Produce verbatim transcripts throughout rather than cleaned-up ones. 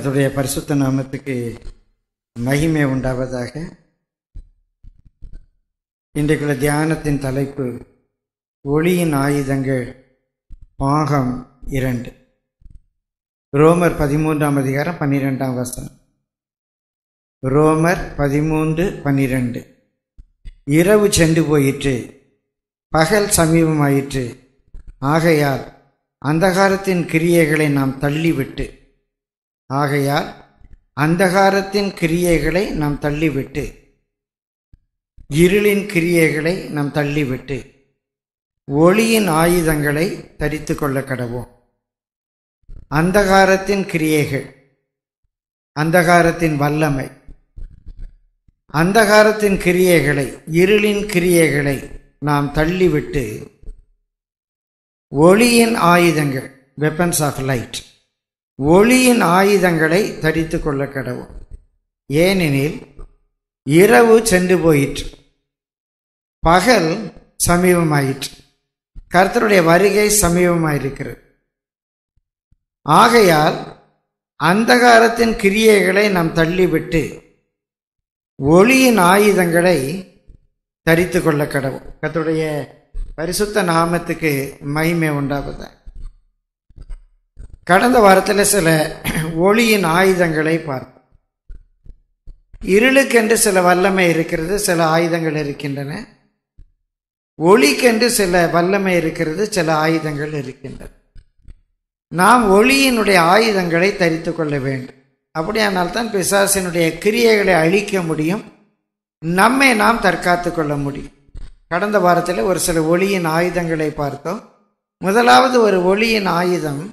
கர்த்தருடைய பரிசுத்த நாமத்துக்கு மகிமை உண்டாவதாக. இன்றைக்குள்ள தியானத்தின் தலைப்பு ஒளியின் ஆயுதங்கள் பாகம் இரண்டு. ரோமர் பதிமூன்றாம் அதிகாரம் பன்னிரெண்டாம் வசனம். ரோமர் பதிமூன்று பன்னிரெண்டு. இரவு சென்று போயிற்று, பகல் சமீபமாயிற்று. ஆகையால் அந்தகாரத்தின் கிரியைகளை நாம் தள்ளிவிட்டு ஆகையால் அந்தகாரத்தின் கிரியைகளை நாம் தள்ளிவிட்டு இருளின் கிரியைகளை நாம் தள்ளிவிட்டு ஒளியின் ஆயுதங்களை தரித்து கொள்ள கடவோம். அந்தகாரத்தின் கிரியைகள், அந்தகாரத்தின் வல்லமை, அந்தகாரத்தின் கிரியைகளை, இருளின் கிரியைகளை நாம் தள்ளிவிட்டு ஒளியின் ஆயுதங்கள், வெப்பன்ஸ் ஆஃப் லைட், ஒளியின் ஆயுதங்களை தரித்து கொள்ள கடவோம். ஏனெனில் இரவு சென்று போயிற்று, பகல் சமீபமாயிற்று. கர்த்தருடைய வருகை சமீபமாயிருக்கிறது. ஆகையால் அந்தகாரத்தின் கிரியைகளை நாம் தள்ளிவிட்டு ஒளியின் ஆயுதங்களை தரித்து கொள்ள கடவோம். கர்த்தருடைய பரிசுத்த நாமத்துக்கு மகிமை உண்டாவதாக. கடந்த வாரத்தில் சில ஒளியின் ஆயுதங்களை பார்த்தோம். இருளுக்கென்று சில வல்லமை இருக்கிறது, சில ஆயுதங்கள் இருக்கின்றன. ஒளிக்கென்று சில வல்லமை இருக்கிறது, சில ஆயுதங்கள் இருக்கின்றன. நாம் ஒளியினுடைய ஆயுதங்களை தரித்து கொள்ள வேண்டும். அப்படியானால் தான் பிசாசினுடைய கிரியைகளை அழிக்க முடியும், நம்மை நாம் தற்காத்து கொள்ள முடியும். கடந்த வாரத்தில் ஒரு சில ஒளியின் ஆயுதங்களை பார்த்தோம். முதலாவது ஒரு ஒளியின் ஆயுதம்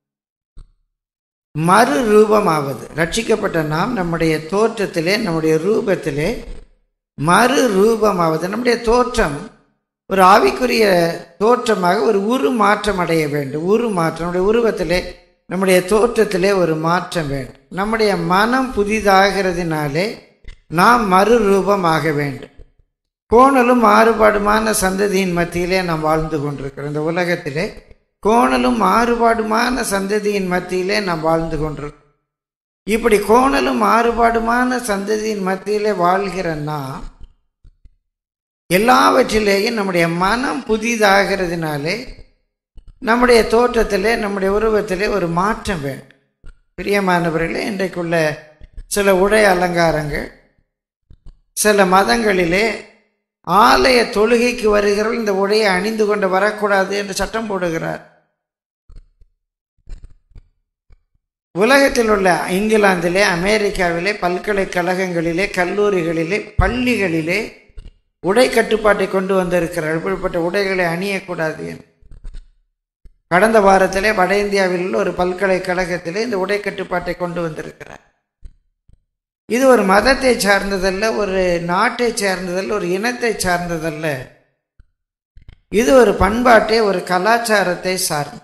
மறு ரூபமாவது. ரட்சிக்கப்பட்ட நாம் நம்முடைய தோற்றத்திலே, நம்முடைய ரூபத்திலே மறு ரூபமாவது. நம்முடைய தோற்றம் ஒரு ஆவிக்குரிய தோற்றமாக ஒரு உரு மாற்றம் அடைய வேண்டும். உரு மாற்றம், நம்முடைய உருவத்திலே, நம்முடைய தோற்றத்திலே ஒரு மாற்றம் வேண்டும். நம்முடைய மனம் புதிதாகிறதுனாலே நாம் மறு ரூபமாக வேண்டும். கோணலும் மாறுபாடுமான சந்ததியின் மத்தியிலே நாம் வாழ்ந்து கொண்டிருக்கிறோம். இந்த உலகத்திலே கோணலும் மாறுபாடுமான சந்ததியின் மத்தியிலே நாம் வாழ்ந்து கொண்டிருக்கிறோம். இப்படி கோணலும் மாறுபாடுமான சந்ததியின் மத்தியிலே வாழ்கிறன்னா எல்லாவற்றிலேயும் நம்முடைய மனம் புதிதாகிறதுனாலே நம்முடைய தோற்றத்திலே, நம்முடைய உருவத்திலே ஒரு மாற்றம் வேண்டும். பிரியமானவர்களே, இன்றைக்குள்ள சில உடை அலங்காரங்கள், சில மதங்களிலே ஆலய தொழுகைக்கு வருகிறவர்கள் இந்த உடையை அணிந்து கொண்டு வரக்கூடாது என்று சட்டம் போடுகிறார். உலகத்தில் உள்ள இங்கிலாந்திலே, அமெரிக்காவிலே, பல்கலைக்கழகங்களிலே, கல்லூரிகளிலே, பள்ளிகளிலே உடை கட்டுப்பாட்டை கொண்டு வந்திருக்கிறார். இப்படிப்பட்ட உடைகளை அணியக்கூடாது என்று. கடந்த வாரத்திலே வட இந்தியாவில் உள்ள ஒரு பல்கலைக்கழகத்திலே இந்த உடை கட்டுப்பாட்டை கொண்டு வந்திருக்கிறார். இது ஒரு மதத்தை சார்ந்ததல்ல, ஒரு நாட்டை சார்ந்ததல்ல, ஒரு இனத்தை சார்ந்ததல்ல. இது ஒரு பண்பாட்டை, ஒரு கலாச்சாரத்தை சார்ந்தது.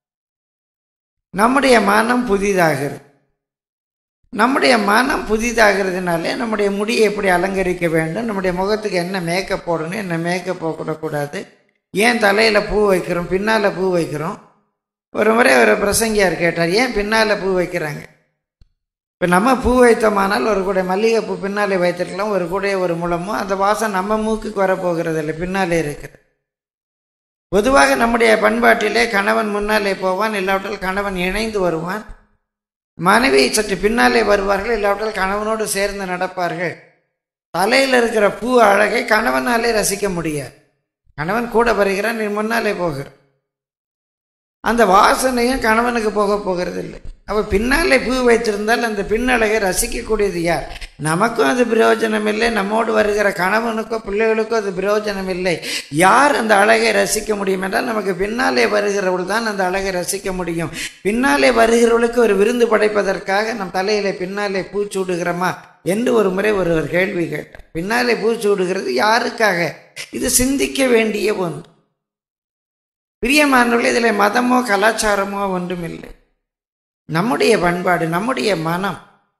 நம்முடைய மனம் புதிதாகிறது. நம்முடைய மனம் புதிதாகிறதுனாலே நம்முடைய முடியை எப்படி அலங்கரிக்க வேண்டும், நம்முடைய முகத்துக்கு என்ன மேக்கப் போடணும், என்ன மேக்கப் போடக்கூடாது, ஏன் தலையில் பூ வைக்கிறோம், பின்னால் பூ வைக்கிறோம். ஒரு முறை ஒரு பிரசங்கியார் கேட்டார், ஏன் பின்னால் பூ வைக்கிறாங்க? இப்போ நம்ம பூ வைத்தோமானால் ஒரு கூட மல்லிகைப்பூ பின்னாலே வைத்திருக்கலாம், ஒரு கூட ஒரு முழமோ, அந்த வாசம் நம்ம மூக்குக்கு வரப்போகிறது இல்லை, பின்னாலே இருக்குது. பொதுவாக நம்முடைய பண்பாட்டிலே கணவன் முன்னாலே போவான், இல்லாவிட்டால் கணவன் இணைந்து வருவான். மனைவி சற்று பின்னாலே வருவார்கள், இல்லாவிட்டால் கணவனோடு சேர்ந்து நடப்பார்கள். தலையில் இருக்கிற பூ அழகை கணவனாலே ரசிக்க முடியாது. கணவன் கூட வருகிறான், நீ முன்னாலே போகிற அந்த வாசனையும் கணவனுக்கு போக போகிறது இல்லை. அப்போ பின்னாலே பூ வைத்திருந்தால் அந்த பின்னழகை ரசிக்கக்கூடியது யார்? நமக்கும் அது பிரயோஜனம் இல்லை, நம்மோடு வருகிற கணவனுக்கோ பிள்ளைகளுக்கோ அது பிரயோஜனம் இல்லை. யார் அந்த அழகை ரசிக்க முடியும் என்றால் நமக்கு பின்னாலே வருகிறவள் தான் அந்த அழகை ரசிக்க முடியும். பின்னாலே வருகிறவளுக்கு ஒரு விருந்து படைப்பதற்காக நம் தலையில பின்னாலே பூச்சூடுகிறோமா என்று ஒரு முறை ஒருவர் கேள்வி கேட்டார். பின்னாலே பூச்சூடுகிறது யாருக்காக? இது சிந்திக்க வேண்டிய ஒன்று. பிரியமானவர்களே, இதில் மதமோ கலாச்சாரமோ ஒன்றும் இல்லை. நம்முடைய பண்பாடு, நம்முடைய மனம்,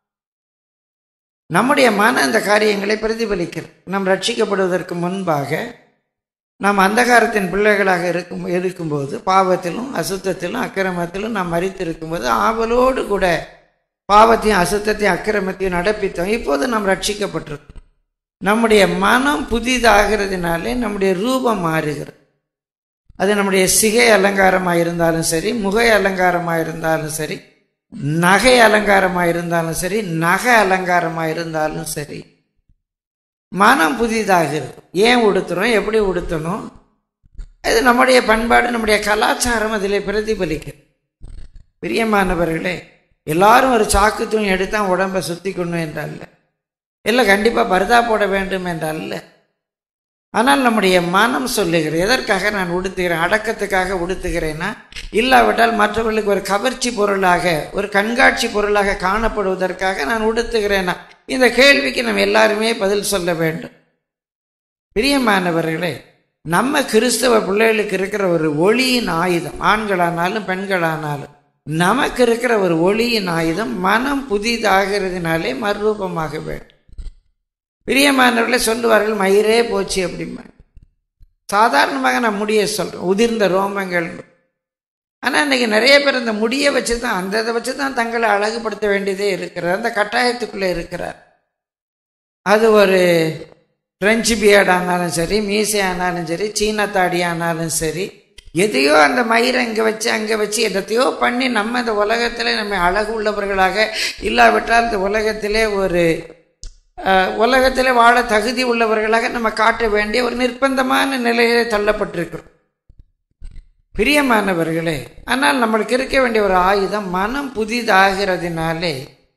நம்முடைய மன அந்த காரியங்களை பிரதிபலிக்கிறது. நாம் ரட்சிக்கப்படுவதற்கு முன்பாக நாம் அந்தகாரத்தின் பிள்ளைகளாக இருக்கும் இருக்கும்போது பாவத்திலும் அசுத்தத்திலும் அக்கிரமத்திலும் நாம் மரித்து இருக்கும்போது ஆவலோடு கூட பாவத்தையும் அசுத்தத்தையும் அக்கிரமத்தையும் நடப்பித்தோம். இப்போது நாம் ரட்சிக்கப்பட்டிருக்கோம். நம்முடைய மனம் புதிதாகிறதுனாலே நம்முடைய ரூபம் மாறுகிறது. அது நம்முடைய சிகை அலங்காரமாக இருந்தாலும் சரி, முகை அலங்காரமாக இருந்தாலும் சரி, நகை அலங்காரமாக இருந்தாலும் சரி, நகை அலங்காரமாக இருந்தாலும் சரி, மனம் புதிதாகிறது. ஏன் உடுத்துறோம், எப்படி உடுத்தணும், அது நம்முடைய பண்பாடு, நம்முடைய கலாச்சாரம் அதில் பிரதிபலிக்கும். பிரியமானவர்களே, எல்லாரும் ஒரு சாக்கு துணி எடுத்தால் உடம்பை சுற்றிக்கணும் என்றால் இல்லை, கண்டிப்பாக பர்தா போட வேண்டும் என்றால் இல்லை. ஆனால் நம்முடைய மனம் சொல்லுகிறது, எதற்காக நான் உடுத்துகிறேன், அடக்கத்துக்காக உடுத்துகிறேன்னா, இல்லாவிட்டால் மற்றவர்களுக்கு ஒரு கவர்ச்சி பொருளாக, ஒரு கண்காட்சி பொருளாக காணப்படுவதற்காக நான் உடுத்துகிறேன்னா? இந்த கேள்விக்கு நம்ம எல்லாருமே பதில் சொல்ல வேண்டும். பிரியமானவர்களே, நம்ம கிறிஸ்தவ பிள்ளைகளுக்கு இருக்கிற ஒரு ஒளியின் ஆயுதம், ஆண்களானாலும் பெண்களானாலும் நமக்கு இருக்கிற ஒரு ஒளியின் ஆயுதம் மனம் புதிதாகிறதுனாலே மறுரூபமாக வேண்டும். பிரியமானவர்களே, சொல்லுவார்கள் மயிரே போச்சு அப்படிமா. சாதாரணமாக நான் முடிய சொல்கிறேன், உதிர்ந்த ரோமங்கள். ஆனால் இன்றைக்கி நிறைய பேர் அந்த முடியை வச்சு தான், அந்த இதை வச்சு தான் தங்களை அழகுபடுத்த வேண்டியதே இருக்கிறார், அந்த கட்டாயத்துக்குள்ளே இருக்கிறார். அது ஒரு பிரெஞ்சு பியர்ட் ஆனாலும் சரி, மீசை ஆனாலும் சரி, சீன தாடி ஆனாலும் சரி, எதையோ அந்த மயிரை இங்கே வச்சு அங்கே வச்சு எதையோ பண்ணி நம்ம இந்த உலகத்தில் நம்ம அழகு உள்ளவர்களாக, இல்லாவிட்டால் இந்த உலகத்திலே ஒரு உலகத்தில் வாழ தகுதி உள்ளவர்களாக நம்ம காட்ட வேண்டிய ஒரு நிர்பந்தமான நிலையிலே தள்ளப்பட்டிருக்கிறோம். பிரியமானவர்களே, ஆனால் நம்மளுக்கு இருக்க வேண்டிய ஒரு ஆயுதம் மனம் புதிதாகிறதுனாலே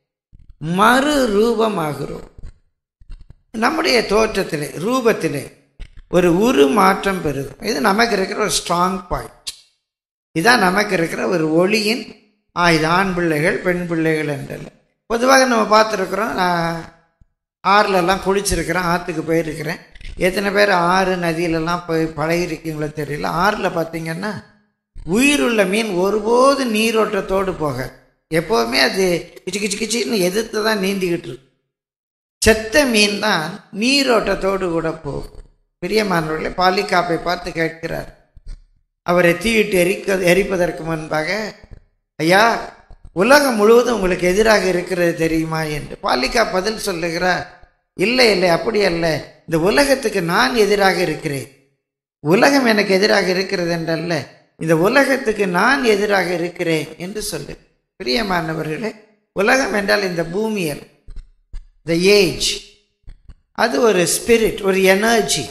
மறு ரூபமாகிறோம். நம்முடைய தோற்றத்திலே, ரூபத்திலே ஒரு உரு மாற்றம் பெறுது. இது நமக்கு இருக்கிற ஒரு ஸ்ட்ராங் பாயிண்ட். இதுதான் நமக்கு இருக்கிற ஒரு ஒளியின் ஆயுதம். ஆண் பிள்ளைகள் பெண் பிள்ளைகள் என்றல்ல. பொதுவாக நம்ம பார்த்துருக்குறோம், நான் ஆறுலெல்லாம் குளிச்சிருக்கிறேன், ஆற்றுக்கு போயிருக்கிறேன். எத்தனை பேர் ஆறு நதியிலெல்லாம் போய் பழகிருக்கீங்களோ தெரியல. ஆறில் பார்த்தீங்கன்னா உயிருள்ள மீன் ஒருபோது நீரோட்டத்தோடு போக, எப்போவுமே அது கிச்சு கிச்சு கிச்சின்னு எதிர்த்து தான் நீந்திக்கிட்டு இருக்கு. செத்த மீன் தான் நீரோட்டத்தோடு கூட போகும். பிரியமானவர்களே, பாலிகாப்பை பார்த்து கேட்கிறார், அவரை தீயிட்டு எரிக்க எரிப்பதற்கு முன்பாக, ஐயா, உலகம் முழுவதும் உங்களுக்கு எதிராக இருக்கிறது தெரியுமா என்று. பாலிகா பதில் சொல்லுகிறார், இல்லை இல்லை, அப்படி அல்ல, இந்த உலகத்துக்கு நான் எதிராக இருக்கிறேன். உலகம் எனக்கு எதிராக இருக்கிறது என்றல்ல, இந்த உலகத்துக்கு நான் எதிராக இருக்கிறேன் என்று சொல்லு. பிரியமானவர்களே, உலகம் என்றால் இந்த பூமியல், த ஏஜ், அது ஒரு ஸ்பிரிட், ஒரு எனர்ஜி,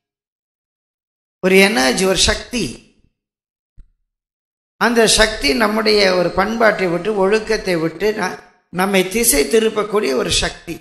ஒரு எனர்ஜி, ஒரு சக்தி. அந்த சக்தி நம்முடைய ஒரு பண்பாட்டை விட்டு, ஒழுக்கத்தை விட்டு நம்மை திசை திருப்பக்கூடிய ஒரு சக்தி.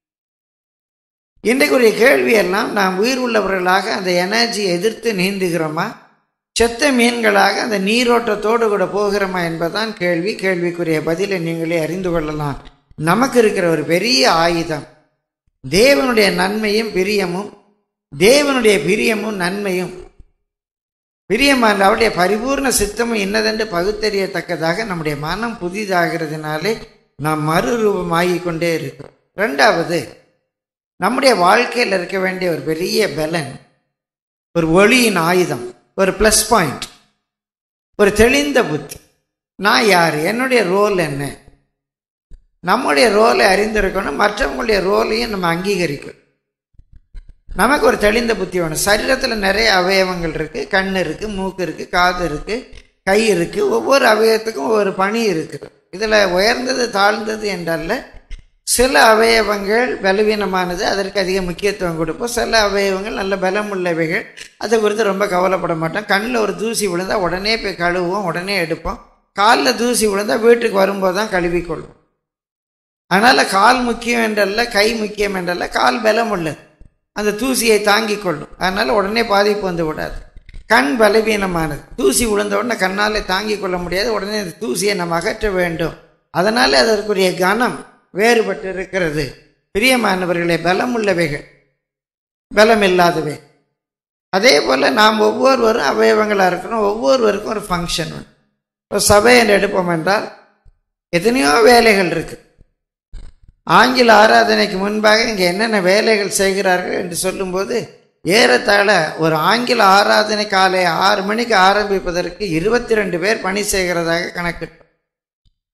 இன்றைக்குரிய கேள்வியெல்லாம், நாம் உயிர் உள்ளவர்களாக அந்த எனர்ஜியை எதிர்த்து நீந்துகிறோமா, செத்த மீன்களாக அந்த நீரோட்டத்தோடு கூட போகிறோமா என்பதுதான் கேள்வி. கேள்விக்குரிய பதிலை நீங்களே அறிந்து கொள்ளலாம். நமக்கு இருக்கிற ஒரு பெரிய ஆயுதம் தேவனுடைய நன்மையும் பிரியமும், தேவனுடைய பிரியமும் நன்மையும், பிரியமான அவருடைய பரிபூர்ண சித்தமும் என்னதென்று பகுத்தறியத்தக்கதாக நம்முடைய மனம் புதிதாகிறதுனாலே நாம் மறுரூபமாகி கொண்டே இருக்கிறோம். ரெண்டாவது, நம்முடைய வாழ்க்கையில் இருக்க வேண்டிய ஒரு பெரிய பலன், ஒரு ஒளியின் ஆயுதம், ஒரு ப்ளஸ் பாயிண்ட், ஒரு தெளிந்த புத்தி. நான் யார், என்னுடைய ரோல் என்ன, நம்முடைய ரோலை அறிந்திருக்கணும், மற்றவங்களுடைய ரோலையும் நம்ம அங்கீகரிக்கணும். நமக்கு ஒரு தெளிந்த புத்தி வேணும். சரீரத்தில் நிறைய அவயவங்கள் இருக்குது, கண் இருக்குது, மூக்கு இருக்குது, காது இருக்குது, கை இருக்குது. ஒவ்வொரு அவயவத்துக்கும் ஒவ்வொரு பணி இருக்குது. இதில் உயர்ந்தது தாழ்ந்தது என்றல்ல, சில அவயவங்கள் பலவீனமானது, அதற்கு அதிக முக்கியத்துவம் கொடுப்போம். சில அவயவங்கள் நல்ல பலம் உள்ளவைகள், அதை குறித்து ரொம்ப கவலைப்பட மாட்டோம். கண்ணில் ஒரு தூசி விழுந்தால் உடனே போய் கழுவுவோம், உடனே எடுப்போம். காலில் தூசி விழுந்தால் வீட்டுக்கு வரும்போது தான் கழுவிக்கொள்வோம். அதனால் கால் முக்கியம் என்றல்ல, கை முக்கியம் என்றல்ல, கால் பலம் உள்ளது, அந்த தூசியை தாங்கி கொள்ளும். அதனால் உடனே பாதிப்பு வந்து விடாது. கண் பலவீனமானது, தூசி விழுந்த உடனே கண்ணால் தாங்கி கொள்ள முடியாது, உடனே அந்த தூசியை நம்ம அகற்ற வேண்டும். அதனால் அதற்குரிய கனம் வேறுபட்டு இருக்கிறது. பிரியமானவர்களே, பலம் உள்ளவைகள், பலம் இல்லாதவை. அதே போல் நாம் ஒவ்வொருவரும் அவயவங்களாக இருக்கிறோம். ஒவ்வொருவருக்கும் ஒரு ஃபங்க்ஷன். இப்போ சபை என்று எடுப்போம் என்றால் எத்தனையோ வேலைகள் இருக்குது. ஆங்கில ஆராதனைக்கு முன்பாக இங்கே என்னென்ன வேலைகள் செய்கிறார்கள் என்று சொல்லும்போது, ஏறத்தாழ ஒரு ஆங்கில ஆராதனை காலை ஆறு மணிக்கு ஆரம்பிப்பதற்கு இருபத்தி ரெண்டு பேர் பணி செய்கிறதாக கணக்கிட்டோம்.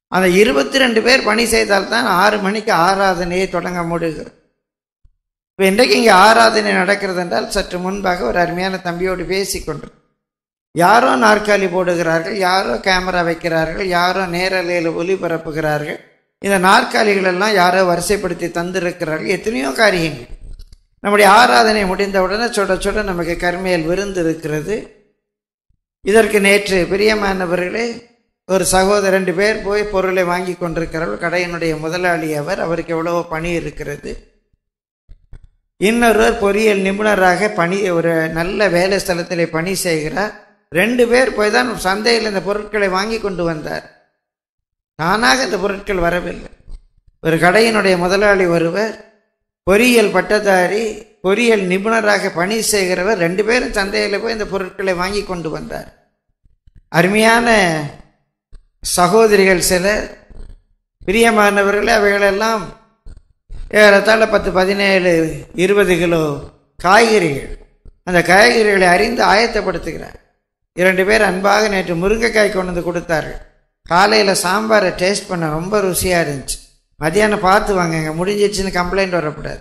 அந்த இருபத்தி ரெண்டு பேர் பணி செய்தால்தான் ஆறு மணிக்கு ஆராதனையை தொடங்க முடிகிறது. இப்போ இன்றைக்கு இங்கே ஆராதனை நடக்கிறது என்றால் சற்று முன்பாக ஒரு அருமையான தம்பியோடு பேசி கொண்டு யாரோ நாற்காலி போடுகிறார்கள், யாரோ கேமரா வைக்கிறார்கள், யாரோ நேரலையில் ஒளிபரப்புகிறார்கள். இந்த நாற்காலிகள் எல்லாம் யாரோ வரிசைப்படுத்தி தந்திருக்கிறார்கள். எத்தனையோ காரியங்கள். நம்முடைய ஆராதனை முடிந்தவுடனே சுட சுட நமக்கு கர்மேல் விருந்து இருக்கிறது. இதற்கு நேற்று பிரியமானவர்களே ஒரு சகோதரர் ரெண்டு பேர் போய் பொருளை வாங்கி கொண்டிருக்கிறார்கள். கடையினுடைய முதலாளி அவர், அவருக்கு எவ்வளவோ பணி இருக்கிறது. இன்னொருவர் பொறியியல் நிபுணராக பணி ஒரு நல்ல வேலை ஸ்தலத்தில் பணி செய்கிறார். ரெண்டு பேர் போய் தான் சந்தையில் இந்த பொருட்களை வாங்கி கொண்டு வந்தார். தானாக இந்த பொருட்கள் வரவில்லை. ஒரு கடையினுடைய முதலாளி ஒருவர், பொறியியல் பட்டதாரி, பொறியியல் நிபுணராக பணி செய்கிறவர், ரெண்டு பேரும் சந்தையில் போய் இந்த பொருட்களை வாங்கி கொண்டு வந்தார். அருமையான சகோதரிகள் சிலர், பிரியமானவர்களே, அவைகளெல்லாம் ஏறத்தாழ பத்து பதினேழு இருபது கிலோ காய்கறிகள். அந்த காய்கறிகளை அறிந்து ஆயத்தப்படுத்துகிறார். இரண்டு பேர் அன்பாக நேற்று முருங்கைக்காய் கொண்டு வந்து கொடுத்தார்கள். காலையில் சாம்பாரை டேஸ்ட் பண்ண ரொம்ப ருசியாக இருந்துச்சு. மதியானம் பார்த்து வாங்க, முடிஞ்சிடுச்சுன்னு கம்ப்ளைண்ட் வரக்கூடாது.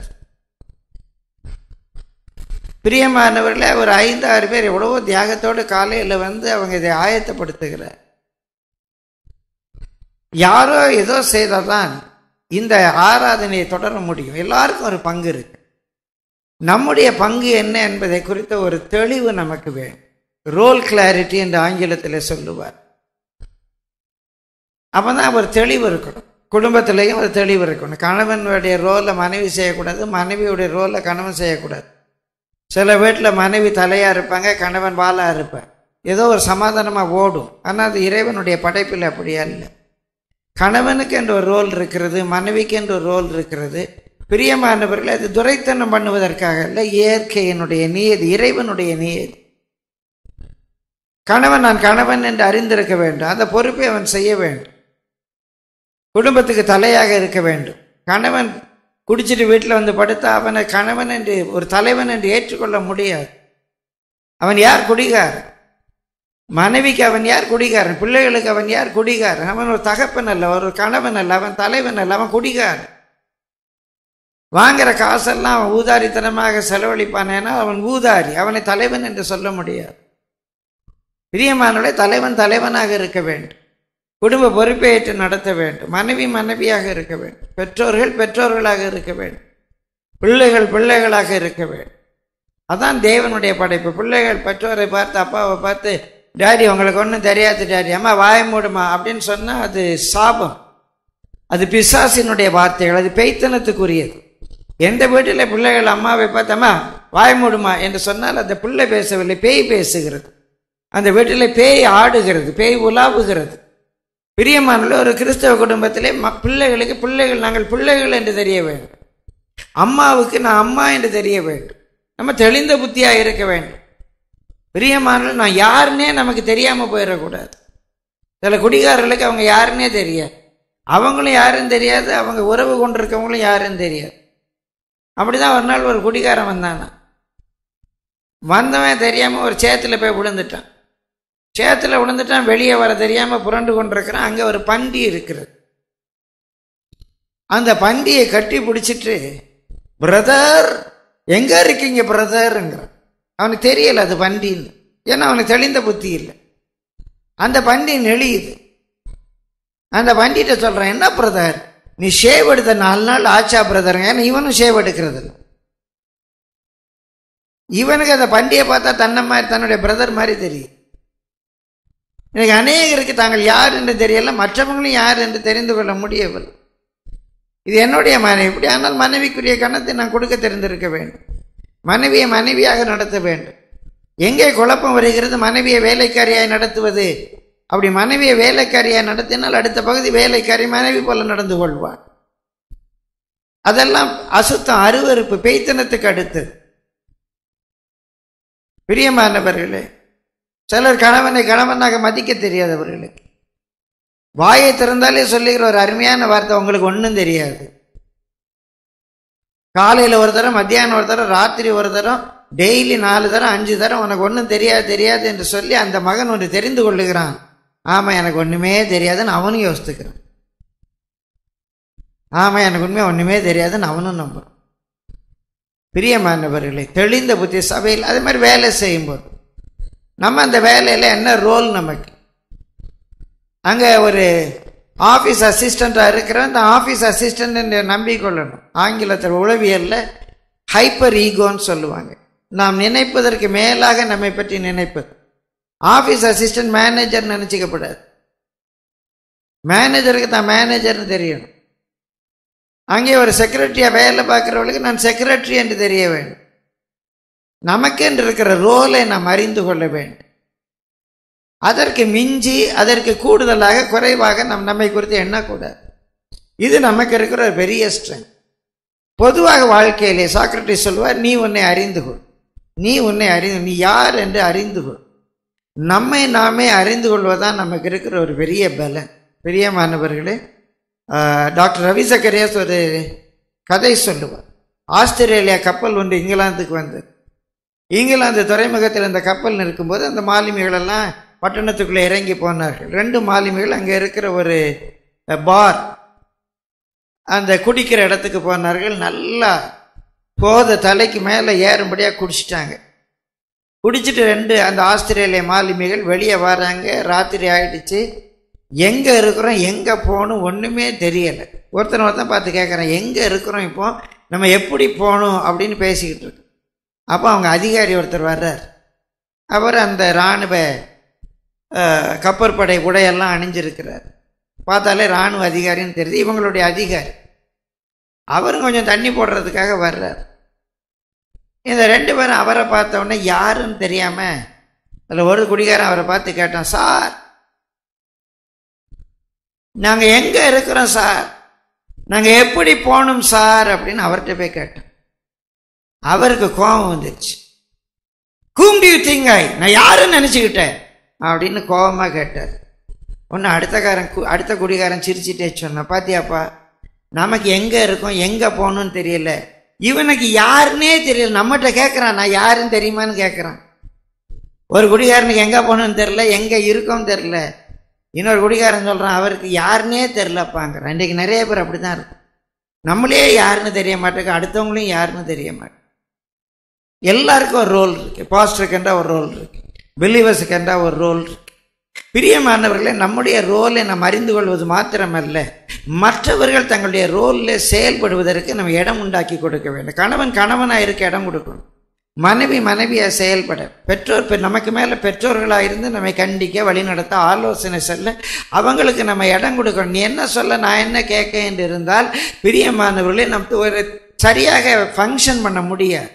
பிரியமானவர்களே, ஒரு ஐந்து ஆறு பேர் எவ்வளவோ தியாகத்தோடு காலையில் வந்து அவங்க இதை ஆயத்தப்படுத்துகிறார். யாரோ ஏதோ செய்தால்தான் இந்த ஆராதனையை தொடர முடியும். எல்லாருக்கும் ஒரு பங்கு இருக்கு. நம்முடைய பங்கு என்ன என்பதை குறித்த ஒரு தெளிவு நமக்கு வேணும். ரோல் கிளாரிட்டி என்று ஆங்கிலத்தில் சொல்லுவார். அப்பதான் ஒரு தெளிவு இருக்கணும். குடும்பத்திலையும் ஒரு தெளிவு இருக்கணும். கணவனுடைய ரோலை மனைவி செய்யக்கூடாது, மனைவியுடைய ரோலை கணவன் செய்யக்கூடாது. சில வீட்டில் மனைவி தலையா இருப்பாங்க, கணவன் வாலா இருப்பார். ஏதோ ஒரு சமாதானமாக ஓடும். ஆனால் அது இறைவனுடைய படைப்பில் அப்படியா இல்லை. கணவனுக்கு என்று ஒரு ரோல் இருக்கிறது, மனைவிக்கு என்று ஒரு ரோல் இருக்கிறது. பிரியமானவர்கள், அது துரைத்தனம் பண்ணுவதற்காக இல்லை, இயற்கையினுடைய நியதி, இறைவனுடைய நியதி. கணவன் நான் கணவன் என்று அறிந்திருக்க வேண்டும். அந்த பொறுப்பை அவன் செய்ய வேண்டும். குடும்பத்துக்கு தலையாக இருக்க வேண்டும். கணவன் குடிச்சிட்டு வீட்டில் வந்து படுத்தா அவனை கணவன் என்று ஒரு தலைவன் என்று ஏற்றுக்கொள்ள முடியாது. அவன் யார்? குடிகாரன். மனைவிக்கு அவன் யார்? குடிகாரன். பிள்ளைகளுக்கு அவன் யார்? குடிகாரன். அவன் ஒரு தகப்பன் அல்ல, ஒரு கணவன் அல்ல, அவன் தலைவன் அல்ல, அவன் குடிகாரன். வாங்குற காசெல்லாம் அவன் ஊதாரித்தனமாக செலவழிப்பானேனா அவன் ஊதாரி. அவனை தலைவன் என்று சொல்ல முடியாது. பிரியமானவர்களே, தலைவன் தலைவனாக இருக்க வேண்டும். குடும்ப பொறுப்பை ஏற்று நடத்த வேண்டும். மனைவி மனைவியாக இருக்க வேண்டும். பெற்றோர்கள் பெற்றோர்களாக இருக்க வேண்டும். பிள்ளைகள் பிள்ளைகளாக இருக்க வேண்டும். அதான் தேவனுடைய படைப்பு. பிள்ளைகள் பெற்றோரை பார்த்து, அப்பாவை பார்த்து, டாடி உங்களுக்கு ஒன்றும் தெரியாது டாடி, அம்மா வாய மூடுமா அப்படின்னு சொன்னால் அது சாபம். அது பிசாசினுடைய வார்த்தைகள். அது பேய்த்தனத்துக்குரியது. எந்த வீட்டில் பிள்ளைகள் அம்மாவை பார்த்து அம்மா வாய மூடுமா என்று சொன்னால் அந்த பிள்ளை பேசவில்லை, பேய் பேசுகிறது. அந்த வீட்டில் பேய் ஆடுகிறது, பேய் உலாவுகிறது. பிரியமானவர்களே, ஒரு கிறிஸ்தவ குடும்பத்திலே பிள்ளைகளுக்கு பிள்ளைகள் நாங்கள் பிள்ளைகள் என்று தெரிய வேண்டும். அம்மாவுக்கு நான் அம்மா என்று தெரிய வேண்டும். நம்ம தெளிந்த புத்தியாக இருக்க வேண்டும். பிரியமானவர்களே, நான் யாருன்னே நமக்கு தெரியாமல் போயிடக்கூடாது. சில குடிகாரர்களுக்கு அவங்க யாருன்னே தெரியாது. அவங்களும் யாரும் தெரியாது, அவங்க உறவு கொண்டிருக்கவங்களும் யாரும் தெரியாது. அப்படிதான் ஒரு நாள் ஒரு குடிகாரன் வந்தானா. வந்தவன் தெரியாமல் ஒரு சேத்துல போய் விழுந்துட்டான். சேத்துல விழுந்துட்டான், வெளியே வர தெரியாம புரண்டு கொண்டிருக்கிறான். அங்க ஒரு பண்டி இருக்கிறது. அந்த பண்டியை கட்டி பிடிச்சிட்டு, பிரதர் எங்க இருக்கீங்க பிரதர்ங்கிற. அவனுக்கு தெரியல அது பண்டின்னு. ஏன்னா அவனுக்கு தெளிந்த புத்தி இல்லை. அந்த பண்டி நெளியுது. அந்த பண்டிகிட்ட சொல்றான், என்ன பிரதர் நீ ஷேவ் எடுத்த நாலு நாள் ஆச்சா பிரதருங்க. ஏன்னா இவனும் ஷேவ் எடுக்கிறது இல்லை. இவனுக்கு அந்த பண்டியை பார்த்தா தன்னை மாதிரி, தன்னுடைய பிரதர் மாதிரி தெரியும். எனக்கு அநேகருக்கு தாங்கள் யார் என்று தெரியல, மற்றவங்களும் யார் என்று தெரிந்து கொள்ள முடியவில்லை. இது என்னுடைய மனைவி. இப்படி ஆனால் மனைவிக்குரிய கணத்தை நான் கொடுக்க தெரிந்திருக்க வேண்டும். மனைவியை மனைவியாக நடத்த வேண்டும். எங்கே குழப்பம் வருகிறது? மனைவியை வேலைக்காரியாய் நடத்துவது. அப்படி மனைவியை வேலைக்காரியாய் நடத்தினால் அடுத்த பகுதி வேலைக்காரி மனைவி போல நடந்து கொள்வார். அதெல்லாம் அசுத்தம், அருவருப்பு, பேய்த்தனத்துக்கு அடுத்தது. பிரியமானவர்களே, சிலர் கணவனை கணவனாக மதிக்க தெரியாதவர்களுக்கு வாயை திறந்தாலே சொல்லுகிற ஒரு அருமையான வார்த்தை, உங்களுக்கு ஒன்றும் தெரியாது. காலையில் ஒரு தரம், மத்தியானம் ஒரு தரம், ராத்திரி ஒரு தரம், டெய்லி நாலு தரம் அஞ்சு தரம் உனக்கு ஒன்றும் தெரியாது தெரியாது என்று சொல்லி அந்த மகன் ஒன்று தெரிந்து கொள்ளுகிறான். ஆமாம் எனக்கு ஒன்றுமே தெரியாதுன்னு அவனும் யோசித்துக்கிறான். ஆமாம் எனக்கு உண்மையாக ஒன்றுமே தெரியாதுன்னு அவனும் நம்புறான். பிரியமானவர்களே, தெளிந்த புத்தி சபையில் அதே மாதிரி வேலை செய்யும்போது நம்ம அந்த வேலையில் என்ன ரோல் நமக்கு, அங்கே ஒரு ஆஃபீஸ் அசிஸ்டண்ட்டாக இருக்கிற அந்த ஆஃபீஸ் அசிஸ்டண்ட் நம்பிக்கொள்ளணும். ஆங்கிலத்தில் உளவியலில் ஹைப்பர் ஈகோன்னு சொல்லுவாங்க. நாம் நினைப்பதற்கு மேலாக நம்மை பற்றி நினைப்பது. ஆஃபீஸ் அசிஸ்டன்ட் மேனேஜர் நினச்சிக்கப்படாது. மேனேஜருக்கு தான் மேனேஜர்னு தெரியணும். அங்கே ஒரு செக்ரட்டரியாக வேலை பார்க்குறவளுக்கு நான் செக்ரட்டரி என்று தெரிய வேண்டும். நமக்கென்று இருக்கிற ரோலை நாம் அறிந்து கொள்ள வேண்டும். அதற்கு மிஞ்சி அதற்கு கூடுதலாக குறைவாக நம் நம்மை குறித்து எண்ணக்கூடாது. இது நமக்கு இருக்கிற ஒரு பெரிய ஸ்ட்ரென்த். பொதுவாக வாழ்க்கையிலே சாக்ரட்டிஸ் சொல்வார், நீ உன்னை அறிந்து கொள், நீ உன்னை அறிந்து நீ யார் என்று அறிந்து கொள். நம்மை நாமே அறிந்து கொள்வதுதான் நமக்கு இருக்கிற ஒரு பெரிய பலன். பிரியமானவர்களே, டாக்டர் ரவி சக்கரியாஸ் ஒரு கதை சொல்லுவார். ஆஸ்திரேலியா கப்பல் ஒன்று இங்கிலாந்துக்கு வந்தது. இங்கிலாந்து துறைமுகத்தில் அந்த கப்பல் இருக்கும்போது அந்த மாலுமிகளெல்லாம் பட்டணத்துக்குள்ளே இறங்கி போனார்கள். ரெண்டு மாலுமிகள் அங்கே இருக்கிற ஒரு பார், அந்த குடிக்கிற இடத்துக்கு போனார்கள். நல்லா போத தலைக்கு மேலே ஏறும்படியாக குடிச்சிட்டாங்க. குடிச்சிட்டு ரெண்டு அந்த ஆஸ்திரேலிய மாலுமிகள் வெளியே வராங்க. ராத்திரி ஆகிடுச்சு. எங்கே இருக்கிறோம், எங்கே போகணும் ஒன்றுமே தெரியலை. ஒருத்தனை ஒருத்தன் பார்த்து கேட்குறேன், எங்கே இருக்கிறோம், இப்போ நம்ம எப்படி போகணும் அப்படின்னு பேசிக்கிட்டு இருக்கு. அப்போ அவங்க அதிகாரி ஒருத்தர் வர்றார். அவர் அந்த இராணுவ கப்பற்படை உடையெல்லாம் அணிஞ்சிருக்கிறார். பார்த்தாலே இராணுவ அதிகாரின்னு தெரியுது, இவங்களுடைய அதிகாரி. அவரும் கொஞ்சம் தண்ணி போடுறதுக்காக வர்றார். இந்த ரெண்டு பேரும் அவரை பார்த்த உடனே யாருன்னு தெரியாமல் அதில் ஒரு குடிகாரன் அவரை பார்த்து கேட்டான், சார் நாங்கள் எங்கே இருக்கிறோம் சார், நாங்கள் எப்படி போகணும் சார் அப்படின்னு அவர்கிட்ட போய் கேட்டோம். அவருக்கு கோபம் வந்துருச்சு. whom do you think I, நான் யாருன்னு நினச்சிக்கிட்டேன் அப்படின்னு கோபமாக கேட்டார். ஒன்று அடுத்தக்காரன் அடுத்த குடிகாரன் சிரிச்சிட்டே சொன்னான், பாத்தியாப்பா நமக்கு எங்கே இருக்கோம் எங்கே போகணும்னு தெரியல, இவனுக்கு யாருன்னே தெரியல, நம்மகிட்ட கேட்குறான் நான் யாருன்னு தெரியுமான்னு கேட்குறான். ஒரு குடிகாரனுக்கு எங்கே போகணும்னு தெரில, எங்கே இருக்கோன்னு தெரில. இன்னொரு குடிகாரன் சொல்கிறான் அவருக்கு யாருன்னே தெரிலப்பாங்கிறான். இன்றைக்கு நிறைய பேர் அப்படி தான் இருக்கும். நம்மளே யாருன்னு தெரிய மாட்டேங்க, அடுத்தவங்களையும் யாருன்னு தெரிய மாட்டேங்க. எல்லாருக்கும் ஒரு ரோல் இருக்குது. பாஸ்டருக்குன்றா ஒரு ரோல் இருக்குது, பிலீவர்ஸுக்குன்றா ஒரு ரோல் இருக்குது. பிரியமானவர்களே, நம்முடைய ரோலை நாம் அறிந்து கொள்வது மாத்திரமல்ல, மற்றவர்கள் தங்களுடைய ரோலில் செயல்படுவதற்கு நம்ம இடம் உண்டாக்கி கொடுக்க வேண்டும். கணவன் கணவனாக இருக்க இடம் கொடுக்கணும், மனைவி மனைவியாக செயல்பட, பெற்றோர் நமக்கு மேலே பெற்றோர்களாக இருந்து நம்மை கண்டிக்க வழிநடத்த ஆலோசனை சொல்ல அவங்களுக்கு நம்ம இடம் கொடுக்கணும். நீ என்ன சொல்ல நான் என்ன கேட்க என்று இருந்தால் பிரியமானவர்களே நம்ம ஒரு சரியாக ஃபங்க்ஷன் பண்ண முடியாது,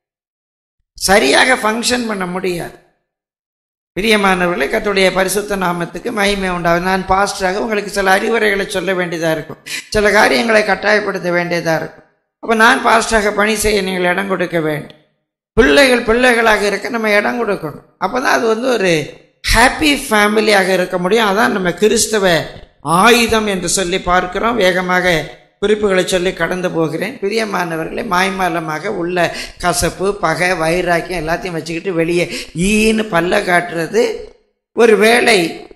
சரியாக ஃபங்க்ஷன் பண்ண முடியாது. பிரியமானவர்களே, கர்த்தருடைய பரிசுத்த நாமத்துக்கு மகிமை உண்டாகும். நான் பாஸ்டராக உங்களுக்கு சில அறிவுரைகளை சொல்ல வேண்டியதாக இருக்கும், சில காரியங்களை கட்டாயப்படுத்த வேண்டியதாக இருக்கும். அப்போ நான் பாஸ்டராக பணி செய்ய நீங்கள் இடம் கொடுக்க வேண்டும். பிள்ளைகள் பிள்ளைகளாக இருக்க நம்ம இடம் கொடுக்கணும். அப்போ தான் அது வந்து ஒரு ஹாப்பி ஃபேமிலியாக இருக்க முடியும். அதான் நம்ம கிறிஸ்தவ ஆயுதம் என்று சொல்லி பார்க்கிறோம். வேகமாக குறிப்புகளை சொல்லி கடந்து போகிறேன். பிரியமானவர்களே, மாய்மாலமாக உள்ள கசப்பு பகை வைராக்கியம் எல்லாத்தையும் வச்சுக்கிட்டு வெளியே ஈன்னு பல்ல காட்டுறது ஒரு வேளை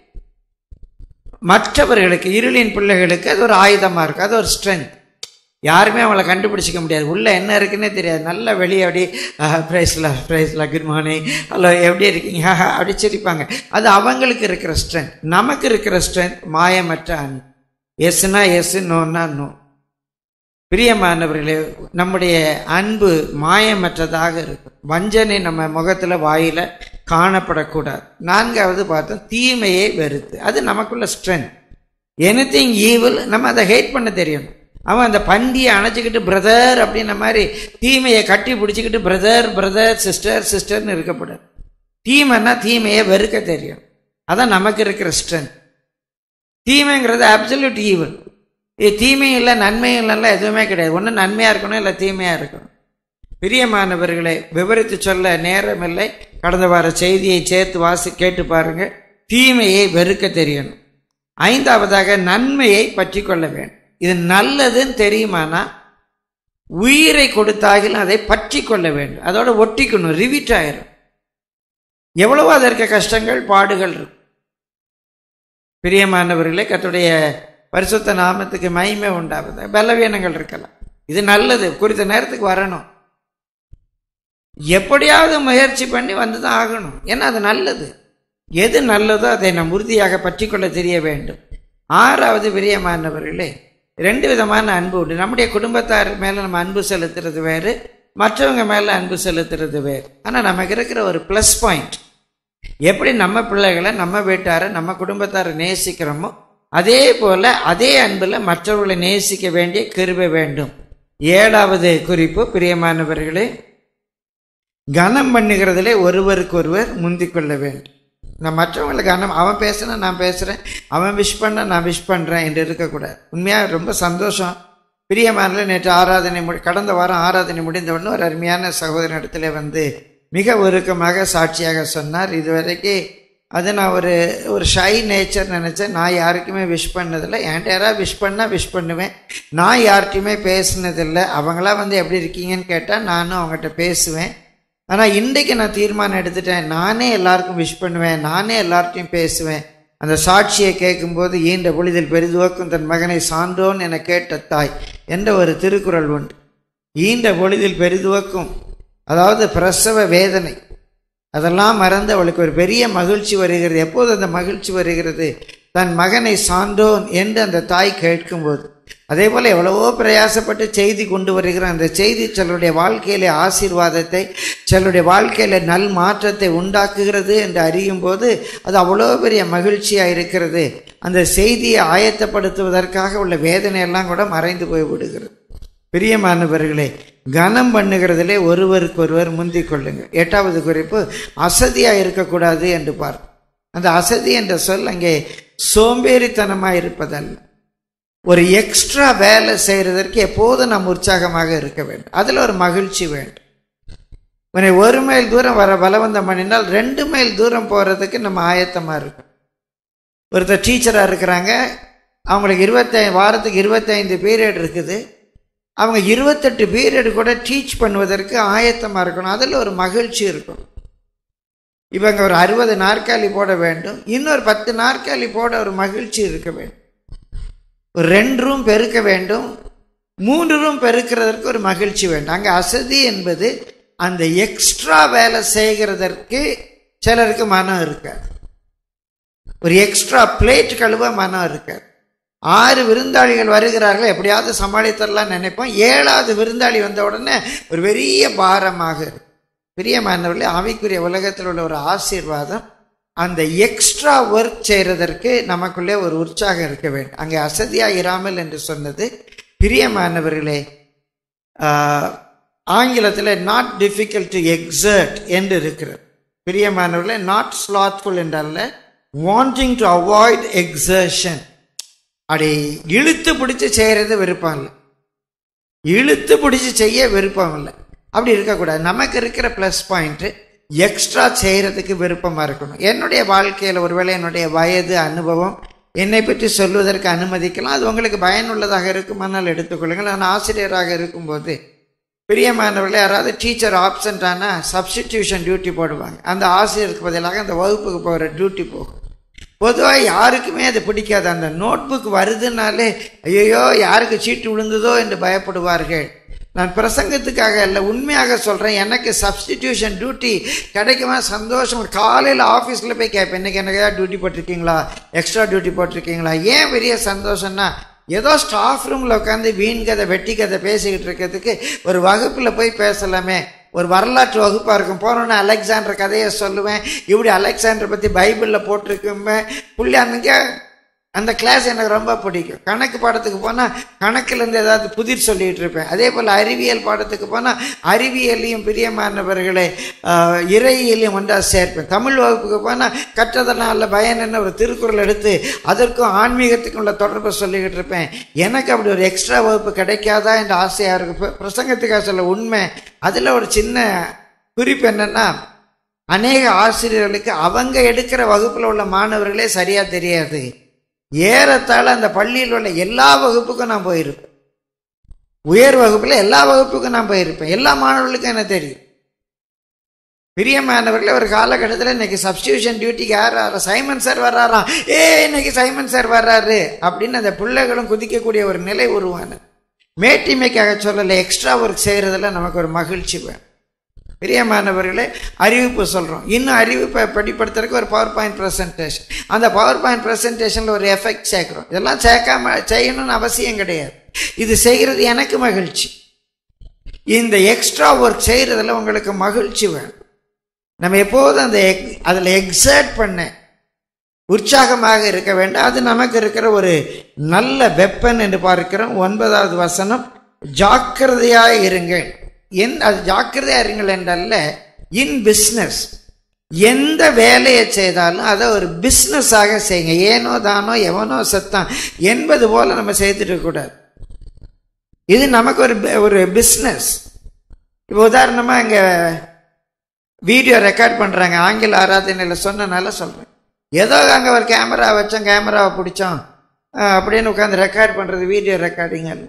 மற்றவர்களுக்கு, இருளின் பிள்ளைகளுக்கு அது ஒரு ஆயுதமாக இருக்குது, அது ஒரு ஸ்ட்ரென்த். யாருமே அவங்கள கண்டுபிடிச்சிக்க முடியாது, உள்ளே என்ன இருக்குன்னே தெரியாது. நல்லா வெளியே அப்படி ப்ரைஸ்லா ப்ரைஸ்லா குட் மார்னிங் ஹலோ எப்படி இருக்கீங்க அப்படி சிரிப்பாங்க. அது அவங்களுக்கு இருக்கிற ஸ்ட்ரென்த். நமக்கு இருக்கிற ஸ்ட்ரென்த் மாயமற்ற அன்பு. எஸ்னா எஸ், நோன்னா நோ. பிரியமானவர்களே, நம்முடைய அன்பு மாயமற்றதாக இருக்கும். வஞ்சனை நம்ம முகத்தில் வாயில் காணப்படக்கூடாது. நான்காவது பார்த்தோம் தீமையை வெறுத்து, அது நமக்குள்ள ஸ்ட்ரென்த். எனிதிங் ஈவில் நம்ம அதை ஹேட் பண்ண தெரியணும். அவன் அந்த பந்தியை அணைச்சிக்கிட்டு பிரதர் அப்படின்ன மாதிரி தீமையை கட்டி பிடிச்சிக்கிட்டு பிரதர் பிரதர் சிஸ்டர் சிஸ்டர்னு இருக்கப்படாது. தீமைன்னா தீமையை வெறுக்க தெரியும். அதான் நமக்கு இருக்கிற ஸ்ட்ரென்த். தீமைங்கிறது absolute evil. இது தீமையும் இல்லை நன்மையும் இல்லைன்னா எதுவுமே கிடையாது. ஒன்று நன்மையாக இருக்கணும், இல்லை தீமையாக இருக்கணும். பிரியமானவர்களை, விவரித்து சொல்ல நேரம் இல்லை. கடந்த வார செய்தியை சேர்த்து வாசி கேட்டு பாருங்க. தீமையை வெறுக்க தெரியணும். ஐந்தாவதாக நன்மையை பற்றி கொள்ள வேண்டும். இது நல்லதுன்னு தெரியுமானா உயிரை கொடுத்தாகிலும் அதை பற்றி கொள்ள வேண்டும், அதோட ஒட்டிக்கணும், ரிவிட் ஆயிரும். எவ்வளவோ அதற்கு கஷ்டங்கள் பாடுகள் இருக்கும். பிரியமானவர்களே, கர்த்தருடைய பரிசுத்த நாமத்துக்கு மகிமை உண்டாகுது. பலவீனங்கள் இருக்கலாம், இது நல்லது, குறித்த நேரத்துக்கு வரணும். எப்படியாவது முயற்சி பண்ணி வந்துதான் ஆகணும். ஏன்னா அது நல்லது. எது நல்லதோ அதை நாம் உறுதியாக பற்றி கொள்ள தெரிய வேண்டும். ஆறாவது, பிரியமானவர்களே, ரெண்டு விதமான அன்பு உண்டு. நம்முடைய குடும்பத்தார் மேலே நம்ம அன்பு செலுத்துறது வேறு, மற்றவங்க மேலே அன்பு செலுத்துறது வேறு. ஆனால் நமக்கு இருக்கிற ஒரு ப்ளஸ் பாயிண்ட், எப்படி நம்ம பிள்ளைகளை, நம்ம வீட்டாரை, நம்ம குடும்பத்தாரை நேசிக்கிறோமோ அதே போல அதே அன்பில் மற்றவர்களை நேசிக்க வேண்டிய கிருபை வேண்டும். ஏழாவது குறிப்பு, பிரியமானவர்களே, கனம் பண்ணுகிறதிலே ஒருவருக்கு ஒருவர் முந்திக் கொள்ள வேண்டும். நான் மற்றவங்களை கனம், அவன் பேசுனா நான் பேசுகிறேன், அவன் விஷ் பண்ண நான் விஷ் பண்ணுறேன் என்று இருக்கக்கூடாது. உண்மையாக ரொம்ப சந்தோஷம். பிரியமான நேற்று ஆராதனை முடி கடந்த வாரம் ஆராதனை முடிந்தவுடனே ஒரு அருமையான சகோதரன் இடத்துல வந்து மிக உருக்கமாக சாட்சியாக சொன்னார். இதுவரைக்கும் அது நான் ஒரு ஒரு ஷை நேச்சர் நினச்சேன். நான் யாருக்குமே விஷ் பண்ணதில்லை. என்கிட்ட யாராவது விஷ் பண்ணால் விஷ் பண்ணுவேன். நான் யார்கிட்டையுமே பேசினதில்லை. அவங்களாம் வந்து எப்படி இருக்கீங்கன்னு கேட்டால் நானும் அவங்ககிட்ட பேசுவேன். ஆனால் இன்றைக்கு நான் தீர்மானம் எடுத்துட்டேன், நானே எல்லாருக்கும் விஷ் பண்ணுவேன், நானே எல்லார்ட்டையும் பேசுவேன். அந்த சாட்சியை கேட்கும்போது, ஈன்ற பொழுதில் பெரிதுவக்கும் தன் மகனை சான்றோன் என கேட்ட தாய் என்ற ஒரு திருக்குறள் உண்டு. ஈன்ற பொழுதில் பெரிதுவக்கும், அதாவது பிரசவ வேதனை, அதெல்லாம் மறந்து அவளுக்கு ஒரு பெரிய மகிழ்ச்சி வருகிறது. எப்போது அந்த மகிழ்ச்சி வருகிறது? தன் மகனை சான்றோன் என்று அந்த தாய் கேட்கும்போது. அதே போல் எவ்வளவோ பிரயாசப்பட்டு செய்தி கொண்டு வருகிற அந்த செய்தி சிலருடைய வாழ்க்கையில ஆசீர்வாதத்தை, சிலருடைய வாழ்க்கையில நல் மாற்றத்தை உண்டாக்குகிறது என்று அறியும் போது அது அவ்வளோ பெரிய மகிழ்ச்சியாக இருக்கிறது. அந்த செய்தியை ஆயத்தப்படுத்துவதற்காக உள்ள வேதனையெல்லாம் கூட மறைந்து போய் விடுகிறது. பிரியமானவர்களே, கனம் பண்ணுகிறதிலே ஒருவருக்கு ஒருவர் முந்திக் கொள்ளுங்க. எட்டாவது குறிப்பு, அசதியாக இருக்கக்கூடாது என்று பார்ப்போம். அந்த அசதி என்ற சொல் அங்கே சோம்பேறித்தனமாக இருப்பதல்ல, ஒரு எக்ஸ்ட்ரா வேலை செய்கிறதற்கு எப்போதும் நாம் உற்சாகமாக இருக்க வேண்டும். அதில் ஒரு மகிழ்ச்சி வேண்டும். உன்னை ஒரு மைல் தூரம் வர பலவந்தம் பண்ணினால் ரெண்டு மைல் தூரம் போகிறதுக்கு நம்ம ஆயத்தமாக இருக்கோம். ஒருத்தர் டீச்சராக இருக்கிறாங்க, அவங்களுக்கு இருபத்தி வாரத்துக்கு இருபத்தைந்து பீரியட் இருக்குது. அவங்க இருபத்தெட்டு பீரியட் கூட டீச் பண்ணுவதற்கு ஆயத்தமாக இருக்கணும். அதில் ஒரு மகிழ்ச்சி இருக்கும். இவங்க ஒரு அறுபது நாற்காலி போட வேண்டும், இன்னொரு பத்து நாற்காலி போட ஒரு மகிழ்ச்சி இருக்க வேண்டும். ஒரு ரெண்டு ரூம் பெருக்க வேண்டும், மூன்று ரூம் பெருக்கிறதற்கு ஒரு மகிழ்ச்சி வேண்டும். அங்கே அசதி என்பது அந்த எக்ஸ்ட்ரா வேலை செய்கிறதற்கு சிலருக்கு மனம் இருக்காது. ஒரு எக்ஸ்ட்ரா பிளேட் கழுவ மனம் இருக்காது. ஆறு விருந்தாளிகள் வருகிறார்கள், எப்படியாவது சமாளித்தரலாம் நினைப்போம். ஏழாவது விருந்தாளி வந்த உடனே ஒரு பெரிய பாரமாக இருக்கும். பிரியமானவர்களே, ஆவிக்குரிய உலகத்தில் உள்ள ஒரு ஆசீர்வாதம் அந்த எக்ஸ்ட்ரா ஒர்க் செய்கிறதற்கு நமக்குள்ளே ஒரு உற்சாகம் இருக்க வேண்டும். அங்கே அசதியாக இராமல் என்று சொன்னது. பிரியமானவர்களே, ஆங்கிலத்தில் நாட் டிஃபிகல்ட் டு எக்ஸர்ட் என்று இருக்கிறது. பிரியமானவர்களே, நாட் ஸ்லாத்ஃபுல் என்றல்ல, வாண்டிங் டு அவாய்ட் எக்ஸர்ஷன். அப்படி இழுத்து பிடிச்சி செய்கிறது விருப்பம் இல்லை, இழுத்து பிடிச்சி செய்ய விருப்பம் இல்லை. அப்படி இருக்கக்கூடாது. நமக்கு இருக்கிற ப்ளஸ் பாயிண்ட்டு எக்ஸ்ட்ரா செய்கிறதுக்கு விருப்பமாக இருக்கணும். என்னுடைய வாழ்க்கையில் ஒருவேளை என்னுடைய வயது அனுபவம் என்னை பற்றி சொல்வதற்கு அனுமதிக்கலாம். அது உங்களுக்கு பயனுள்ளதாக இருக்குமானால் எடுத்துக்கொள்ளுங்கள். நான் ஆசிரியராக இருக்கும்போது பிரியமானவர்களே, யாராவது டீச்சர் ஆப்சண்ட் ஆனால் சப்ஸ்டிடியூஷன் டியூட்டி போடுவாங்க. அந்த ஆசிரியருக்கு பதிலாக அந்த வகுப்புக்கு போகிற டியூட்டி போகும். பொதுவாக யாருக்குமே அது பிடிக்காது. அந்த நோட் புக் வருதுனாலே ஐயோ யாருக்கு சீட்டு விழுந்ததோ என்று பயப்படுவார்கள். நான் பிரசங்கத்துக்காக இல்லை, உண்மையாக சொல்கிறேன். எனக்கு சப்ஸ்டிடியூஷன் டியூட்டி கிடைக்குமா சந்தோஷம். காலையில் ஆஃபீஸில் போய் கேட்பேன், இன்றைக்கி எனக்கு ஏதாவது டியூட்டி போட்டிருக்கீங்களா, எக்ஸ்ட்ரா டியூட்டி போட்டிருக்கீங்களா. ஏன் பெரிய சந்தோஷம்னா, ஏதோ ஸ்டாஃப் ரூமில் உட்காந்து வீண் கதை வெட்டி கதை பேசிக்கிட்டு இருக்கிறதுக்கு ஒரு வகுப்பில் போய் பேசலாமே. ஒரு வரலாற்று வகுப்பாக இருக்கும். போனோன்னே அலெக்சாண்டர் கதையை சொல்லுவேன். இப்படி அலெக்சாண்டர் பற்றி பைபிளில் போட்டிருக்குமே புள்ளி. அன்றைக்கி அந்த கிளாஸ் எனக்கு ரொம்ப பிடிக்கும். கணக்கு பாடத்துக்கு போனால் கணக்குலேருந்து ஏதாவது புதிர் சொல்லிகிட்டு இருப்பேன். அதே போல் அறிவியல் பாடத்துக்கு போனால் அறிவியலையும் பிரியமானவர்களே இறையிலையும் ஒன்றாக சேர்ப்பேன். தமிழ் வகுப்புக்கு போனால் கற்றதெல்லாம் அல்ல பயன் என்ன ஒரு திருக்குறள் எடுத்து அதற்கும் ஆன்மீகத்துக்கும் உள்ள தொடர்பை சொல்லிக்கிட்டு இருப்பேன். எனக்கு அப்படி ஒரு எக்ஸ்ட்ரா வகுப்பு கிடைக்காதா என்ற ஆசையாக இருக்கு. பிரசங்கத்துக்காக சொல்ல உண்மை. அதில் ஒரு சின்ன குறிப்பு என்னென்னா, அநேக ஆசிரியர்களுக்கு அவங்க எடுக்கிற வகுப்பில் உள்ள மாணவர்களே சரியாக தெரியாது. ஏறத்தாழ அந்த பள்ளியில் உள்ள எல்லா வகுப்புக்கும் நான் போயிருப்பேன். உயர் வகுப்பில் எல்லா வகுப்புக்கும் நான் போயிருப்பேன். எல்லா மாணவர்களுக்கும் என்ன தெரியும். பிரியமானவர்களே, ஒரு காலகட்டத்தில் இன்னைக்கு சப்ஸ்டியூஷன் டியூட்டிக்கு யார் வர, சைமன் சார் வர்றாராம், ஏ இன்னைக்கு சைமன் சார் வர்றாரு அப்படின்னு அந்த பிள்ளைகளும் குதிக்கக்கூடிய ஒரு நிலை உருவானது. மேட்டிமைக்காக சொல்லலை, எக்ஸ்ட்ரா ஒர்க் செய்கிறதுல நமக்கு ஒரு மகிழ்ச்சி வேணும். பிரியமானவர்களே, அறிவிப்பு சொல்கிறோம். இன்னும் அறிவிப்பை படிப்படுத்துறதுக்கு ஒரு பவர் பாயிண்ட் ப்ரெசன்டேஷன், அந்த பவர் பாயிண்ட் ப்ரெசன்டேஷனில் ஒரு எஃபெக்ட் சேர்க்குறோம். இதெல்லாம் சேர்க்காம செய்யணும்னு அவசியம் கிடையாது. இது செய்கிறது எனக்கு மகிழ்ச்சி. இந்த எக்ஸ்ட்ரா ஒர்க் செய்கிறதுல உங்களுக்கு மகிழ்ச்சி வேணும். நம்ம எப்போதும் அந்த அதில் எக்ஸர்ட் பண்ண உற்சாகமாக இருக்க வேண்டும். அது நமக்கு இருக்கிற ஒரு நல்ல வெப்பன் என்று பார்க்கிறோம். ஒன்பதாவது வசனம், ஜாக்கிரதையாக இருங்கள். என் அது ஜாக்கிரதையாக இருங்கள் என்றல்ல, இன் பிஸ்னஸ், எந்த வேலையை செய்தாலும் அதை ஒரு பிஸ்னஸாக செய்யுங்க. ஏனோ தானோ எவனோ செத்தான் என்பது போல நம்ம செய்துட்டு கூடாது. இது நமக்கு ஒரு ஒரு பிஸ்னஸ். இப்போ உதாரணமாக இங்கே வீடியோ ரெக்கார்ட் பண்ணுறாங்க, ஆங்கில ஆராதனையில் சொன்னனால சொல்கிறேன். ஏதோ அங்கே ஒரு கேமரா வச்சோம், கேமராவை பிடிச்சோம் அப்படின்னு உட்காந்து ரெக்கார்ட் பண்ணுறது வீடியோ ரெக்கார்டிங் அல்ல,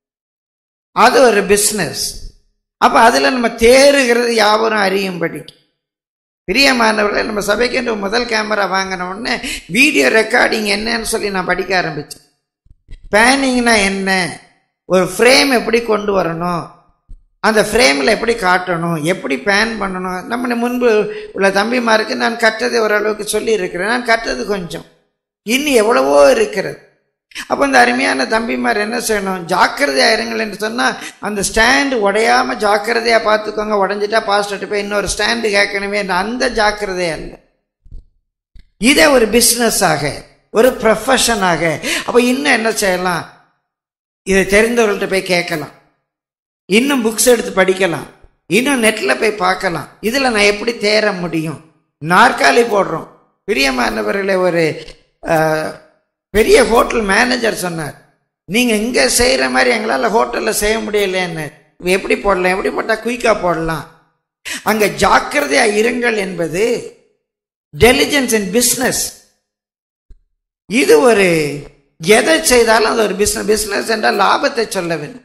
அது ஒரு பிஸ்னஸ். அப்போ அதில் நம்ம தேறுகிறது யாவரும் அறியும்படி. பிரியமானவர்களே, நம்ம சபைக்கு முதல் கேமரா வாங்கின உடனே வீடியோ ரெக்கார்டிங் என்னன்னு சொல்லி நான் படிக்க ஆரம்பித்தேன். பேனிங்னா என்ன, ஒரு ஃப்ரேம் எப்படி கொண்டு வரணும், அந்த ஃப்ரேமில் எப்படி காட்டணும், எப்படி பேன் பண்ணணும். நம்ம முன்பு உள்ள தம்பிமாருக்கு நான் கற்றது ஓரளவுக்கு சொல்லி இருக்கிறேன். நான் கற்றது கொஞ்சம், இன்னும் எவ்வளவோ இருக்கிறது. அப்போ இந்த அருமையான தம்பிமார் என்ன செய்யணும், ஜாக்கிரதையாக இருங்கள் என்று சொன்னால், அந்த ஸ்டாண்டு உடையாமல் ஜாக்கிரதையாக பார்த்துக்கோங்க. உடஞ்சிட்டா பாஸ்டர்ட்டு போய் இன்னொரு ஸ்டாண்டு கேட்கணுமே, அந்த ஜாக்கிரதையா இல்லை. இதை ஒரு பிஸ்னஸாக, ஒரு ப்ரொஃபஷனாக. அப்போ இன்னும் என்ன செய்யலாம், இதை தெரிந்தவர்கள்ட்ட போய் கேட்கலாம், இன்னும் புக்ஸ் எடுத்து படிக்கலாம், இன்னும் நெட்டில் போய் பார்க்கலாம். இதில் நான் எப்படி தேர முடியும். நாற்காலி போடுறோம். பிரியமானவர்களே, ஒரு பெரிய ஹோட்டல் மேனேஜர் சொன்னார், நீங்கள் இங்கே செய்கிற மாதிரி எங்களால் ஹோட்டலில் செய்ய முடியலன்னு. எப்படி போடலாம், எப்படி போட்டால் குயிக்காக போடலாம். அங்கே ஜாக்கிரதையாக இருங்கள் என்பது டெலிஜென்ஸ் இன் பிஸ்னஸ். இது ஒரு எதை செய்தாலும் அது ஒரு பிஸ்னஸ். பிஸ்னஸ் என்றால் லாபத்தை சொல்லவில்லை,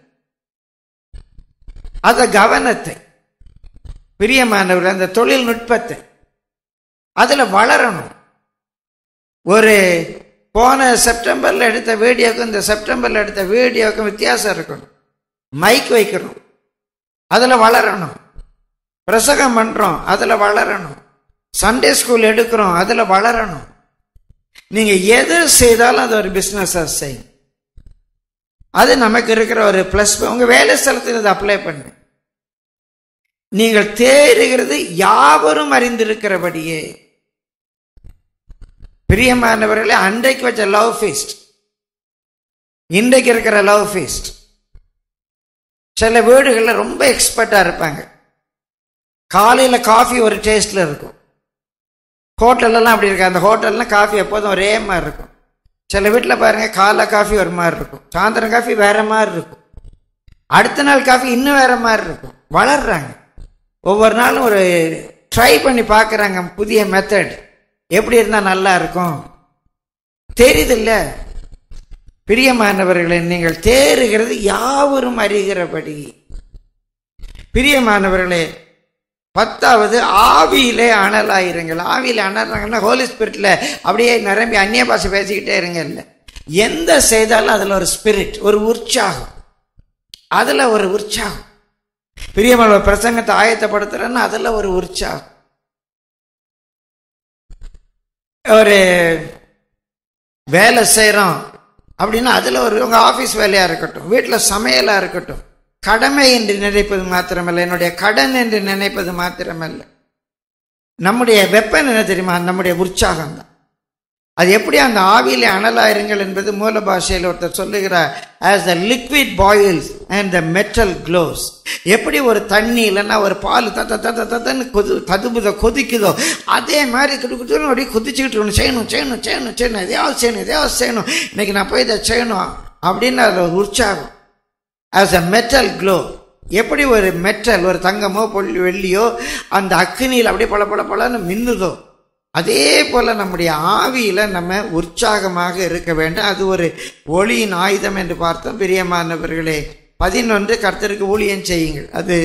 அந்த கவனத்தை, பிரியமானவர்கள் அந்த தொழில்நுட்பத்தை அதில் வளரணும். ஒரு போன செப்டம்பரில் எடுத்த வீடியோக்கும் இந்த செப்டம்பரில் எடுத்த வீடியோக்கும் வித்தியாசம் இருக்கணும். மைக் வைக்கணும், அதில் வளரணும். பிரசங்கம் பண்ணுறோம், அதில் வளரணும். சண்டே ஸ்கூல் எடுக்கிறோம், அதில் வளரணும். நீங்கள் எது செய்தாலும் அது ஒரு பிஸ்னஸாக செய்யும். அது நமக்கு இருக்கிற ஒரு பிளஸ். உங்கள் வேலை ஸ்தலத்தில் இதை அப்ளை பண்ணு. நீங்கள் தேறுகிறது யாவரும் அறிந்திருக்கிறபடியே. பிரியமானவர்களே, அன்றைக்கு வச்ச லவ் ஃபீஸ்ட், இன்றைக்கு இருக்கிற லவ் ஃபீஸ்ட். சில வீடுகளில் ரொம்ப எக்ஸ்பர்ட்டாக இருப்பாங்க. காலையில் காஃபி ஒரு டேஸ்டில் இருக்கும். ஹோட்டல்லாம் அப்படி இருக்கு. அந்த ஹோட்டல்லாம் காஃபி எப்போதும் ஒரே மாதிரி இருக்கும். சில வீட்டில் பாருங்கள், காலை காஃபி ஒரு மாதிரி இருக்கும், சாயந்தரம் காஃபி வேற மாதிரி இருக்கும், அடுத்த நாள் காஃபி இன்னும் வேற மாதிரி இருக்கும். வளர்றாங்க, ஒவ்வொரு நாளும் ஒரு ட்ரை பண்ணி பார்க்குறாங்க புதிய மெத்தட், எப்படி இருந்தால் நல்லா இருக்கும். தெரியுதில்ல பிரியமானவர்களே, நீங்கள் தேறுகிறது யாவரும் அறிகிறபடி. பிரியமானவர்களே, பத்தாவது ஆவியிலே அனலாயிருங்கள். ஆவியில அனலாங்கன்னா ஹோலி ஸ்பிரிட்ல அப்படியே நிரம்பி அந்நிய பாஷை பேசிக்கிட்டே இருங்க. இல்லை, எந்த செய்தாலும் அதில் ஒரு ஸ்பிரிட், ஒரு உற்சாகம், அதில் ஒரு உற்சாகம். பிரியமான பிரசங்கத்தை ஆயத்தப்படுத்துறேன்னா அதில் ஒரு உற்சாகம். ஒரு வேலை செய்கிறோம் அப்படின்னா அதில் ஒரு, உங்கள் ஆஃபீஸ் வேலையாக இருக்கட்டும், வீட்டில் சமையலாக இருக்கட்டும், கடமை என்று நினைப்பது மாத்திரமல்ல, என்னுடைய கடன் என்று நினைப்பது மாத்திரமல்ல, நம்முடைய வெப்பன் என்ன தெரியுமா, நம்முடைய உற்சாகம் தான். அது எப்படி அந்த ஆவியிலே அனலாயிருங்கள் என்பது மூல பாஷையில் ஒருத்தர் சொல்லுகிறார், as the liquid boils and the metal glows. எப்படி ஒரு தண்ணி இல்லைன்னா ஒரு பால் தத்த தத்த தத்தன்னு கொது ததுபுத கொதிக்குதோ, அதே மாதிரி குடுக்குன்னு அப்படியே கொதிச்சுக்கிட்டு இருக்கணும். செய்யணும் செய்யணும் செய்யணும் செய்யணும் எதையாவது செய்யணும் எதையாவது செய்யணும், இன்னைக்கு நான் போய் இதை செய்யணும் அப்படின்னு அதில் ஒரு உற்சாகம். ஆஸ் அ மெட்டல் க்ளோ, எப்படி ஒரு மெட்டல், ஒரு தங்கமோ பொல்லி வெள்ளியோ அந்த அக்னியில் அப்படியே பல பல பலன்னு மின்னுதோ, அதே போல நம்முடைய ஆவியில நம்ம உற்சாகமாக இருக்க வேண்டும். அது ஒரு ஒளியின் ஆயுதம் என்று பார்த்தோம். பிரியமானவர்களே, பதினொன்று கர்த்தருக்கு ஊழியம் செய்யுங்கள். அது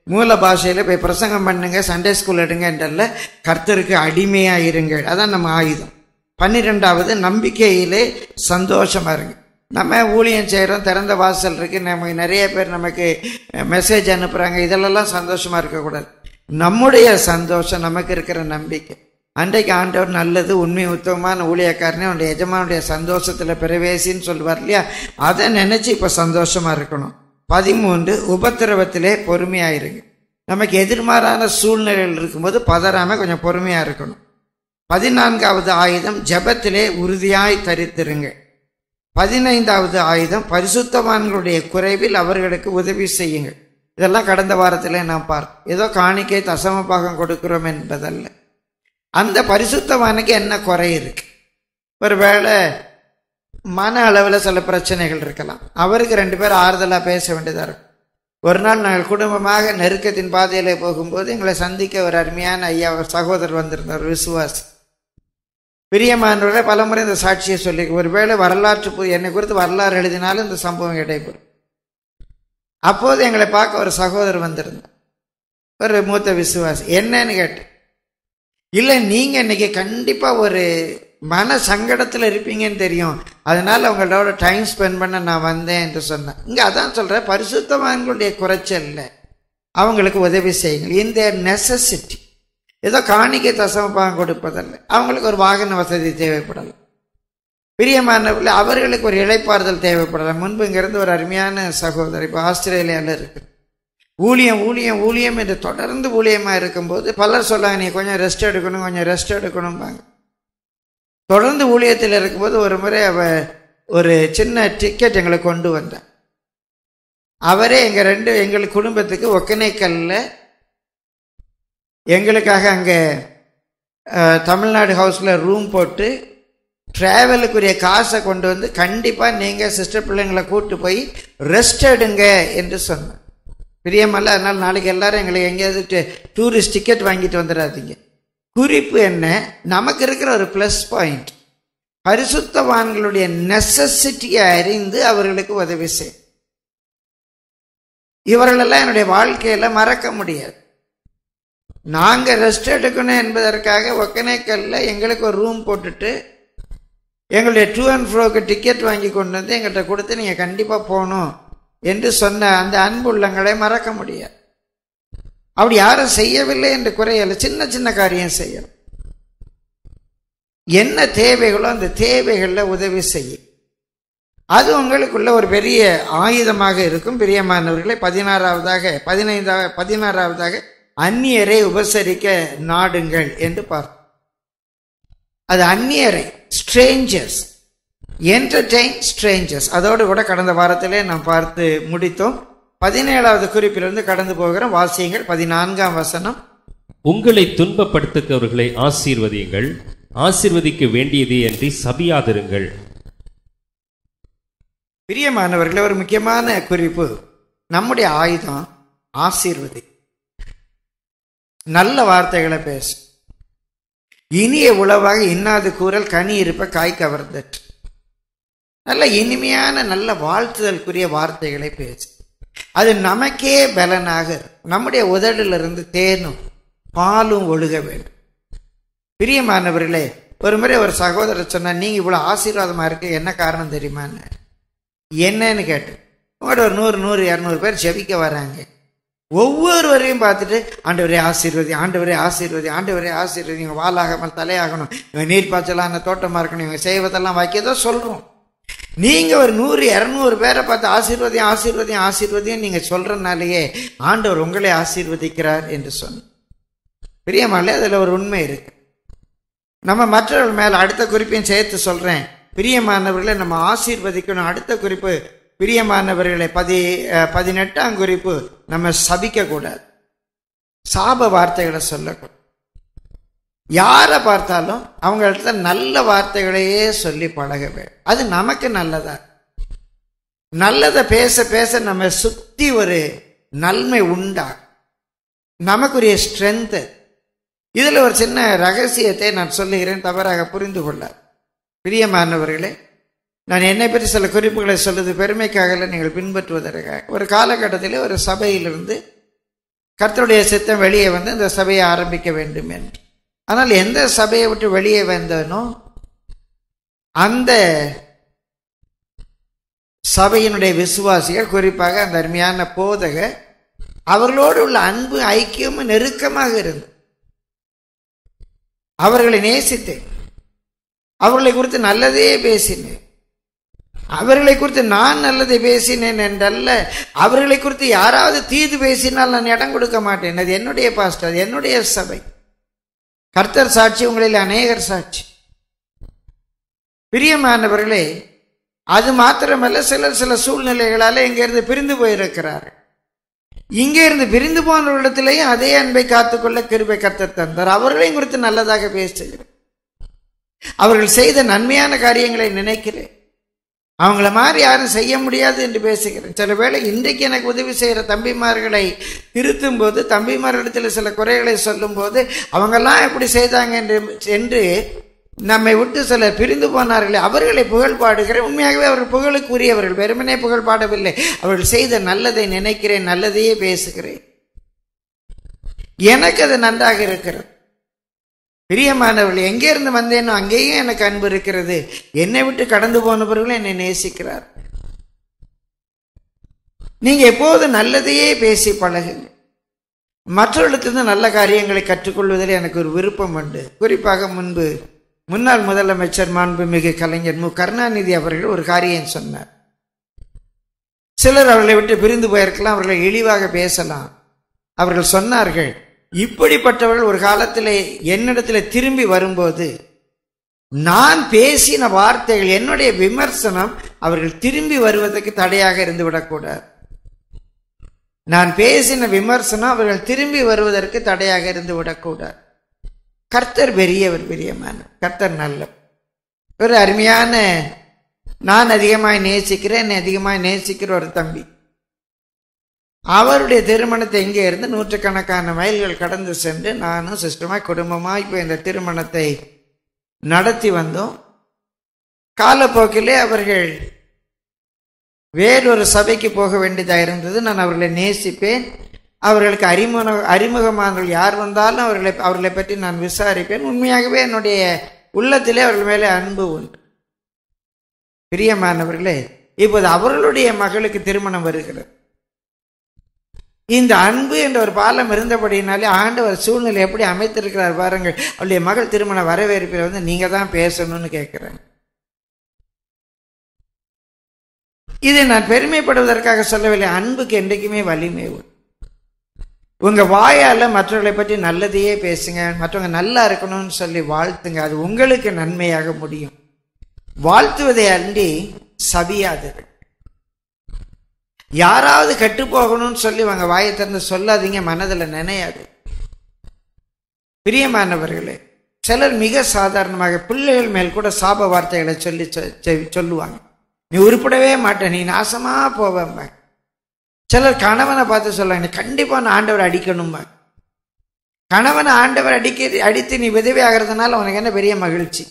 மூல பாஷையில் போய் பிரசங்கம் பண்ணுங்க, சண்டே ஸ்கூல் எடுங்க என்றல்ல, கர்த்தருக்கு அடிமையாக இருங்கள். அதான் நம்ம ஆயுதம். பன்னிரெண்டாவது, நம்பிக்கையிலே சந்தோஷமாக இருங்க. நம்ம ஊழியம் செய்கிறோம், திறந்த வாசல் இருக்குது, நமக்கு நிறைய பேர் நமக்கு மெசேஜ் அனுப்புகிறாங்க, இதெல்லாம் சந்தோஷமாக இருக்கக்கூடாது. நம்முடைய சந்தோஷம் நமக்கு இருக்கிற நம்பிக்கை. அன்றைக்கு ஆண்டவர் நல்லது உண்மை உத்தமமான ஊழியக்காரனே உன்னுடைய எஜமானுடைய சந்தோஷத்தில் பிரவேசின்னு சொல்லுவார் இல்லையா, அதை நினச்சி இப்போ சந்தோஷமாக இருக்கணும். பதிமூன்று, உபத்திரவத்திலே பொறுமையாக இருங்க. நமக்கு எதிர்மாறான சூழ்நிலைகள் இருக்கும்போது பதறாமல் கொஞ்சம் பொறுமையாக இருக்கணும். பதினான்காவது ஆயுதம், ஜெபத்திலே உறுதியாய் தரித்திருங்க. பதினைந்தாவது ஆயுதம், பரிசுத்தவான்களுடைய குறைவில் அவர்களுக்கு உதவி செய்யுங்கள். இதெல்லாம் கடந்த வாரத்தில் நாம் பார்த்தோம். ஏதோ காணிக்கை தசம பாகம் கொடுக்கிறோம் என்பதல்ல. அந்த பரிசுத்தவானுக்கு என்ன குறை இருக்கு? ஒருவேளை மன அளவில் சில பிரச்சனைகள் இருக்கலாம். அவருக்கு ரெண்டு பேர் ஆறுதலாக பேச வேண்டியதாக இருக்கும். ஒரு நாள் நாங்கள் குடும்பமாக நெருக்கத்தின் பாதையிலே போகும்போது எங்களை சந்திக்க ஒரு அருமையான ஐயா சகோதரர் வந்திருந்தார், விசுவாசி. பிரியமானவர்களே, பல முறை இந்த சாட்சியை சொல்லி, ஒருவேளை வரலாற்று என்னை குறித்து வரலாறு எழுதினாலும் இந்த சம்பவம் இடைபெறும். அப்போது எங்களை பார்க்க ஒரு சகோதரர் வந்திருந்தார், ஒரு மூத்த விசுவாசி. என்னன்னு கேட்டு, இல்லை நீங்கள் இன்னைக்கு கண்டிப்பாக ஒரு மன சங்கடத்தில் இருப்பீங்கன்னு தெரியும், அதனால அவங்களோட டைம் ஸ்பெண்ட் பண்ண நான் வந்தேன் என்று சொன்னேன். இங்கே அதான் சொல்கிறேன், பரிசுத்தவான்களுடைய குறைச்சல்ல அவங்களுக்கு உதவி செய்யுங்கள். இந்த நெசசிட்டி ஏதோ காணிக்கை தசமபாகம் கொடுப்பதல்ல. அவங்களுக்கு ஒரு வாகன வசதி தேவைப்படலாம். பிரியமானவர்களே, அவர்களுக்கு ஒரு இளைப்பாறுதல் தேவைப்படலாம். முன்பு இங்கிருந்து ஒரு அருமையான சகோதரர் இப்போ ஆஸ்திரேலியாவில் இருக்கு. ஊழியம் ஊழியம் ஊழியம் என்று தொடர்ந்து ஊழியமாக இருக்கும்போது பலர் சொல்லாங்க, நீ கொஞ்சம் ரெஸ்ட் எடுக்கணும், கொஞ்சம் ரெஸ்ட் எடுக்கணும்பாங்க. தொடர்ந்து ஊழியத்தில் இருக்கும்போது ஒரு முறை அவ ஒரு சின்ன டிக்கெட் எங்களை கொண்டு வந்தார். அவரே எங்கள் ரெண்டு எங்கள் குடும்பத்துக்கு ஒக்கனைக்கல்ல எங்களுக்காக அங்கே தமிழ்நாடு ஹவுஸில் ரூம் போட்டு ட்ராவலுக்குரிய காசை கொண்டு வந்து, கண்டிப்பாக நீங்கள் சிஸ்டர் பிள்ளைங்களை கூப்பிட்டு போய் ரெஸ்ட் எடுங்க என்று சொன்னேன். பிரியமல்ல, அதனால் நாளைக்கு எல்லாரும் எங்களுக்கு எங்கேயாவது டூரிஸ்ட் டிக்கெட் வாங்கிட்டு வந்துடாதீங்க. குறிப்பு என்ன, நமக்கு இருக்கிற ஒரு ப்ளஸ் பாயிண்ட், பரிசுத்தவான்களுடைய நெசசிட்டியை அறிந்து அவர்களுக்கு உதவி செய்யும். இவர்களெல்லாம் என்னுடைய வாழ்க்கையில் மறக்க முடியாது. நாங்கள் ரெஸ்ட் எடுக்கணும் என்பதற்காக ஒக்கனைக்கல்ல எங்களுக்கு ஒரு ரூம் போட்டுட்டு எங்களுடைய டூ அண்ட் ஃப்ரோக்கு டிக்கெட் வாங்கி கொண்டு வந்து எங்கள்கிட்ட கொடுத்து நீங்கள் கண்டிப்பாக போகணும் என்று சொன்ன அந்த அன்பு உள்ளங்களை மறக்க முடியாது. அப்படி யாரும் செய்யவில்லை என்று குறையல, சின்ன சின்ன காரியம் செய்யணும். என்ன தேவைகளோ அந்த தேவைகளில் உதவி செய்யும். அது உங்களுக்குள்ள ஒரு பெரிய ஆயுதமாக இருக்கும். பிரியமானவர்களை, பதினாறாவதாக பதினைந்தாவது பதினாறாவதாக அந்நியரை உபசரிக்க நாடுங்கள் என்று பார்த்தோம். அது அந்நியரை, ஸ்ட்ரேஞ்சர்ஸ், என்டர்டெயின் ஸ்ட்ரேஞ்சர்ஸ். அதோடு கூட கடந்த வாரத்திலே நாம் பார்த்து முடித்தோம். பதினேழாவது குறிப்பிலிருந்து கடந்து போகிறோம். வாசியங்கள் பதினான்காம் வசனம். உங்களை துன்பப்படுத்துகிறவர்களை ஆசீர்வதியுங்கள், ஆசீர்வதிக்க வேண்டியதே அன்றி சபியாதிருங்கள். பிரியமானவர்களே, ஒரு முக்கியமான குறிப்பு, நம்முடைய ஆயுதம் ஆசீர்வதி. நல்ல வார்த்தைகளை பேசு. இனிய உளவாக இன்னாது கூறல் கனி இருப்ப காய் கவர்ந்தற்று. நல்ல இனிமையான நல்ல வாழ்த்துதலுக்குரிய வார்த்தைகளை பேசு. அது நமக்கே பலனாக, நம்முடைய உதடிலிருந்து தேனும் பாலும் ஒழுக வேண்டும். பிரியமானவர்களே, ஒரு முறை ஒரு சகோதரர் சொன்னார், நீங்க இவ்வளவு ஆசீர்வாதமா இருக்கு, என்ன காரணம் தெரியுமான்னு. என்னன்னு கேட்டு, உங்களோட ஒரு நூறு நூறு இரநூறு பேர் ஜெபிக்க வராங்க. ஒவ்வொருவரையும் பார்த்துட்டு ஆண்டவரே ஆசீர்வதி, ஆண்டவரே ஆசீர்வதி, ஆண்டவரே ஆசீர்வதி, இவங்க வாலாகாமல் தலையாகணும், இவங்க நீர் பாய்ச்சலான தோட்டமா இருக்கணும், இவங்க செய்வதெல்லாம் வைக்கதோ சொல்றோம். நீங்க ஒரு நூறு இரநூறு பேரை பார்த்து ஆசீர்வதியும் ஆசீர்வதியும் ஆசீர்வதியும் நீங்க சொல்றதுனாலேயே ஆண்டவர் உங்களை ஆசீர்வதிக்கிறார் என்று சொன்ன பிரியமானே, அதுல ஒரு உண்மை இருக்கு. நம்ம மற்றவர்கள் மேல அடுத்த குறிப்பையும் சேர்த்து சொல்றேன். பிரியமானவர்களை நம்ம ஆசீர்வதிக்கணும். அடுத்த குறிப்பு, பிரியமானவர்களை பதி பதினெட்டாம் குறிப்பு, நம்ம சபிக்க கூடாது, சாப வார்த்தைகளை சொல்லக்கூடாது. யாரை பார்த்தாலும் அவங்கள்ட்ட நல்ல வார்த்தைகளையே சொல்லி பழக வேண்டும். அது நமக்கு நல்லதா, நல்லதை பேச பேச நம்ம சுத்தி ஒரு நன்மை உண்டா, நமக்குரிய ஸ்ட்ரென்த். இதுல ஒரு சின்ன ரகசியத்தை நான் சொல்லுகிறேன், தவறாக புரிந்து கொள்ளார். பிரியமானவர்களே, நான் என்னை பற்றி சில குறிப்புகளை சொல்லுது பெருமைக்காக நீங்கள் பின்பற்றுவதற்காக. ஒரு காலகட்டத்தில் ஒரு சபையிலிருந்து கர்த்தருடைய சித்தம் வெளியே வந்து இந்த சபையை ஆரம்பிக்க வேண்டும் என்று. ஆனால் எந்த சபையை விட்டு வெளியே வந்தனோ அந்த சபையினுடைய விசுவாசிகள், குறிப்பாக அந்த அருமையான போதகர், அவர்களோடு உள்ள அன்பு ஐக்கியமும் நெருக்கமாக இருந்து அவர்களை நேசித்தேன். அவர்களை குறித்து நல்லதே பேசினேன். அவர்களை குறித்து நான் நல்லதை பேசினேன் என்றல்ல, அவர்களை குறித்து யாராவது தீது பேசினால் நான் இடம் கொடுக்க மாட்டேன். அது என்னுடைய பாஸ்டர், அது என்னுடைய சபை. கர்த்தர் சாட்சி, உங்களில் அநேகர் சாட்சி. பிரியமானவர்களே, அது மாத்திரமல்ல, சிலர் சில சூழ்நிலைகளால் இங்கிருந்து பிரிந்து போயிருக்கிறார்கள். இங்கே இருந்து பிரிந்து போனவர்களிடத்திலேயும் அதே அன்பை காத்துக்கொள்ள கிருபை கர்த்தர் தந்தார். அவர்களையும் குறித்து நல்லதாக பேசுகிறேன். அவர்கள் செய்த நன்மையான காரியங்களை நினைக்கிறேன். அவங்கள மாதிரி யாரும் செய்ய முடியாது என்று பேசுகிறேன். சில வேளை இன்றைக்கு எனக்கு உதவி செய்கிற தம்பிமார்களை திருத்தும் போது, தம்பிமார்களிடத்தில் சில குறைகளை சொல்லும் போது, அவங்கெல்லாம் எப்படி செய்தாங்க என்று என்று நம்மை விட்டு சிலர் பிரிந்து போனார்களே, அவர்களை புகழ் பாடுகிறேன். உண்மையாகவே அவர்கள் புகழுக்கு உரியவர்கள், வெறுமனே புகழ் பாடவில்லை. அவர்கள் செய்த நல்லதை நினைக்கிறேன், நல்லதையே பேசுகிறேன். எனக்கு அது நன்றாக இருக்கிறது. பிரியமானவர்கள், எங்கே இருந்து வந்தேனோ அங்கேயும் எனக்கு அன்பு இருக்கிறது. என்னை விட்டு கடந்து போனவர்களும் என்னை நேசிக்கிறார். நீங்க எப்போது நல்லதையே பேசி பழகுங்க. மற்றவர்களுக்கு நல்ல காரியங்களை கற்றுக்கொள்வதில் எனக்கு ஒரு விருப்பம் உண்டு. குறிப்பாக முன்பு முன்னாள் முதலமைச்சர் மாண்புமிகு கலைஞர் மு கருணாநிதி அவர்கள் ஒரு காரியம் சொன்னார். சிலர் அவர்களை விட்டு பிரிந்து போயிருக்கலாம், அவர்களை இழிவாக பேசலாம். அவர்கள் சொன்னார்கள், இப்படிப்பட்டவர்கள் ஒரு காலத்தில் என்னிடத்தில் திரும்பி வரும்போது நான் பேசின வார்த்தைகள், என்னுடைய விமர்சனம் அவர்கள் திரும்பி வருவதற்கு தடையாக இருந்து விடக்கூடாது. நான் பேசின விமர்சனம் அவர்கள் திரும்பி வருவதற்கு தடையாக இருந்து விடக்கூடாது. கர்த்தர் பெரியவர், பிரியமான கர்த்தர் நல்லவர். ஒரு அருமையான, நான் அதிகமாய் நேசிக்கிறேன், என்னை அதிகமாய் நேசிக்கிற ஒரு தம்பி, அவருடைய திருமணத்தை இங்கே இருந்து நூற்றுக்கணக்கான மைல்கள் கடந்து சென்று நானும் சிஸ்டமாய் குடும்பமாய் இப்போ இந்த திருமணத்தை நடத்தி வந்தோம். காலப்போக்கிலே அவர்கள் வேறொரு சபைக்கு போக வேண்டியதாக இருந்தது. நான் அவர்களை நேசிப்பேன். அவர்களுக்கு அறிமுக அறிமுகமானவர்கள் யார் வந்தாலும் அவர்களை அவர்களை பற்றி நான் விசாரிப்பேன். உண்மையாகவே என்னுடைய உள்ளத்திலே அவர்கள் மேலே அன்பு உண்டு. பிரியமானவர்களே, இப்போது அவர்களுடைய மகளுக்கு திருமணம் வருகிறது. இந்த அன்பு என்ற ஒரு பாலம் இருந்தபடினாலே ஆண்டவர் சூழ்நிலை எப்படி அமைத்திருக்கிறார் பாருங்கள். அவருடைய மகள் திருமண வரவேற்பில் வந்து நீங்க தான் பேசணும்னு கேட்கிறேன். இதை நான் பெருமைப்படுவதற்காக சொல்லவில்லை. அன்புக்கு என்றைக்குமே வலிமை உண்டு. உங்க வாயால மற்றவர்களை பற்றி நல்லதையே பேசுங்க, மற்றவங்க நல்லா இருக்கணும்னு சொல்லி வாழ்த்துங்க. அது உங்களுக்கு நன்மையாக முடியும். வாழ்த்துவதை அன்றி சபியாதீர்கள். யாராவது கெட்டு போகணும்னு சொல்லி அவங்க வாயை திறந்து சொல்லாதீங்க, மனதில் நினையாது. பிரியமானவர்களே, சிலர் மிக சாதாரணமாக பிள்ளைகள் மேல் கூட சாப வார்த்தைகளை சொல்லி சொல்லுவாங்க. நீ உருப்படவே மாட்டேன், நீ நாசமா போவ. சிலர் கணவனை பார்த்து சொல்லுவாங்க, நீ கண்டிப்பா நான் ஆண்டவர் அடிக்கணும்பா. கணவனை ஆண்டவர் அடிக்க அடித்து நீ விதவை ஆகிறதுனால உனக்கு என்ன பெரிய மகிழ்ச்சி?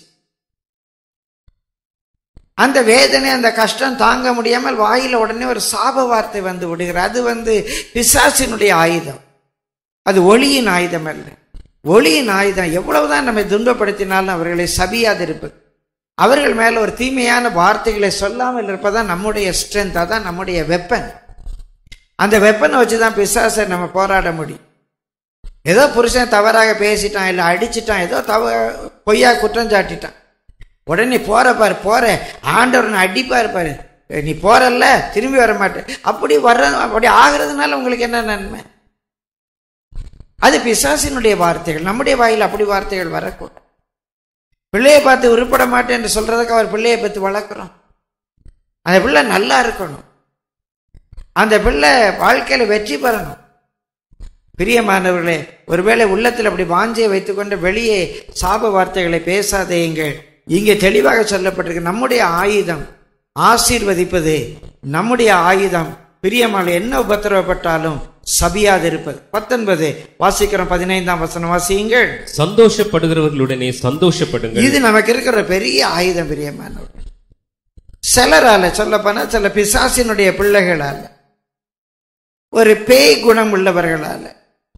அந்த வேதனை, அந்த கஷ்டம் தாங்க முடியாமல் வாயில உடனே ஒரு சாப வார்த்தை வந்து விடுகிறது. அது வந்து பிசாசினுடைய ஆயுதம். அது ஒளியின் ஆயுதம் அல்ல. ஒளியின் ஆயுதம் எவ்வளவுதான் நம்மை துன்பப்படுத்தினாலும் அவர்களை சபியாதிருப்பது, அவர்கள் மேல ஒரு தீமையான வார்த்தைகளை சொல்லாமல் இருப்பதான் நம்முடைய ஸ்ட்ரென்த், அதான் நம்முடைய வெப்பன். அந்த வெப்பனை வச்சுதான் பிசாசை நம்ம போராட முடியும். ஏதோ புருஷன் தவறாக பேசிட்டான், இல்லை அடிச்சிட்டான், ஏதோ தவ பொய்யா குற்றம் சாட்டிட்டான், உடனே போற பாரு போற ஆண்டவர் அடிப்பாரு பாரு, நீ போறல்ல திரும்பி வர மாட்டேன், அப்படி வர்ற அப்படி ஆகிறதுனால உங்களுக்கு என்ன நன்மை? அது பிசாசினுடைய வார்த்தைகள். நம்முடைய வாயில் அப்படி வார்த்தைகள் வரக்கூடாது. பிள்ளையை பார்த்து உருப்பட மாட்டேன் என்று சொல்றதுக்கு அவர் பிள்ளையை பார்த்து வளர்க்குறோம். அந்த பிள்ளை நல்லா இருக்கணும், அந்த பிள்ளை வாழ்க்கையில வெற்றி பெறணும். பிரியமானவர்களே, ஒருவேளை உள்ளத்தில் அப்படி வாஞ்சையை வைத்துக்கொண்டு வெளியே சாப வார்த்தைகளை பேசாதேங்கள். இங்கே தெளிவாக சொல்லப்பட்டிருக்கு, நம்முடைய ஆயுதம் ஆசீர்வதிப்பது. நம்முடைய ஆயுதம் பிரியமான என்ன உபத்திரவப்பட்டாலும் சபியாதிருப்பது. பத்தொன்பது வாசிக்கிறோம், பதினைந்தாம் வசனம் வாசியுங்கள். சந்தோஷப்படுகிறவர்களுடனே சந்தோஷப்படுங்கள். இது நமக்கு இருக்கிற பெரிய ஆயுதம் பிரியமானவர்கள். சிலரால சொல்லப்போனா சில பிசாசினுடைய பிள்ளைகளால, ஒரு பேய் குணம் உள்ளவர்களால,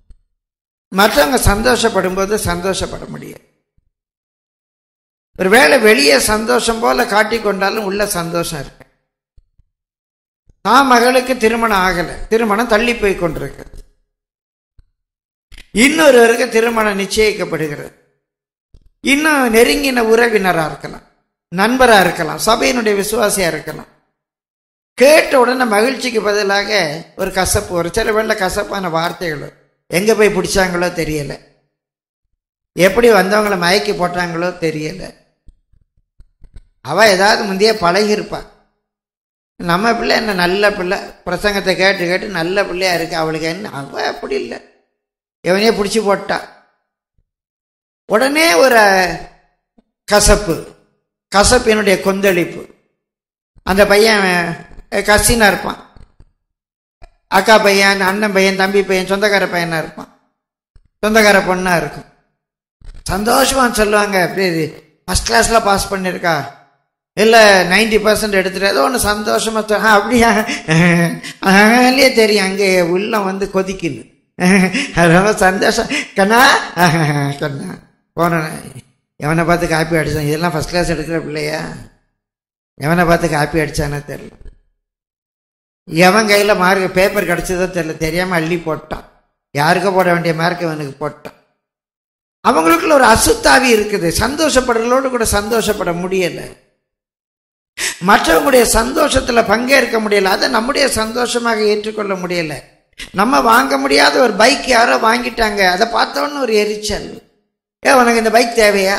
மற்றவங்க சந்தோஷப்படும் போது சந்தோஷப்பட முடியாது. ஒருவேளை வெளியே சந்தோஷம் போல காட்டிக்கொண்டாலும் உள்ள சந்தோஷம் இருக்கு. தான் மகளுக்கு திருமணம் ஆகலை, திருமணம் தள்ளி போய் கொண்டிருக்கிறது. இன்னொருவருக்கு திருமணம் நிச்சயிக்கப்படுகிறது. இன்னும் நெருங்கின உறவினராக இருக்கலாம், நண்பராக இருக்கலாம், சபையினுடைய விசுவாசியா இருக்கலாம். கேட்ட உடனே மகிழ்ச்சிக்கு பதிலாக ஒரு கசப்பு, ஒரு சில வேளை கசப்பான வார்த்தைகள், எங்க போய் பிடிச்சாங்களோ தெரியல, எப்படி வந்தவங்களை மயக்கி போட்டாங்களோ தெரியல. அவ ஏதாவது முந்தைய பழகிருப்பா. நம்ம பிள்ளை என்ன நல்ல பிள்ளை, பிரசங்கத்தை கேட்டு கேட்டு நல்ல பிள்ளையா இருக்கு, அவளுக்கு என்ன, அவ அப்படி இல்லை, எவனையே பிடிச்சி போட்டா. உடனே ஒரு கசப்பு, கசப்பினுடைய கொந்தளிப்பு. அந்த பையன் கசினா இருப்பான், அக்கா பையன், அண்ணன் பையன், தம்பி பையன், சொந்தக்கார பையனா இருப்பான், சொந்தக்கார பொண்ணா இருக்கும். சந்தோஷமா சொல்லுவாங்க, அப்படி ஃபர்ஸ்ட் கிளாஸ்ல பாஸ் பண்ணிருக்கா, இல்ல நைன்டி பர்சன்ட் எடுத்துட்டு ஏதோ ஒன்று சந்தோஷமா. அப்படியா, அதுலயே தெரியும் அங்கே உள்ளம் வந்து கொதிக்குது. ரொம்ப சந்தோஷம். கண்ணா கண்ணா போன எவனை பார்த்து காப்பி அடிச்சான், இதெல்லாம் ஃபர்ஸ்ட் கிளாஸ் எடுக்கிற பிள்ளையா, எவனை பார்த்து காப்பி அடிச்சானே தெரியல, எவன் கையில் மார்க் பேப்பர் கிடைச்சதோ தெரியல, தெரியாம அள்ளி போட்டான், யாருக்கோ போட வேண்டிய மார்க் இவனுக்கு போட்டான். அவங்களுக்குள்ள ஒரு அசுத்தாவி இருக்குது, சந்தோஷப்படுறதோடு கூட சந்தோஷப்பட முடியல, மற்றவங்களுடைய சந்தோஷத்துல பங்கேற்க முடியல, அதை நம்முடைய சந்தோஷமாக ஏற்றுக்கொள்ள முடியல. நம்ம வாங்க முடியாத ஒரு பைக் யாரோ வாங்கிட்டாங்க, அதை பார்த்தோன்னு ஒரு எரிச்சல், ஏ உனக்கு இந்த பைக் தேவையா?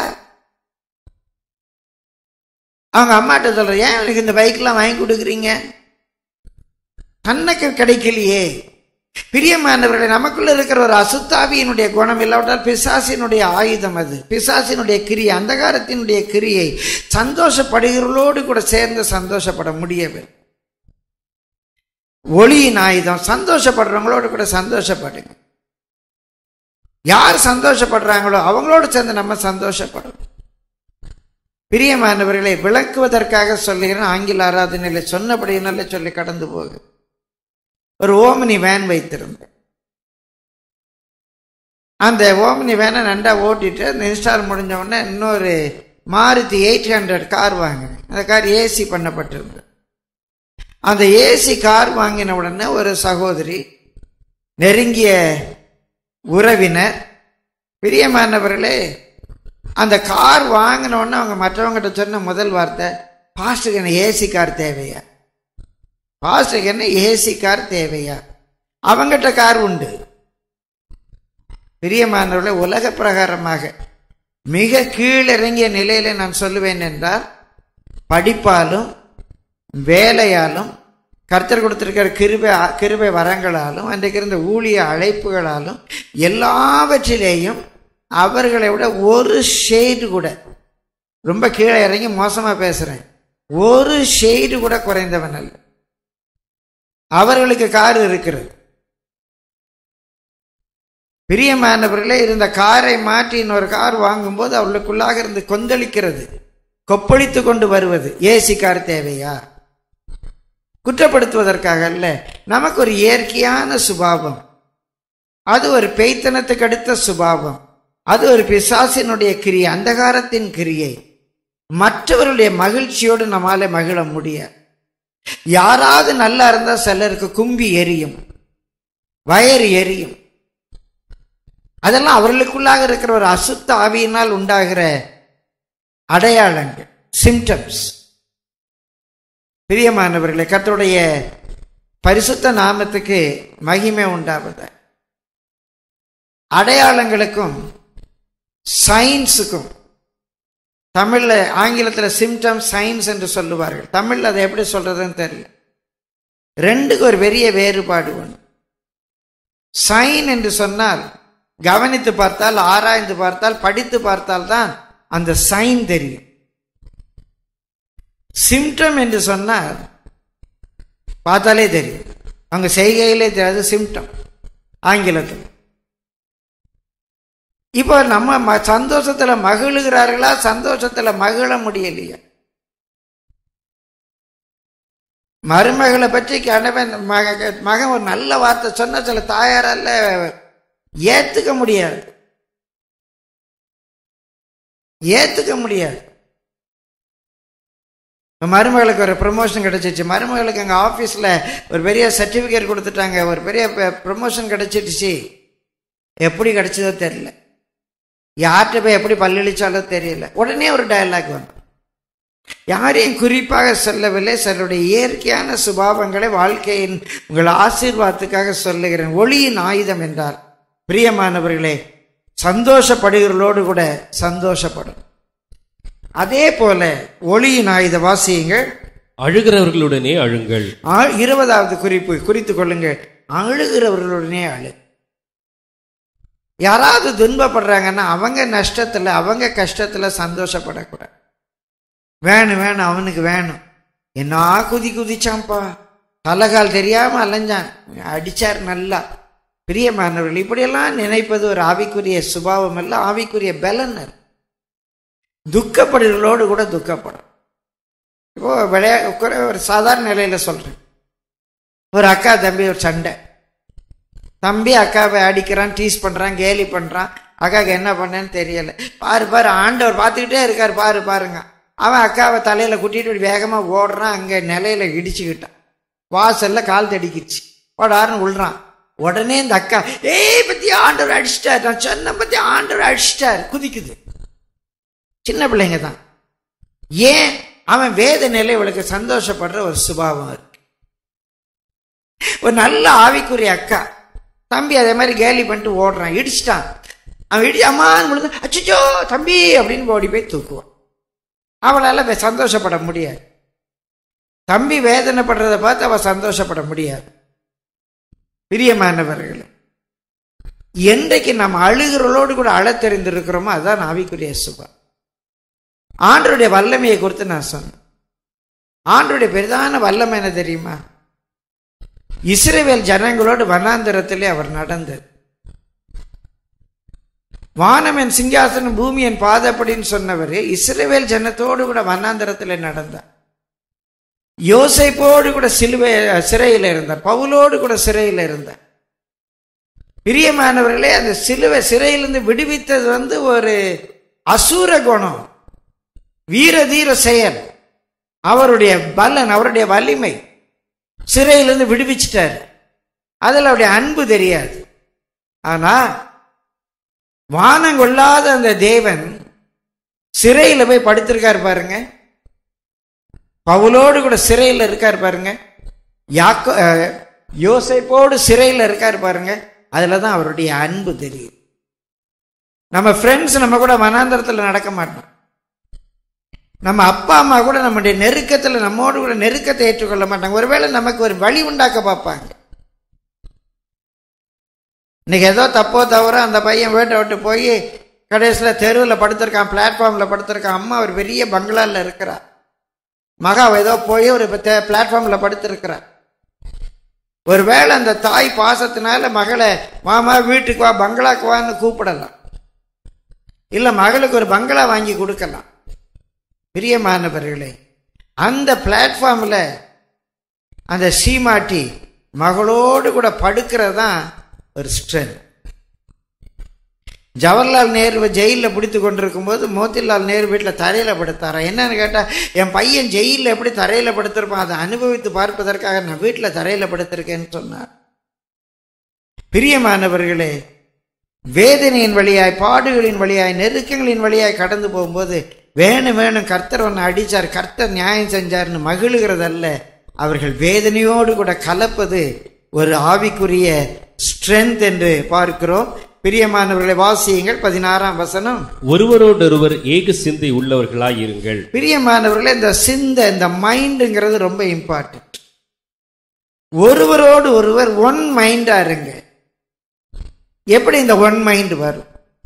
அவங்க அம்மாட்ட சொல்ற, ஏன் எனக்கு இந்த பைக்லாம் வாங்கி கொடுக்குறீங்க, தனக்கு கிடைக்கலையே. பிரியமானவர்களை, நமக்குள்ள இருக்கிற ஒரு அசுத்தாவியினுடைய குணம் இல்லாவிட்டால் பிசாசினுடைய ஆயுதம், அது பிசாசினுடைய கிரியை, அந்தகாரத்தினுடைய கிரியை. சந்தோஷப்படுகிறவர்களோடு கூட சேர்ந்து சந்தோஷப்பட முடியவில்லை. ஒளியின் ஆயுதம், சந்தோஷப்படுறவங்களோடு கூட சந்தோஷப்படுங்க. யார் சந்தோஷப்படுறாங்களோ அவங்களோடு சேர்ந்து நம்ம சந்தோஷப்படணும். பிரியமானவர்களை, விளக்குவதற்காக சொல்லுகிறேன், ஆங்கில ஆராதனையில சொன்னபடியினால சொல்லி கடந்து போகு. ஒரு ஓமினி வேன் வைத்திருந்தேன். அந்த ஓமினி வேனை நன்றா ஓட்டிட்டு அந்த இன்ஸ்டால் முடிஞ்ச உடனே இன்னொரு மாருதி எயிட் ஹண்ட்ரட் கார் வாங்கினேன். அந்த கார் ஏசி பண்ணப்பட்டிருந்தது. அந்த ஏசி கார் வாங்கின உடனே ஒரு சகோதரி, நெருங்கிய உறவினர், பிரியமானவர்களே, அந்த கார் வாங்கின உடனே அவங்க மற்றவங்கிட்ட சொன்ன முதல் வார்த்தை, பாஸ்டருக்கு என்ன ஏசி கார் தேவையா, பாஸ்டருக்கு என்ன ஏசி கார் தேவையா? அவங்கிட்ட கார் உண்டு. பிரியமானவர்களே, உலக பிரகாரமாக மிக கீழிறங்கிய நிலையில நான் சொல்லுவேன் என்றால், படிப்பாலும் வேலையாலும் கர்த்தர் கொடுத்திருக்கிற கிருபை கிருபை வரங்களாலும் அன்றைக்கு இருந்த ஊழிய அழைப்புகளாலும் எல்லாவற்றிலேயும் அவர்களை விட ஒரு ஷேடு கூட, ரொம்ப கீழே இறங்கி மோசமா பேசுறேன், ஒரு ஷேடு கூட குறைந்தவன் அல்ல. அவர்களுக்கு கார் இருக்கிறது. பிரியமானவர்களே, இருந்த காரை மாற்றி இன்னொரு கார் வாங்கும்போது அவர்களுக்குள்ளாக இருந்து கொந்தளிக்கிறது, கொப்பளித்து கொண்டு வருவது, ஏசி கார் தேவையா? குற்றப்படுத்துவதற்காக அல்ல, நமக்கு ஒரு இயற்கையான சுபாவம், அது ஒரு பேய்த்தனத்துக்கு அடுத்த சுபாவம், அது ஒரு பிசாசினுடைய கிரியை, அந்தகாரத்தின் கிரியை. மற்றவர்களுடைய மகிழ்ச்சியோடு நம்மால மகிழ முடியாது. யாராவது நல்லா இருந்தா சிலருக்கு கும்பி எரியும், வயறு எரியும். அதெல்லாம் அவர்களுக்குள்ளாக இருக்கிற ஒரு அசுத்த ஆவியினால் உண்டாகிற அடையாளங்கள், சிம்டம்ஸ். பிரியமானவர்களே, கர்த்தருடைய பரிசுத்த நாமத்துக்கு மகிமை உண்டாவது. அடையாளங்களுக்கும் சயின்ஸுக்கும், தமிழ்ல ஆங்கிலத்தில் சிம்டம் சயின்ஸ் என்று சொல்லுவார்கள், தமிழ்ல அதை எப்படி சொல்றதுன்னு தெரியல. ரெண்டுக்கு ஒரு பெரிய வேறுபாடு ஒன்று. சைன் என்று சொன்னால் கவனித்து பார்த்தால், ஆராய்ந்து பார்த்தால், படித்து பார்த்தால் தான் அந்த சைன் தெரியும். சிம்டம் என்று சொன்னால் பார்த்தாலே தெரியும், அவங்க செய்கையிலே தெரியாது, சிம்டம் ஆங்கிலத்தில். இப்போ நம்ம சந்தோஷத்துல மகிழுகிறார்களா, சந்தோஷத்துல மகிழ முடியலையா? மருமகளை பற்றி கணவன் மகன் ஒரு நல்ல வார்த்தை சொன்ன சில தாயாரால ஏத்துக்க முடியாது, ஏத்துக்க முடியாது. மருமகளுக்கு ஒரு ப்ரமோஷன் கிடைச்சிச்சு, மருமகளுக்கு எங்கள் ஆஃபீஸில் ஒரு பெரிய சர்டிஃபிகேட் கொடுத்துட்டாங்க, ஒரு பெரிய ப்ரமோஷன் கிடைச்சிடுச்சு. எப்படி கிடைச்சதோ தெரியல, யார்கிட்ட போய் எப்படி பல்லளிச்சாலோ தெரியல. உடனே ஒரு டயலாக் வரும், யாரையும் குறிப்பாக சொல்லவில்லை, சிலருடைய இயற்கையான சுபாவங்களை வாழ்க்கையின் உங்கள் ஆசீர்வாதத்துக்காக சொல்லுகிறேன். ஒளியின் ஆயுதம் என்றால் பிரியமானவர்களே, சந்தோஷப்படுகிறவர்களோடு கூட சந்தோஷப்படும். அதே போல ஒளியின் ஆயுத வாசியுங்கள், அழுகிறவர்களுடனே அழுங்கள். இருபதாவது குறிப்பு குறித்து கொள்ளுங்கள், அழுகிறவர்களுடனே அழு. யாராவது துன்பப்படுறாங்கன்னா அவங்க நஷ்டத்துல அவங்க கஷ்டத்துல சந்தோஷப்படக்கூடாது. வேணும் வேணும் அவனுக்கு வேணும், என்ன குதி குதிச்சான்ப்பா, தலைகால் தெரியாம அலைஞ்சான், அடிச்சார் நல்லா. பிரியமானவர்கள், இப்படியெல்லாம் நினைப்பது ஒரு ஆவிக்குரிய சுபாவம் அல்ல, ஆவிக்குரிய பலன். துக்கப்படுகளோடு கூட துக்கப்படும். இப்போ விளையா ஒரு சாதாரண நிலையில சொல்றேன், ஒரு அக்கா தம்பி ஒரு சண்டை, தம்பி அக்காவை அடிக்கிறான், டீஸ் பண்றான், கேலி பண்றான். அக்காவுக்கு என்ன பண்ணேன்னு தெரியல. பாரு பாரு ஆண்டவர் பார்த்துக்கிட்டே இருக்காரு, பாரு பாருங்க. அவன் அக்காவை தலையில கூட்டிட்டு வேகமா ஓடுறான், அங்க நிலையில இடிச்சுக்கிட்டான், வாசல்ல கால் தடிக்கிச்சு, ஓடாருன்னு விழுறான். உடனே இந்த அக்கா, ஏய் பத்தி ஆண்டவர் அடிச்சிட்டார், நான் சொன்ன பத்தி ஆண்டவர் அடிச்சிட்டார், குதிக்குது. சின்ன பிள்ளைங்க தான். ஏன்? அவன் வேதனையில இவளுக்கு சந்தோஷப்படுற ஒரு சுபாவம் இருக்கு. ஒரு நல்ல ஆவிக்குரிய அக்கா தம்பி அதே மாதிரி கேலி பண்ணிட்டு ஓடுறான், இடிச்சிட்டான். அவன் இடி அம்மா அச்சோ தம்பி அப்படின்னு ஓடி போய் தூக்குவான். அவளால சந்தோஷப்பட முடியாது. தம்பி வேதனைப்படுறதை பார்த்து அவ சந்தோஷப்பட முடியாது. பிரியமானவர்களே, என்றைக்கு நம்ம அழுகிறோடு கூட அழ தெரிந்திருக்கிறோமோ அதுதான் ஆவிக்குரிய சுபாவம். ஆண்டருடைய வல்லமையை குறித்து நான் சொன்னேன். ஆண்டருடைய பெரிதான வல்லமை என்ன தெரியுமா? இஸ்ரவேல் ஜனங்களோடு வனாந்தரத்திலே அவர் நடந்தது. வானம் என் சிங்காசனம் பூமி என் பாதப்படின்னு சொன்னவர் இஸ்ரவேல் ஜனத்தோடு கூட வனாந்தரத்திலே நடந்தார். யோசேப்போடு கூட சிலுவை சிறையில் இருந்தார், பவுலோடு கூட சிறையில் இருந்தார். பிரியமானவர்களே, அந்த சிலுவை சிறையிலிருந்து விடுவித்தது வந்து ஒரு அசூர குணம், வீர தீர செயல், அவருடைய பலன், அவருடைய வலிமை. சிறையிலிருந்து விடுவிச்சிட்டார், அதில் அவருடைய அன்பு தெரியாது. ஆனா வானம் கொள்ளாத அந்த தேவன் சிறையில் போய் படுத்திருக்காரு பாருங்க, பவுலோடு கூட சிறையில் இருக்காரு பாருங்க, யாக்கோ யோசேப்போடு சிறையில் இருக்காரு பாருங்க, அதுலதான் அவருடைய அன்பு தெரியும். நம்ம ஃப்ரெண்ட்ஸ் நம்ம கூட வனாந்தரத்தில் நடக்க மாட்டோம். நம்ம அப்பா அம்மா கூட நம்முடைய நெருக்கத்தில் நம்மோடு கூட நெருக்கத்தை ஏற்றுக்கொள்ள மாட்டாங்க. ஒருவேளை நமக்கு ஒரு வழி உண்டாக்க பார்ப்பாங்க. இன்னைக்கு ஏதோ தப்போ தவிர அந்த பையன் வீட்டை விட்டு போய் கடைசியில் தெருவில் படுத்திருக்கான், பிளாட்ஃபார்மில் படுத்திருக்கான். அம்மா ஒரு பெரிய பங்களாவில் இருக்கிறார், மகா ஏதோ போய் ஒரு பிளாட்ஃபார்மில் படுத்திருக்கிறார். ஒருவேளை அந்த தாய் பாசத்தினால மகளை மாமா வீட்டுக்கு வா, பங்களாக்கு வான்னு கூப்பிடலாம், இல்லை மகளுக்கு ஒரு பங்களா வாங்கி கொடுக்கலாம். பிரியமானவர்களே, அந்த பிளாட்ஃபார்ம்ல அந்த சீமாட்டி மகளோடு கூட படுக்கிறது தான் ஒரு ஸ்ட்ரென்த். ஜவஹர்லால் நேரு ஜெயிலில் பிடித்து கொண்டிருக்கும் போது மோதிலால் நேரு வீட்டில் தரையில் படுத்தாரா. என்னன்னு கேட்டால், என் பையன் ஜெயிலில் எப்படி தரையில் படுத்திருப்பான் அதை அனுபவித்து பார்ப்பதற்காக நான் வீட்டில் தரையில் படுத்திருக்கேன்னு சொன்னார். பிரியமானவர்களே, வேதனையின் வழியாய், பாடுகளின் வழியாய், நெருக்கங்களின் வழியாய் கடந்து போகும்போது வேணும் வேணும் கர்த்தர் ஒன்று அடிச்சார், கர்த்தர் நியாயம் செஞ்சார்னு மகிழுகிறதல்ல, அவர்கள் வேதனையோடு கூட கலப்பது ஒரு ஆவிக்குரிய ஸ்ட்ரென்த் என்று பார்க்கிறோம். பிரியமானவர்களை வாசியுங்கள், பதினாறாம் வசனம். ஒருவரோடொருவர் ஏக சிந்தை உள்ளவர்களாய் இருங்கள். பிரியமானவர்களே, இந்த சிந்தை, இந்த மைண்டுங்கிறது ரொம்ப இம்பார்ட்டன்ட். ஒருவரோடு ஒருவர் ஒன் மைண்டா இருங்க. எப்படி இந்த ஒன் மைண்ட் வரும்?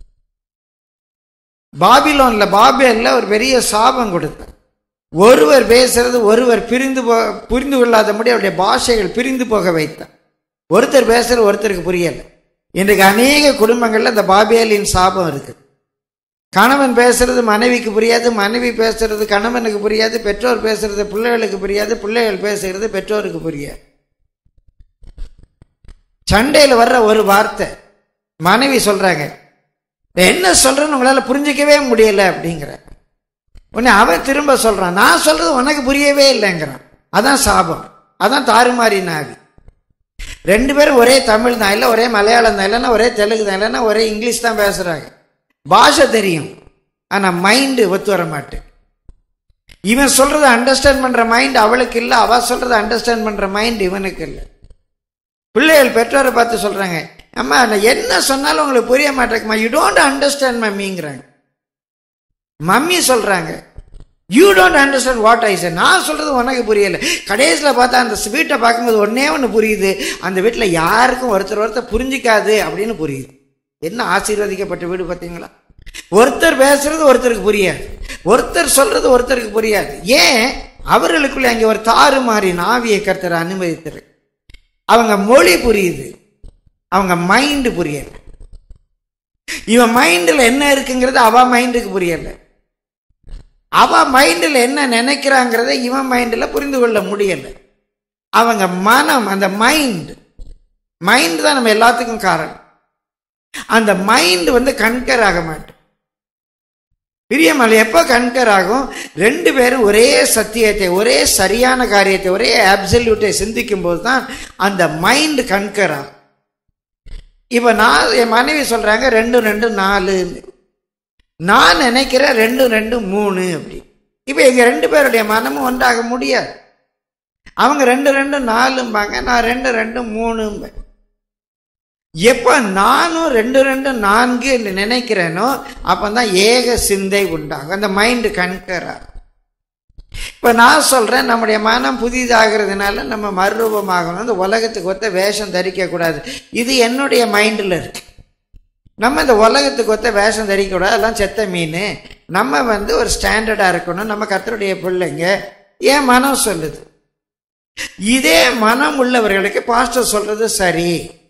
பாபிலோன்ல பாபேல்ல ஒரு பெரிய சாபம் கொடுத்தார். ஒருவர் பேசுறது ஒருவர் பிரிந்து போ புரிந்து கொள்ளாதபடி அவருடைய பாஷைகள் பிரிந்து போக வைத்தார். ஒருத்தர் பேசுறது ஒருத்தருக்கு புரியல. இன்றைக்கு அநேக குடும்பங்கள்ல இந்த பாபேலின் சாபம் இருக்கு. கணவன் பேசுறது மனைவிக்கு புரியாது, மனைவி பேசுறது கணவனுக்கு புரியாது, பெற்றோர் பேசுறது பிள்ளைகளுக்கு புரியாது, பிள்ளைகள் பேசுகிறது பெற்றோருக்கு புரியாது. சண்டையில் வர்ற ஒரு வார்த்தை மனைவி சொல்றாங்க, என்ன சொல்றேன்னு உங்களால புரிஞ்சிக்கவே முடியல அப்படிங்கிற உடனே அவன் திரும்ப சொல்றான், நான் சொல்றது உனக்கு புரியவே இல்லைங்கிறான். அதான் சாபம், அதான் தாறுமாறி நாவி. ரெண்டு பேரும் ஒரே தமிழ் தான், இல்லை ஒரே மலையாளம் தான், இல்லைன்னா ஒரே தெலுங்கு தான், இல்லைன்னா ஒரே இங்கிலீஷ் தான் பேசுறாங்க. பாஷை தெரியும், ஆனா மைண்டு ஒத்து வர மாட்டேன். இவன் சொல்றதை அண்டர்ஸ்டாண்ட் பண்ற மைண்ட் அவளுக்கு இல்லை, அவ சொல்றதை அண்டர்ஸ்டாண்ட் பண்ற மைண்ட் இவனுக்கு இல்லை. பிள்ளைகள் பெற்றோரை பார்த்து சொல்றாங்க, அம்மா நான் என்ன சொன்னாலும் உங்களுக்கு புரிய மாட்டேங்குமா, யூ டோன்ட் அண்டர்ஸ்டாண்ட் மம்மிங்கிறாங்க. மம்மி சொல்றாங்க, you don't understand what I say, நான் சொல்றது உனக்கு புரியல. கடைசியில் பார்த்தா அந்த வீட்டை பார்க்கும்போது ஒன்னே ஒன்று புரியுது, அந்த வீட்டில் யாருக்கும் ஒருத்தர் ஒருத்தர் புரிஞ்சிக்காது அப்படின்னு புரியுது. என்ன ஆசீர்வதிக்கப்பட்ட வீடு பார்த்தீங்களா? ஒருத்தர் பேசுறது ஒருத்தருக்கு புரியாது, ஒருத்தர் சொல்றது ஒருத்தருக்கு புரியாது. ஏன்? அவர்களுக்குள்ள அங்கே ஒரு தாறுமாறி நாவியை கர்த்தர் அனுமதித்திரு. அவங்க மொழி புரியுது, அவங்க மைண்டு புரியல. இவன் மைண்டில் என்ன இருக்குங்கிறது அவ மைண்டுக்கு புரியல, அவ மைண்டில் என்ன நினைக்கிறாங்கிறத இவன் மைண்டில் புரிந்து கொள்ள முடியல. அவங்க மனம், அந்த மைண்ட் மைண்ட் தான் நம்ம எல்லாத்துக்கும் காரணம். அந்த மைண்ட் வந்து கண்கர் ஆக மாட்டேன். பிரியமலை எப்போ கண்கர் ஆகும்? ரெண்டு பேரும் ஒரே சத்தியத்தை, ஒரே சரியான காரியத்தை, ஒரே அப்சல்யூட்டை சிந்திக்கும் போது தான் அந்த மைண்ட் கண்கர் ஆகும். இப்ப நான் என் மனைவி சொல்றாங்க ரெண்டு ரெண்டு நாலு, நான் நினைக்கிறேன் ரெண்டு ரெண்டு மூணு அப்படி. இப்ப எங்க ரெண்டு பேருடைய மனமும் ஒன்றாக முடியாது. அவங்க ரெண்டு ரெண்டு நாலும்பாங்க, நான் ரெண்டு ரெண்டு மூணும்ப. எப்ப நானும் ரெண்டு ரெண்டு நான்கு என்று நினைக்கிறேனோ அப்பதான் ஏக சிந்தை உண்டாகும், அந்த மைண்ட் கண்கரா. இப்ப நான் சொல்றேன், நம்முடைய மனம் புதிதாகிறதுனால நம்ம மறுரூபமாகணும், இந்த உலகத்துக்கு ஒத்த வேஷம் தரிக்க கூடாது. இது என்னுடைய மைண்டில் இருக்கு. நம்ம இந்த உலகத்துக்கு ஒத்த வேஷம் தரிக்க கூடாது, அதெல்லாம் செத்த மீன். நம்ம வந்து ஒரு ஸ்டாண்டர்டா இருக்கணும், நம்ம கர்த்தருடைய பிள்ளைங்க. ஏன் மனம் சொல்லுது. இதே மனம் உள்ளவர்களுக்கு பாஸ்டர் சொல்றது சரி,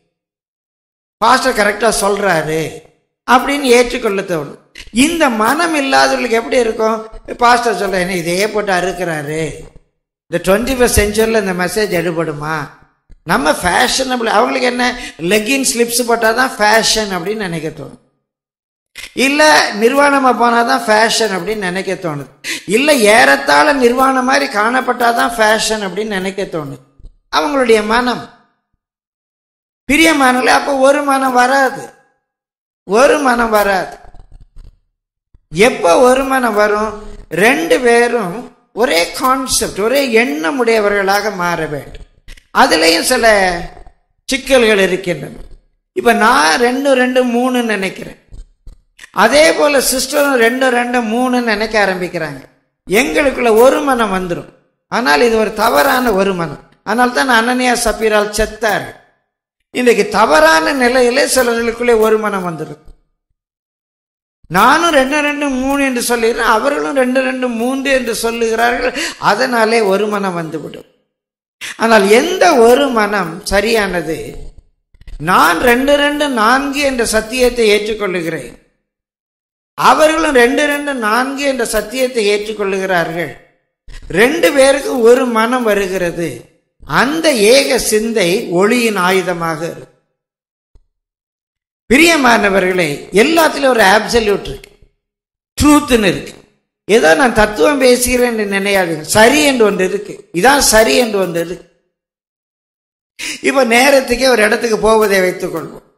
பாஸ்டர் கரெக்டா சொல்றாரு அப்படின்னு ஏற்றுக்கொள்ள தோணும். இந்த மனம் இல்லாதவர்களுக்கு எப்படி இருக்கும்? பாஸ்டர் சொல்ற என்ன இதே போட்டு அறுக்கிறாரு, இந்த டுவெண்ட்டி ஃபர்ஸ்ட் செஞ்சுரியில் இந்த மெசேஜ் எடுபடுமா? நம்ம ஃபேஷனபிள், அவங்களுக்கு என்ன லெகின் ஸ்லிப்ஸ் போட்டாதான் ஃபேஷன் அப்படின்னு நினைக்க தோணும், இல்ல நிர்வாணமா போனாதான் ஃபேஷன் அப்படின்னு நினைக்க தோணுது, இல்ல ஏறத்தாழ நிர்வாணம் மாதிரி காணப்பட்டாதான் ஃபேஷன் அப்படின்னு நினைக்க தோணுது. அவங்களுடைய மனம். பிரியமானல அப்ப ஒரு மனம் வராது, ஒரு மனம் வராது. எப்ப ஒரு மனம் வரும்? ரெண்டு பேரும் ஒரே கான்செப்ட், ஒரே எண்ணம் உடையவர்களாக மாற வேண்டும். அதுலயும் சில சிக்கல்கள் இருக்கின்றன. இப்ப நான் ரெண்டு ரெண்டு மூணு நினைக்கிறேன், அதே போல சிஸ்டரும் ரெண்டு ரெண்டு மூணு நினைக்க ஆரம்பிக்கிறாங்க. எங்களுக்குள்ள ஒரு மனம் வந்துடும். ஆனால் இது ஒரு தவறான ஒரு மனம். அதனால தான் அனனியா சப்பீரால் செத்தார். இன்றைக்கு தவறான நிலையிலே சிலர்களுக்குள்ளே ஒரு மனம் வந்துடும். நானும் ரெண்டு ரெண்டு மூணு என்று சொல்லுகிறேன், அவர்களும் ரெண்டு ரெண்டு மூன்று என்று சொல்லுகிறார்கள். அதனாலே ஒரு மனம் வந்துவிடும். ஆனால் எந்த ஒரு மனம் சரியானது? நான் ரெண்டு ரெண்டு நான்கு என்ற சத்தியத்தை ஏற்றுக்கொள்ளுகிறேன், அவர்களும் ரெண்டு ரெண்டு நான்கு என்ற சத்தியத்தை ஏற்றுக்கொள்ளுகிறார்கள். ரெண்டு பேருக்கும் ஒரு மனம் வருகிறது. அந்த ஏக சிந்தை ஒளியின் ஆயுதமாக இருக்கு. பிரியமானவர்களே, எல்லாத்திலும் ஒரு அப்சல்யூட் இருக்கு, ட்ரூத்னு இருக்கு. ஏதோ நான் தத்துவம் பேசுகிறேன் என்று நினையாதீங்க. சரி என்று ஒன்று இருக்கு, இதான் சரி என்று ஒன்று இருக்கு. இப்ப நேரத்துக்கே ஒரு இடத்துக்கு போவதை வைத்துக் கொள்வோம்.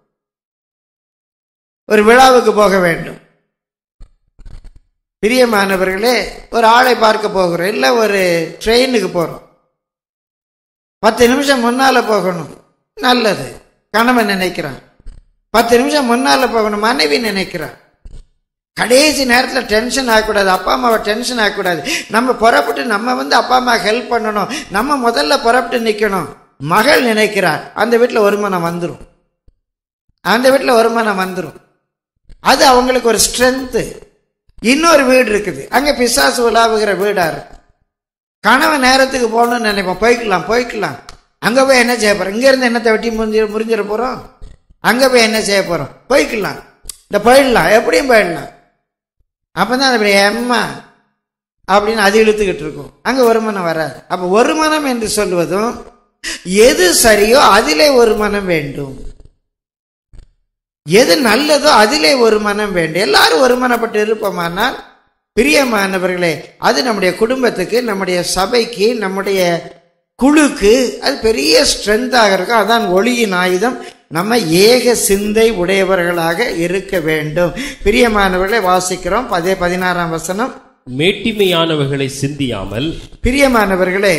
ஒரு விழாவுக்கு போக வேண்டும். பிரியமானவர்களே, ஒரு ஆளை பார்க்க போகிறோம், இல்ல ஒரு ட்ரெயினுக்கு போறோம். பத்து நிமிஷம் முன்னால போகணும், நல்லது, கணவன் நினைக்கிறான். பத்து நிமிஷம் முன்னால போகணும், மனைவி நினைக்கிறான். கடைசி நேரத்தில் டென்ஷன் ஆகக்கூடாது, அப்பா அம்மாவை டென்ஷன் ஆகக்கூடாது. நம்ம புறப்பட்டு நம்ம வந்து அப்பா அம்மா ஹெல்ப் பண்ணணும், நம்ம முதல்ல புறப்பட்டு நிற்கணும். மகள் நினைக்கிறார், அந்த வீட்டில் ஒரு மனம் வந்துடும், அந்த வீட்டில் ஒரு மனம் வந்துடும். அது அவங்களுக்கு ஒரு ஸ்ட்ரென்த்து. இன்னொரு வீடு இருக்குது, அங்கே பிசாசு உலாவுகிற வீடா இருக்கு. கணவன் நேரத்துக்கு போகணும்னு நினைப்போம், போய்க்கலாம் போய்க்கலாம். அங்கே போய் என்ன செய்ய போறோம்? இங்கேருந்து என்னத்தை வெட்டி முறிஞ்சி முறிஞ்சிட போகிறோம்? அங்கே போய் என்ன செய்ய போகிறோம்? போய்க்கலாம், இந்த போயிடலாம், எப்படியும் போயிடலாம். அப்போ தான் அப்படி எம்மா அப்படின்னு அது இழுத்துக்கிட்டு இருக்கும். அங்கே ஒரு மனம் வராது. அப்போ ஒரு மனம் என்று சொல்வதும் எது சரியோ அதிலே ஒரு மனம் வேண்டும். எது நல்லதோ அதிலே ஒரு மனம் வேண்டும். எல்லாரும் ஒரு மனப்பட்டு இருப்போமானால் பிரியமானவர்களே, அது நம்முடைய குடும்பத்துக்கு, நம்முடைய சபைக்கு, நம்முடைய குழுக்கு அது பெரிய ஸ்ட்ரென்த்தாக இருக்கும். அதான் ஒளியின் ஆயுதம். நம்ம ஏக சிந்தை உடையவர்களாக இருக்க வேண்டும். பிரியமானவர்களை வாசிக்கிறோம் அதே பதினாறாம் வசனம். மேட்டிமையானவர்களை சிந்தியாமல். பிரியமானவர்களே,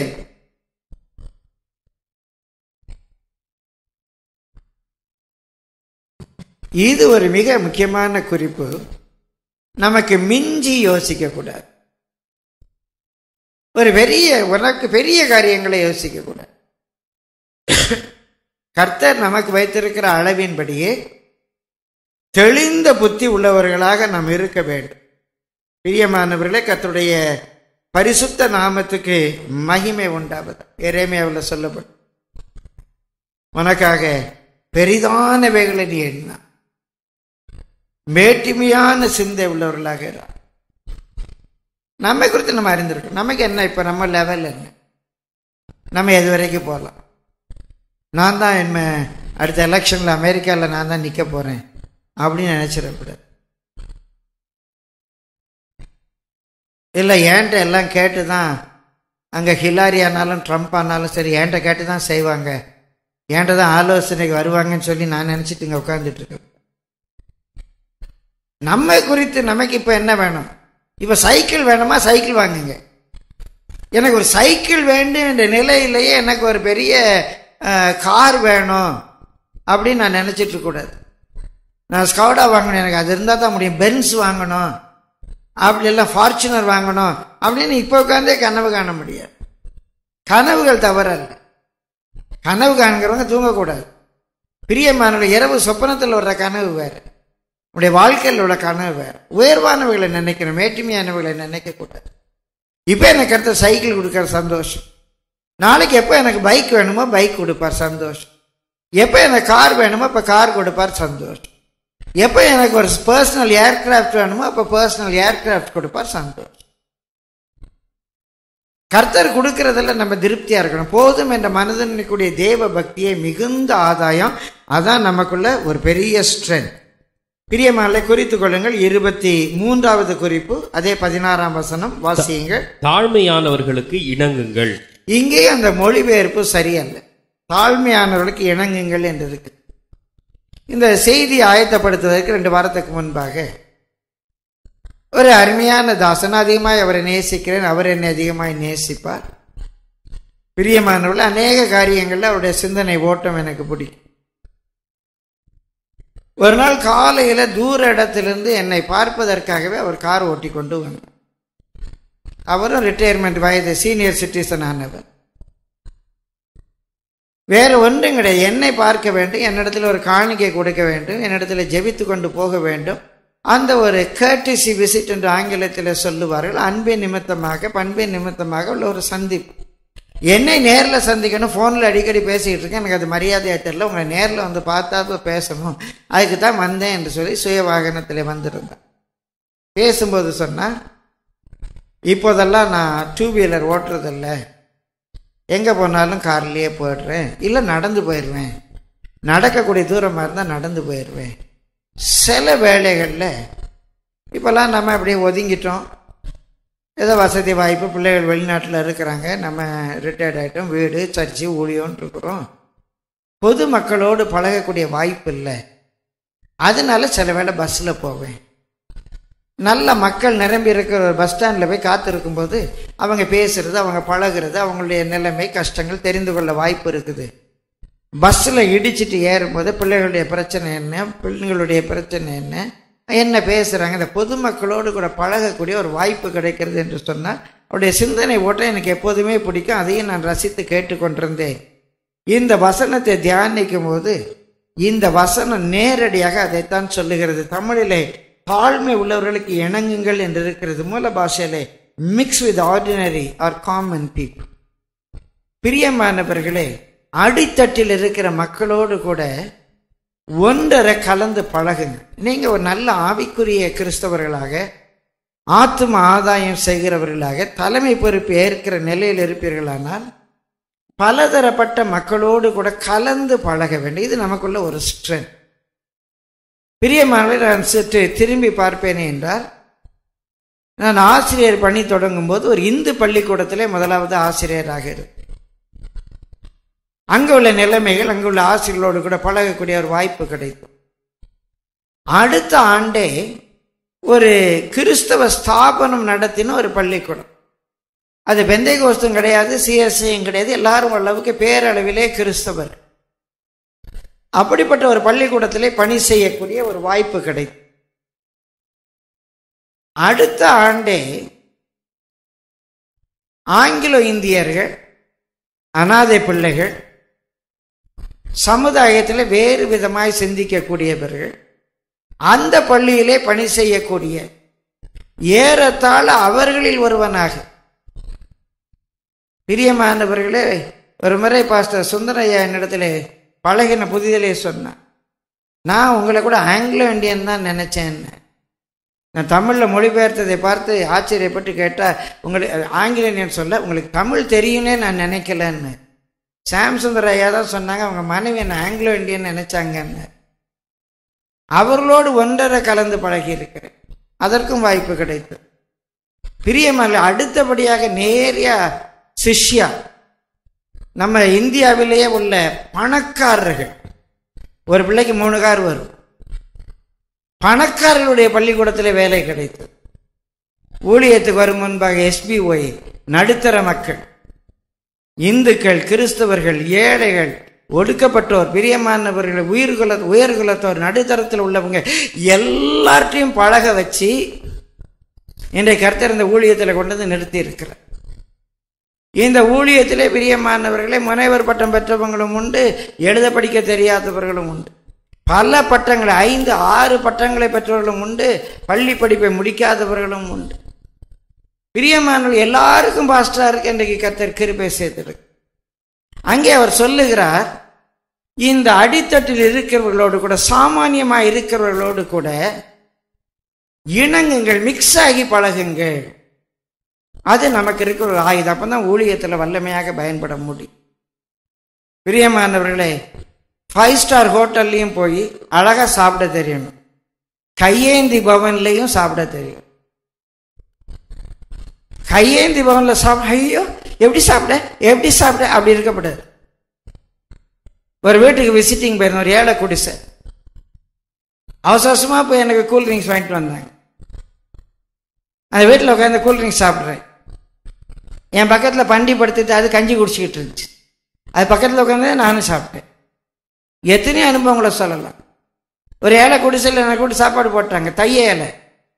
இது ஒரு மிக முக்கியமான குறிப்பு. நமக்கு மிஞ்சி யோசிக்க கூடாது. ஒரு பெரிய உனக்கு பெரிய காரியங்களை யோசிக்க கூடாது. கர்த்தர் நமக்கு வைத்திருக்கிற அளவின்படியே தெளிந்த புத்தி உள்ளவர்களாக நாம் இருக்க வேண்டும். பிரியமானவர்களே, கர்த்தருடைய பரிசுத்த நாமத்துக்கு மகிமை உண்டாவது. எரேமியாவில் சொல்லப்படும், உனக்காக பெரிதானவைகளை நீ எண்ணா, மேட்டிமையான சிந்தை உள்ளவர்களாக. நம்மை குறித்து நம்ம அறிந்திருக்கோம். நமக்கு என்ன, இப்போ நம்ம லெவல் என்ன, நம்ம எது வரைக்கும் போகலாம். நான் தான் என்ன அடுத்த எலெக்ஷனில் அமெரிக்காவில் நான் தான் நிற்க போகிறேன் அப்படின்னு நினச்சிடக்கூடாது. இல்லை ஏன்ட்ட எல்லாம் கேட்டு தான், அங்கே ஹிலாரி ஆனாலும் ட்ரம்ப் ஆனாலும் சரி ஏன்ட்ட கேட்டு தான் செய்வாங்க, ஏன்ட்ட தான் ஆலோசனைக்கு வருவாங்கன்னு சொல்லி நான் நினச்சிட்டு இங்கே உட்காந்துட்டு இருக்கேன். நம்ம குறித்து நமக்கு இப்போ என்ன வேணும்? இப்போ சைக்கிள் வேணுமா, சைக்கிள் வாங்குங்க. எனக்கு ஒரு சைக்கிள் வேண்டும் என்ற நிலையிலேயே எனக்கு ஒரு பெரிய கார் வேணும் அப்படின்னு நான் நினச்சிட்டு இருக்கக்கூடாது. நான் ஸ்கவுடா வாங்கணும், எனக்கு அது இருந்தால் தான் முடியும். பென்ஸ் வாங்கணும், அப்படி எல்லாம் ஃபார்ச்சுனர் வாங்கணும் அப்படின்னு இப்போ உட்காந்தே கனவு காண முடியாது. கனவுகள் தவறல்ல. கனவு காண்கிறவங்க தூங்கக்கூடாது. பிரியமானவர்கள், இரவு சொப்பனத்தில் வர்ற கனவு வேறு, உடைய வாழ்க்கையில் உள்ள கனவு வேறு. உயர்வானவர்களை நினைக்கணும், மேட்டுமையானவர்களை நினைக்கக்கூடாது. இப்போ எனக்கு அடுத்த சைக்கிள் கொடுக்குற சந்தோஷம், நாளைக்கு எப்போ எனக்கு பைக் வேணுமோ பைக் கொடுப்பார் சந்தோஷம், எப்போ எனக்கு கார் வேணுமோ இப்போ கார் கொடுப்பார் சந்தோஷம், எப்போ எனக்கு ஒரு பர்சனல் ஏர்கிராஃப்ட் வேணுமோ அப்போ பர்சனல் ஏர்கிராஃப்ட் கொடுப்பார் சந்தோஷம். கர்த்தர் கொடுக்கறதில்ல நம்ம திருப்தியாக இருக்கணும். போதும் என்ற மனதனுக்குரிய தேவ பக்தியை மிகுந்த ஆதாயம். அதான் நமக்குள்ள ஒரு பெரிய ஸ்ட்ரென்த். பிரியமானவர்களே, குறித்து கொள்ளுங்கள். இருபத்தி மூன்றாவது குறிப்பு அதே பதினாறாம் வசனம் வாசியுங்கள். தாழ்மையானவர்களுக்கு இணங்குங்கள். இங்கே அந்த மொழிபெயர்ப்பு சரியல்ல. தாழ்மையானவர்களுக்கு இணங்குங்கள் என்று இருக்கு. இந்த செய்தியை ஆயத்தப்படுத்துவதற்கு ரெண்டு வாரத்துக்கு முன்பாக ஒரு அருமையான தாசன், அதிகமாய் அவரை நேசிக்கிறேன், அவர் என்னை அதிகமாய் நேசிப்பார். பிரியமானவர்கள், அநேக காரியங்களில் அவருடைய சிந்தனை ஓட்டம் எனக்கு பிடிக்கும். ஒரு நாள் காலையில் தூர இடத்திலிருந்து என்னை பார்ப்பதற்காகவே அவர் கார் ஓட்டி கொண்டு வந்தார். அவரும் ரிட்டையர்மெண்ட் வயது, சீனியர் சிட்டிசன் ஆனவர். வேறு ஒன்றும் கிடையாது. என்னை பார்க்க வேண்டும், என்னிடத்தில் ஒரு காணிக்கை கொடுக்க வேண்டும், என்னிடத்தில் ஜெபித்து கொண்டு போக வேண்டும். அந்த ஒரு கர்டிசி விசிட் என்று ஆங்கிலத்தில் சொல்லுவார்கள். அன்பின் நிமித்தமாக, பண்பின் நிமித்தமாக உள்ள ஒரு சந்திப்பு. என்னை நேரில் சந்திக்கணும், ஃபோனில் அடிக்கடி பேசிக்கிட்டு இருக்கேன், எனக்கு அது மரியாதையாக தெரியல, உங்களை நேரில் வந்து பார்த்தா பேசணும், அதுக்கு தான் வந்தேன் என்று சொல்லி சுய வாகனத்தில் வந்திருந்தேன். பேசும்போது சொன்னால், இப்போதெல்லாம் நான் டூ வீலர் ஓட்டுறதில்ல, எங்கே போனாலும் கார்லேயே போயிடுறேன், இல்லை நடந்து போயிடுவேன், நடக்கக்கூடிய தூரமாக இருந்தால் நடந்து போயிடுவேன். சில வேளைகளில் இப்போல்லாம் நம்ம அப்படியே ஒதுங்கிட்டோம், ஏதோ வசதி வாய்ப்பு, பிள்ளைகள் வெளிநாட்டில் இருக்கிறாங்க, நம்ம ரிட்டையர்ட் ஆகிட்டோம், வீடு சர்ச்சு ஊழியோன்னு இருக்கிறோம், பொது மக்களோடு பழகக்கூடிய வாய்ப்பு இல்லை. அதனால சில வேளை பஸ்ஸில் போவேன். நல்ல மக்கள் நிரம்பி இருக்கிற ஒரு பஸ் ஸ்டாண்டில் போய் காத்திருக்கும்போது அவங்க பேசுகிறது, அவங்க பழகிறது, அவங்களுடைய நிலைமை கஷ்டங்கள் தெரிந்து கொள்ள வாய்ப்பு இருக்குது. பஸ்ஸில் இடிச்சிட்டு ஏறும்போது பிள்ளைகளுடைய பிரச்சனை என்ன, பிள்ளைங்களுடைய பிரச்சனை என்ன, என்ன பேசுகிறாங்க, இந்த பொதுமக்களோடு கூட பழகக்கூடிய ஒரு வாய்ப்பு கிடைக்கிறது என்று சொன்னால் அவருடைய சிந்தனை ஓட்டம் எனக்கு எப்போதுமே பிடிக்கும். அதையும் நான் ரசித்து கேட்டுக்கொண்டிருந்தேன். இந்த வசனத்தை தியானிக்கும் போது இந்த வசனம் நேரடியாக அதைத்தான் சொல்லுகிறது. தமிழிலே தாழ்மை உள்ளவர்களுக்கு இணங்குங்கள் என்று இருக்கிறது. மூல பாஷையிலே mix with ordinary or common people. பிரியமானவர்களே, அடித்தட்டில் இருக்கிற மக்களோடு கூட ஒன்றரை கலந்து பழகுங்க. நீங்க ஒரு நல்ல ஆவிக்குரிய கிறிஸ்தவர்களாக, ஆத்தும ஆதாயம் செய்கிறவர்களாக, தலைமை பொறுப்பு ஏற்கிற நிலையில் இருப்பீர்களானால் பலதரப்பட்ட மக்களோடு கூட கலந்து பழக வேண்டும். இது நமக்குள்ள ஒரு ஸ்ட்ரென்த். பிரியமானவர்களே, நான் சற்று திரும்பி பார்ப்பேனே என்றால், நான் ஆசிரியர் பணி தொடங்கும் போது ஒரு இந்து பள்ளிக்கூடத்திலே முதலாவது ஆசிரியராக இருக்கு. அங்கு உள்ள நிலைமைகள், அங்குள்ள ஆசிரியர்களோடு கூட பழகக்கூடிய ஒரு வாய்ப்பு கிடைக்கும். அடுத்த ஆண்டே ஒரு கிறிஸ்தவ ஸ்தாபனம் நடத்தின ஒரு பள்ளிக்கூடம். அது பெந்தைகோஸ்தும் கிடையாது, சிஎஸ்ஐயும் கிடையாது, எல்லாரும் அளவுக்கு பேரளவிலே கிறிஸ்தவர். அப்படிப்பட்ட ஒரு பள்ளிக்கூடத்திலே பணி செய்யக்கூடிய ஒரு வாய்ப்பு கிடைக்கும். அடுத்த ஆண்டே ஆங்கிலோ இந்தியர்கள், அனாதை பிள்ளைகள், சமுதாயத்தில் வேறு விதமாய் சிந்திக்கக்கூடியவர்கள் அந்த பள்ளியிலே பணி செய்யக்கூடிய ஏறத்தாழ அவர்களில் ஒருவனாக, பிரியமானவர்களே, ஒரு முறை பாஸ்டர் சுந்தரையா என்னிடத்துல பழகின புதிதிலே சொன்னான், நான் உங்களை கூட ஆங்கிலோ இந்தியன் தான் நினைச்சேன். நான் தமிழில் மொழிபெயர்த்ததை பார்த்து ஆச்சரியப்பட்டு கேட்டால், உங்களுக்கு ஆங்கிலோ இந்தியன் சொல்ல உங்களுக்கு தமிழ் தெரியும்னே நான் நினைக்கலன்னு. சாம் சுந்தர் ஐயா தான் சொன்னாங்க, அவங்க மனைவி என்ன ஆங்கிலோ இந்தியன் நினைச்சாங்கன்னு. அவர்களோடு ஒன்றரை கலந்து பழகி இருக்கிறேன், அதற்கும் வாய்ப்பு கிடைத்தது. பிரியமல்ல, அடுத்தபடியாக நேரியா சிஷ்யா, நம்ம இந்தியாவிலேயே உள்ள பணக்காரர்கள், ஒரு பிள்ளைக்கு மூணு கார் வரும், பணக்காரர்களுடைய பள்ளிக்கூடத்தில் வேலை கிடைத்தது. ஊழியத்துக்கு வரும் முன்பாக எஸ்பிஒய், நடுத்தர மக்கள், இந்துக்கள், கிறிஸ்தவர்கள், ஏழைகள், ஒடுக்கப்பட்டோர், பிரியமானவர்கள், உயிர்குல உயர்குலத்தோர், நடுத்தரத்தில் உள்ளவங்க எல்லார்ட்டையும் பழக வச்சு இன்றைக்கு கர்த்தர் இந்த ஊழியத்தில் கொண்டு வந்து நிறுத்தி இருக்கிறார். இந்த ஊழியத்திலே பிரியமானவர்களே முனைவர் பட்டம் பெற்றவங்களும் உண்டு, எழுத படிக்க தெரியாதவர்களும் உண்டு, பல பட்டங்களை, ஐந்து ஆறு பட்டங்களை பெற்றவர்களும் உண்டு, பள்ளி படிப்பை முடிக்காதவர்களும் உண்டு. பிரியமானவர்கள் எல்லாருக்கும் பாஸ்டருக்கு இன்றைக்கு கர்த்தர் கிருபை செய்திருக்கு. அங்கே அவர் சொல்லுகிறார், இந்த அடித்தட்டில் இருக்கிறவர்களோடு கூட, சாமானியமாக இருக்கிறவர்களோடு கூட இணங்குங்கள், மிக்ஸ் ஆகி பழகுங்கள். அது நமக்கு இருக்கிற ஒரு ஆயுதம். அப்பதான் ஊழியத்தில் வல்லமையாக பயன்பட முடியும். பிரியமானவர்களே, ஃபைவ் ஸ்டார் ஹோட்டல்லையும் போய் அழகா சாப்பிட தெரியணும், கையேந்தி பவன்லையும் சாப்பிட தெரியும். கையேந்தி பவன்ல சாப்பிட, ஐயோ எப்படி சாப்பிட எப்படி சாப்பிட அப்படி இருக்கப்படாது. ஒரு வீட்டுக்கு விசிட்டிங் போயிருந்தோம், ஒரு ஏழை குடிசை. அவசர அவசரமா போய் எனக்கு கூல் ட்ரிங்க்ஸ் வாங்கிட்டு வந்தாங்க. அந்த வீட்டில் உட்காந்து கூல் ட்ரிங்க்ஸ் சாப்பிட்றேன். என் பக்கத்தில் பண்டி படுத்துட்டு அது கஞ்சி குடிச்சிக்கிட்டு இருந்துச்சு. அது பக்கத்தில் உட்காந்து நானும் சாப்பிட்டேன். எத்தனையோ அனுபவங்களை சொல்லலாம். ஒரு ஏழை குடிசையில் எனக்கு கூட சாப்பாடு போட்டாங்க, தைய இலை,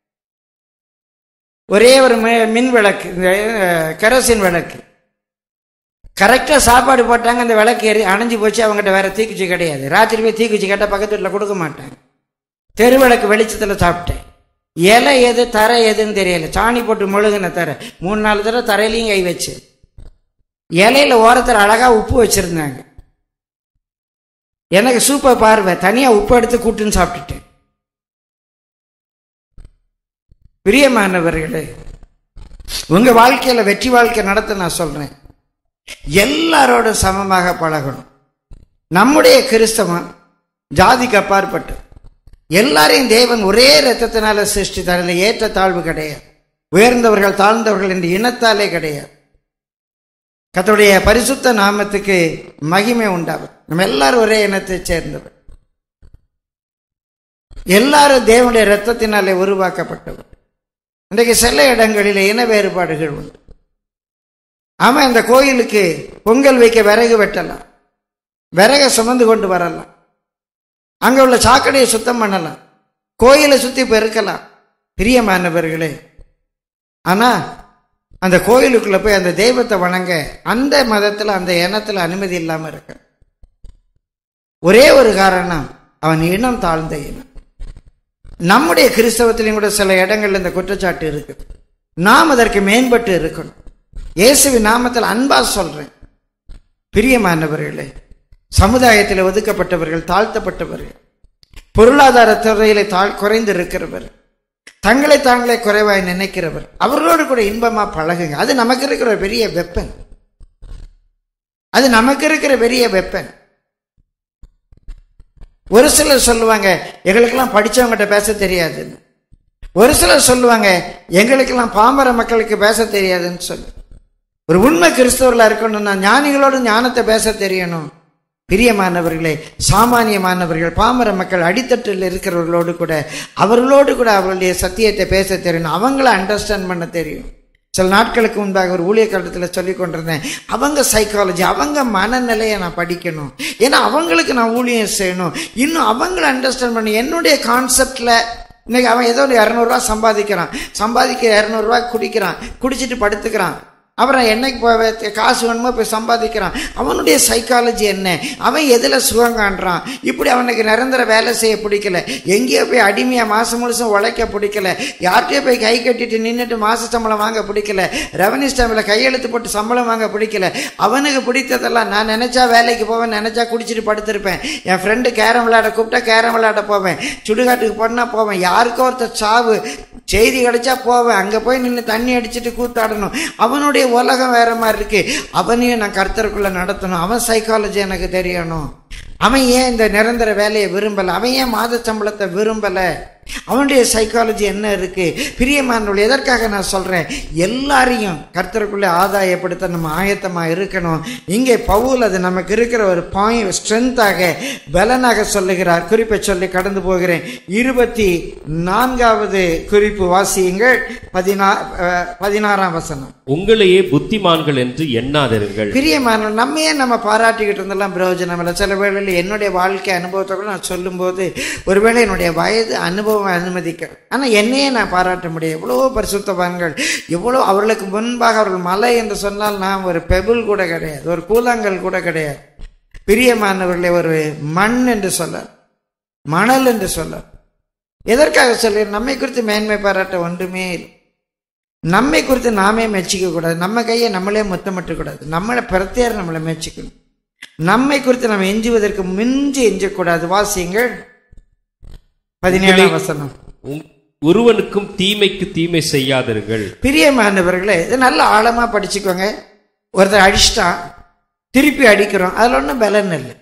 ஒரே ஒரு மின் விளக்கு, கெரோசின் விளக்கு. கரெக்டாக சாப்பாடு போட்டாங்க, அந்த விளக்கு எரி அணைஞ்சு போச்சு. அவங்ககிட்ட வேற தீக்குச்சி கிடையாது. ராத்திரி போய் தீக்குச்சி கேட்டால் பக்கத்து வீட்டில் கொடுக்க மாட்டாங்க. தெருவிளக்கு வெளிச்சத்தில் சாப்பிட்டேன். இலை எது தரை எதுன்னு தெரியல, சாணி போட்டு முழுகுன தரை. மூணு நாலு தடவை தரையிலையும் கை வச்சு, இலையில ஓரத்தில் அழகா உப்பு வச்சிருந்தாங்க. எனக்கு சூப்பர் பார்வை, தனியா உப்பு எடுத்து கூட்டுன்னு சாப்பிட்டுட்டேன். பிரியமானவர்களே, உங்க வாழ்க்கையில வெற்றி வாழ்க்கை நடத்த நான் சொல்றேன், எல்லாரோட சமமாக பழகணும். நம்முடைய கிறிஸ்தவம் ஜாதிக்கு அப்பாற்பட்டு எல்லாரையும் தேவன் ஒரே ரத்தத்தினால சிருஷ்டித்தார். ஏற்ற தாழ்வு கிடையாது, உயர்ந்தவர்கள் தாழ்ந்தவர்கள் என்று இனத்தாலே கிடையாது. கர்த்தருடைய பரிசுத்த நாமத்துக்கு மகிமை உண்டாகும். நம்ம எல்லாரும் ஒரே இனத்தை சேர்ந்தவர், எல்லாரும் தேவனுடைய ரத்தத்தினாலே உருவாக்கப்பட்டவர். இன்றைக்கு சில இடங்களில் இன வேறுபாடுகள் உண்டு. ஆமா, இந்த கோயிலுக்கு பொங்கல் வைக்க விறகு வெட்டலாம், விறகை சுமந்து கொண்டு வரலாம், அங்க உள்ள சாக்கடையை சுத்தம் பண்ணலாம், கோயிலை சுத்தி பெருக்கலாம். பிரியமானவர்களே, ஆனா அந்த கோயிலுக்குள்ள போய் அந்த தெய்வத்தை வணங்க அந்த மதத்துல அந்த இனத்துல அனுமதி இல்லாம இருக்க ஒரே ஒரு காரணம், அவன் இனம் தாழ்ந்த இனம். நம்முடைய கிறிஸ்தவத்திலையும் கூட சில இடங்கள்ல இந்த குற்றச்சாட்டு இருக்கு. நாம் அதற்கு மேம்பட்டு இருக்கணும். இயேசுவின் நாமத்தில் அன்பா சொல்றேன். பிரியமானவர்களே, சமுதாயத்தில் ஒதுக்கப்பட்டவர்கள், தாழ்த்தப்பட்டவர்கள், பொருளாதார துறையில தாழ் குறைந்து இருக்கிறவர், தங்களை தாங்களே குறைவாய் நினைக்கிறவர், அவர்களோடு கூட இன்பமா பழகுங்க. அது நமக்கு இருக்கிற பெரிய வெப்பன். அது நமக்கு இருக்கிற பெரிய வெப்பன். ஒரு சிலர் சொல்லுவாங்க எங்களுக்கெல்லாம் படித்தவங்ககிட்ட பேச தெரியாதுன்னு. ஒரு சிலர் சொல்லுவாங்க எங்களுக்கெல்லாம் பாமர மக்களுக்கு பேச தெரியாதுன்னு சொல்லு. ஒரு உண்மை கிறிஸ்தவர்களா இருக்கணும்னா ஞானிகளோடு ஞானத்தை பேச தெரியணும். பிரியமானவர்களே, சாமானியமானவர்கள், பாமர மக்கள், அடித்தட்டில் இருக்கிறவர்களோடு கூட அவர்களோடு கூட அவர்களுடைய சத்தியத்தை பேச தெரியணும். அவங்கள அண்டர்ஸ்டாண்ட் பண்ண தெரியும். சில நாட்களுக்கு முன்பாக ஒரு ஊழிய காலத்தில் சொல்லி கொண்டிருந்தேன், அவங்க சைக்காலஜி, அவங்க மனநிலையை நான் படிக்கணும். ஏன்னா அவங்களுக்கு நான் ஊழியம் செய்யணும். இன்னும் அவங்கள அண்டர்ஸ்டாண்ட் பண்ண என்னுடைய கான்செப்டில். இன்னைக்கு அவன் ஏதோ ஒரு இரநூறுவா சம்பாதிக்கிறான், சம்பாதிக்க இரநூறுவா குடிக்கிறான், குடிச்சிட்டு படுத்துக்கிறான். அப்புறம் என்னைக்கு போய் காசு வேணுமோ போய் சம்பாதிக்கிறான். அவனுடைய சைக்காலஜி என்ன, அவன் எதில் சுகம் காண்றான். இப்படி அவனுக்கு நிரந்தர வேலை செய்ய பிடிக்கல, எங்கேயோ போய் அடிமையாக மாதம் முழுசும் உழைக்க பிடிக்கல, யார்கிட்டயோ போய் கை கட்டிட்டு நின்றுட்டு மாத சம்பளம் வாங்க பிடிக்கல, ரெவன்யூ ஸ்டாம்பில் கையெழுத்து போட்டு சம்பளம் வாங்க பிடிக்கல. அவனுக்கு பிடித்ததெல்லாம், நான் நினச்சா வேலைக்கு போவேன், நினச்சா குடிச்சிட்டு படுத்திருப்பேன், என் ஃப்ரெண்டு கேரம் விளையாட கூப்பிட்டா கேரம் விளையாட போவேன், சுடுகாட்டுக்கு போனால் போவேன், யாருக்கோ ஒருத்தர் சாவு செய்தி கிடைச்சா போவேன், அங்கே போய் நின்று தண்ணி அடிச்சுட்டு கூத்தாடணும். அவனுடைய உலகம் வேற மாதிரி இருக்கு. அவனையும் நான் கர்த்தருக்குள்ள நடத்தணும். அவன் சைக்காலஜி எனக்கு தெரியணும். அவன் ஏன் இந்த நிரந்தர வேலையை விரும்பல, அவன் ஏன் மாத சம்பளத்தை விரும்பல, அவனுடைய சைக்காலஜி என்ன இருக்கு. பிரியமானவர்கள், எதற்காக நான் சொல்றேன், எல்லாரையும் கர்த்தருக்குள்ளே ஆதாயப்படுத்த நம்ம ஆயத்தமா இருக்கணும். இங்கே பவுல் அது நமக்கு இருக்கிற ஒரு பாயிண்ட், ஸ்ட்ரென்த்தாக, பலனாக சொல்லுகிறார். குறிப்பை சொல்லி கடந்து போகிறேன். இருபத்தி நான்காவது குறிப்பு வாசியுங்கள். பதினா பதினாறாம் வசனம். உங்களையே புத்திமான்கள் என்று எண்ணாதிருங்கள். பிரியமான, நம்மையே நம்ம பாராட்டிக்கிட்டு இருந்தெல்லாம் பிரயோஜனம் இல்லை. சில வேளையில் என்னுடைய வாழ்க்கை அனுபவத்தை கூட நான் சொல்லும் போது ஒருவேளை என்னுடைய வயது அனுபவம் அனுமதிக்கிறேன், ஆனா என்னையே நான் பாராட்ட முடியும். எவ்வளவோ பரிசுத்தவான்கள், எவ்வளோ அவர்களுக்கு முன்பாக அவர்கள் மலை என்று சொன்னால் நான் ஒரு பெபிள் கூட கிடையாது, ஒரு கூழாங்கல் கூட கிடையாது. பிரியமானவர்களே, ஒரு மண் என்று சொல்ல, மணல் என்று சொல்ல. எதற்காக சொல்ல, நம்மை குறித்து மேன்மை பாராட்ட ஒன்றுமே இல்லை. நம்மை குறித்து நாமே மெச்சிக்க கூடாது, நம்ம கையை நம்மளே முத்தமிட்டு கூடாது, நம்மளை பிரத்தியார் நம்மளை மெச்சிக்கணும். நம்மை குறித்து நம்ம எஞ்சுவதற்கு மிஞ்சி எஞ்சக்கூடாது. வாசியுங்கள் பதினேழாம் வசனம். ஒருவனுக்கும் தீமைக்கு தீமை செய்யாதீர்கள். பிரியமானவர்களே, இது நல்ல ஆழமா படிச்சுக்கோங்க. ஒருத்தர் அடிச்சிட்டான், திருப்பி அடிக்கிறோம், அதுல ஒன்றும் பலன் இல்லை.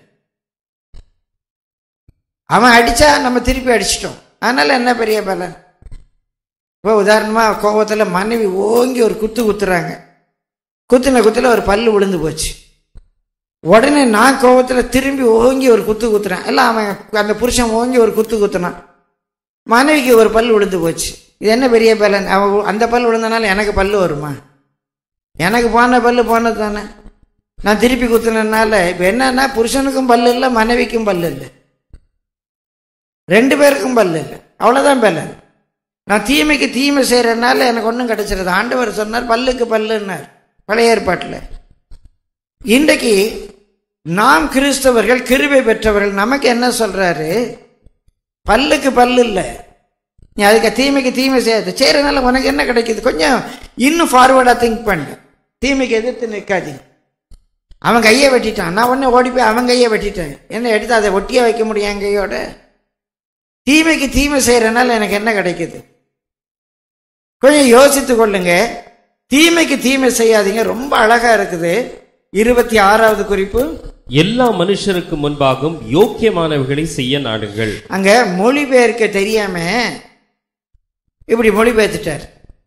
அவன் அடிச்சா நம்ம திருப்பி அடிச்சிட்டோம், அதனால என்ன பெரிய பலன்? இப்போ உதாரணமா கோபத்துல மனைவி ஓங்கி ஒரு குத்து குத்துறாங்க, குத்துன குத்துல ஒரு பல்லு விழுந்து போச்சு. உடனே நான் கோபத்துல திரும்பி ஓங்கி ஒரு குத்து குத்துறேன், இல்லை அவன் அந்த புருஷன் ஓங்கி ஒரு குத்து குத்துனான், மனைவிக்கு ஒரு பல்லு விழுந்து போச்சு. இது என்ன பெரிய பலன்? அவன் அந்த பல்லு விழுந்தனால எனக்கு பல்லு வருமா? எனக்கு போன பல்லு போனது தானே. நான் திருப்பி குத்துனதுனால இப்போ என்னன்னா, புருஷனுக்கும் பல்லு இல்லை, மனைவிக்கும் பல்லு இல்லை, ரெண்டு பேருக்கும் பல்லு இல்லை, அவ்வளோதான் பலன். நான் தீமைக்கு தீமை செய்கிறதுனால எனக்கு ஒன்றும் கிடைச்சிருது. ஆண்டவர் சொன்னார் பல்லுக்கு பல்லுன்னார் பழைய ஏற்பாட்டில். இன்றைக்கு நாம் கிறிஸ்தவர்கள், கிருபை பெற்றவர்கள், நமக்கு என்ன சொல்றாரு? பல்லுக்கு பல்லு இல்லை, நீ அதுக்கு தீமைக்கு தீமை செய்யாது, செய்யறதுனால உனக்கு என்ன கிடைக்குது? கொஞ்சம் இன்னும் ஃபார்வர்டா திங்க் பண்ணு, தீமைக்கு எதிர்த்து நிற்காதீங்க. அவன் கையை வெட்டிட்டான், நான் உடனே ஓடி போய் அவன் கையை வெட்டிட்டேன், என்ன எடுத்து அதை ஒட்டியே வைக்க முடியும் என் கையோட? தீமைக்கு தீமை செய்யறதுனால எனக்கு என்ன கிடைக்குது? கொஞ்சம் யோசித்து கொள்ளுங்க. தீமைக்கு தீமை செய்யாதீங்க. ரொம்ப அழகா இருக்குது. இருபத்தி ஆறாவது குறிப்பு. எல்லா மனுஷருக்கு முன்பாகவும் யோக்கியமானவர்களை செய்ய நாடுங்கள். அங்க மொழிபெயர்க்க தெரியாம இப்படி மொழிபெயர்த்துட்டார்.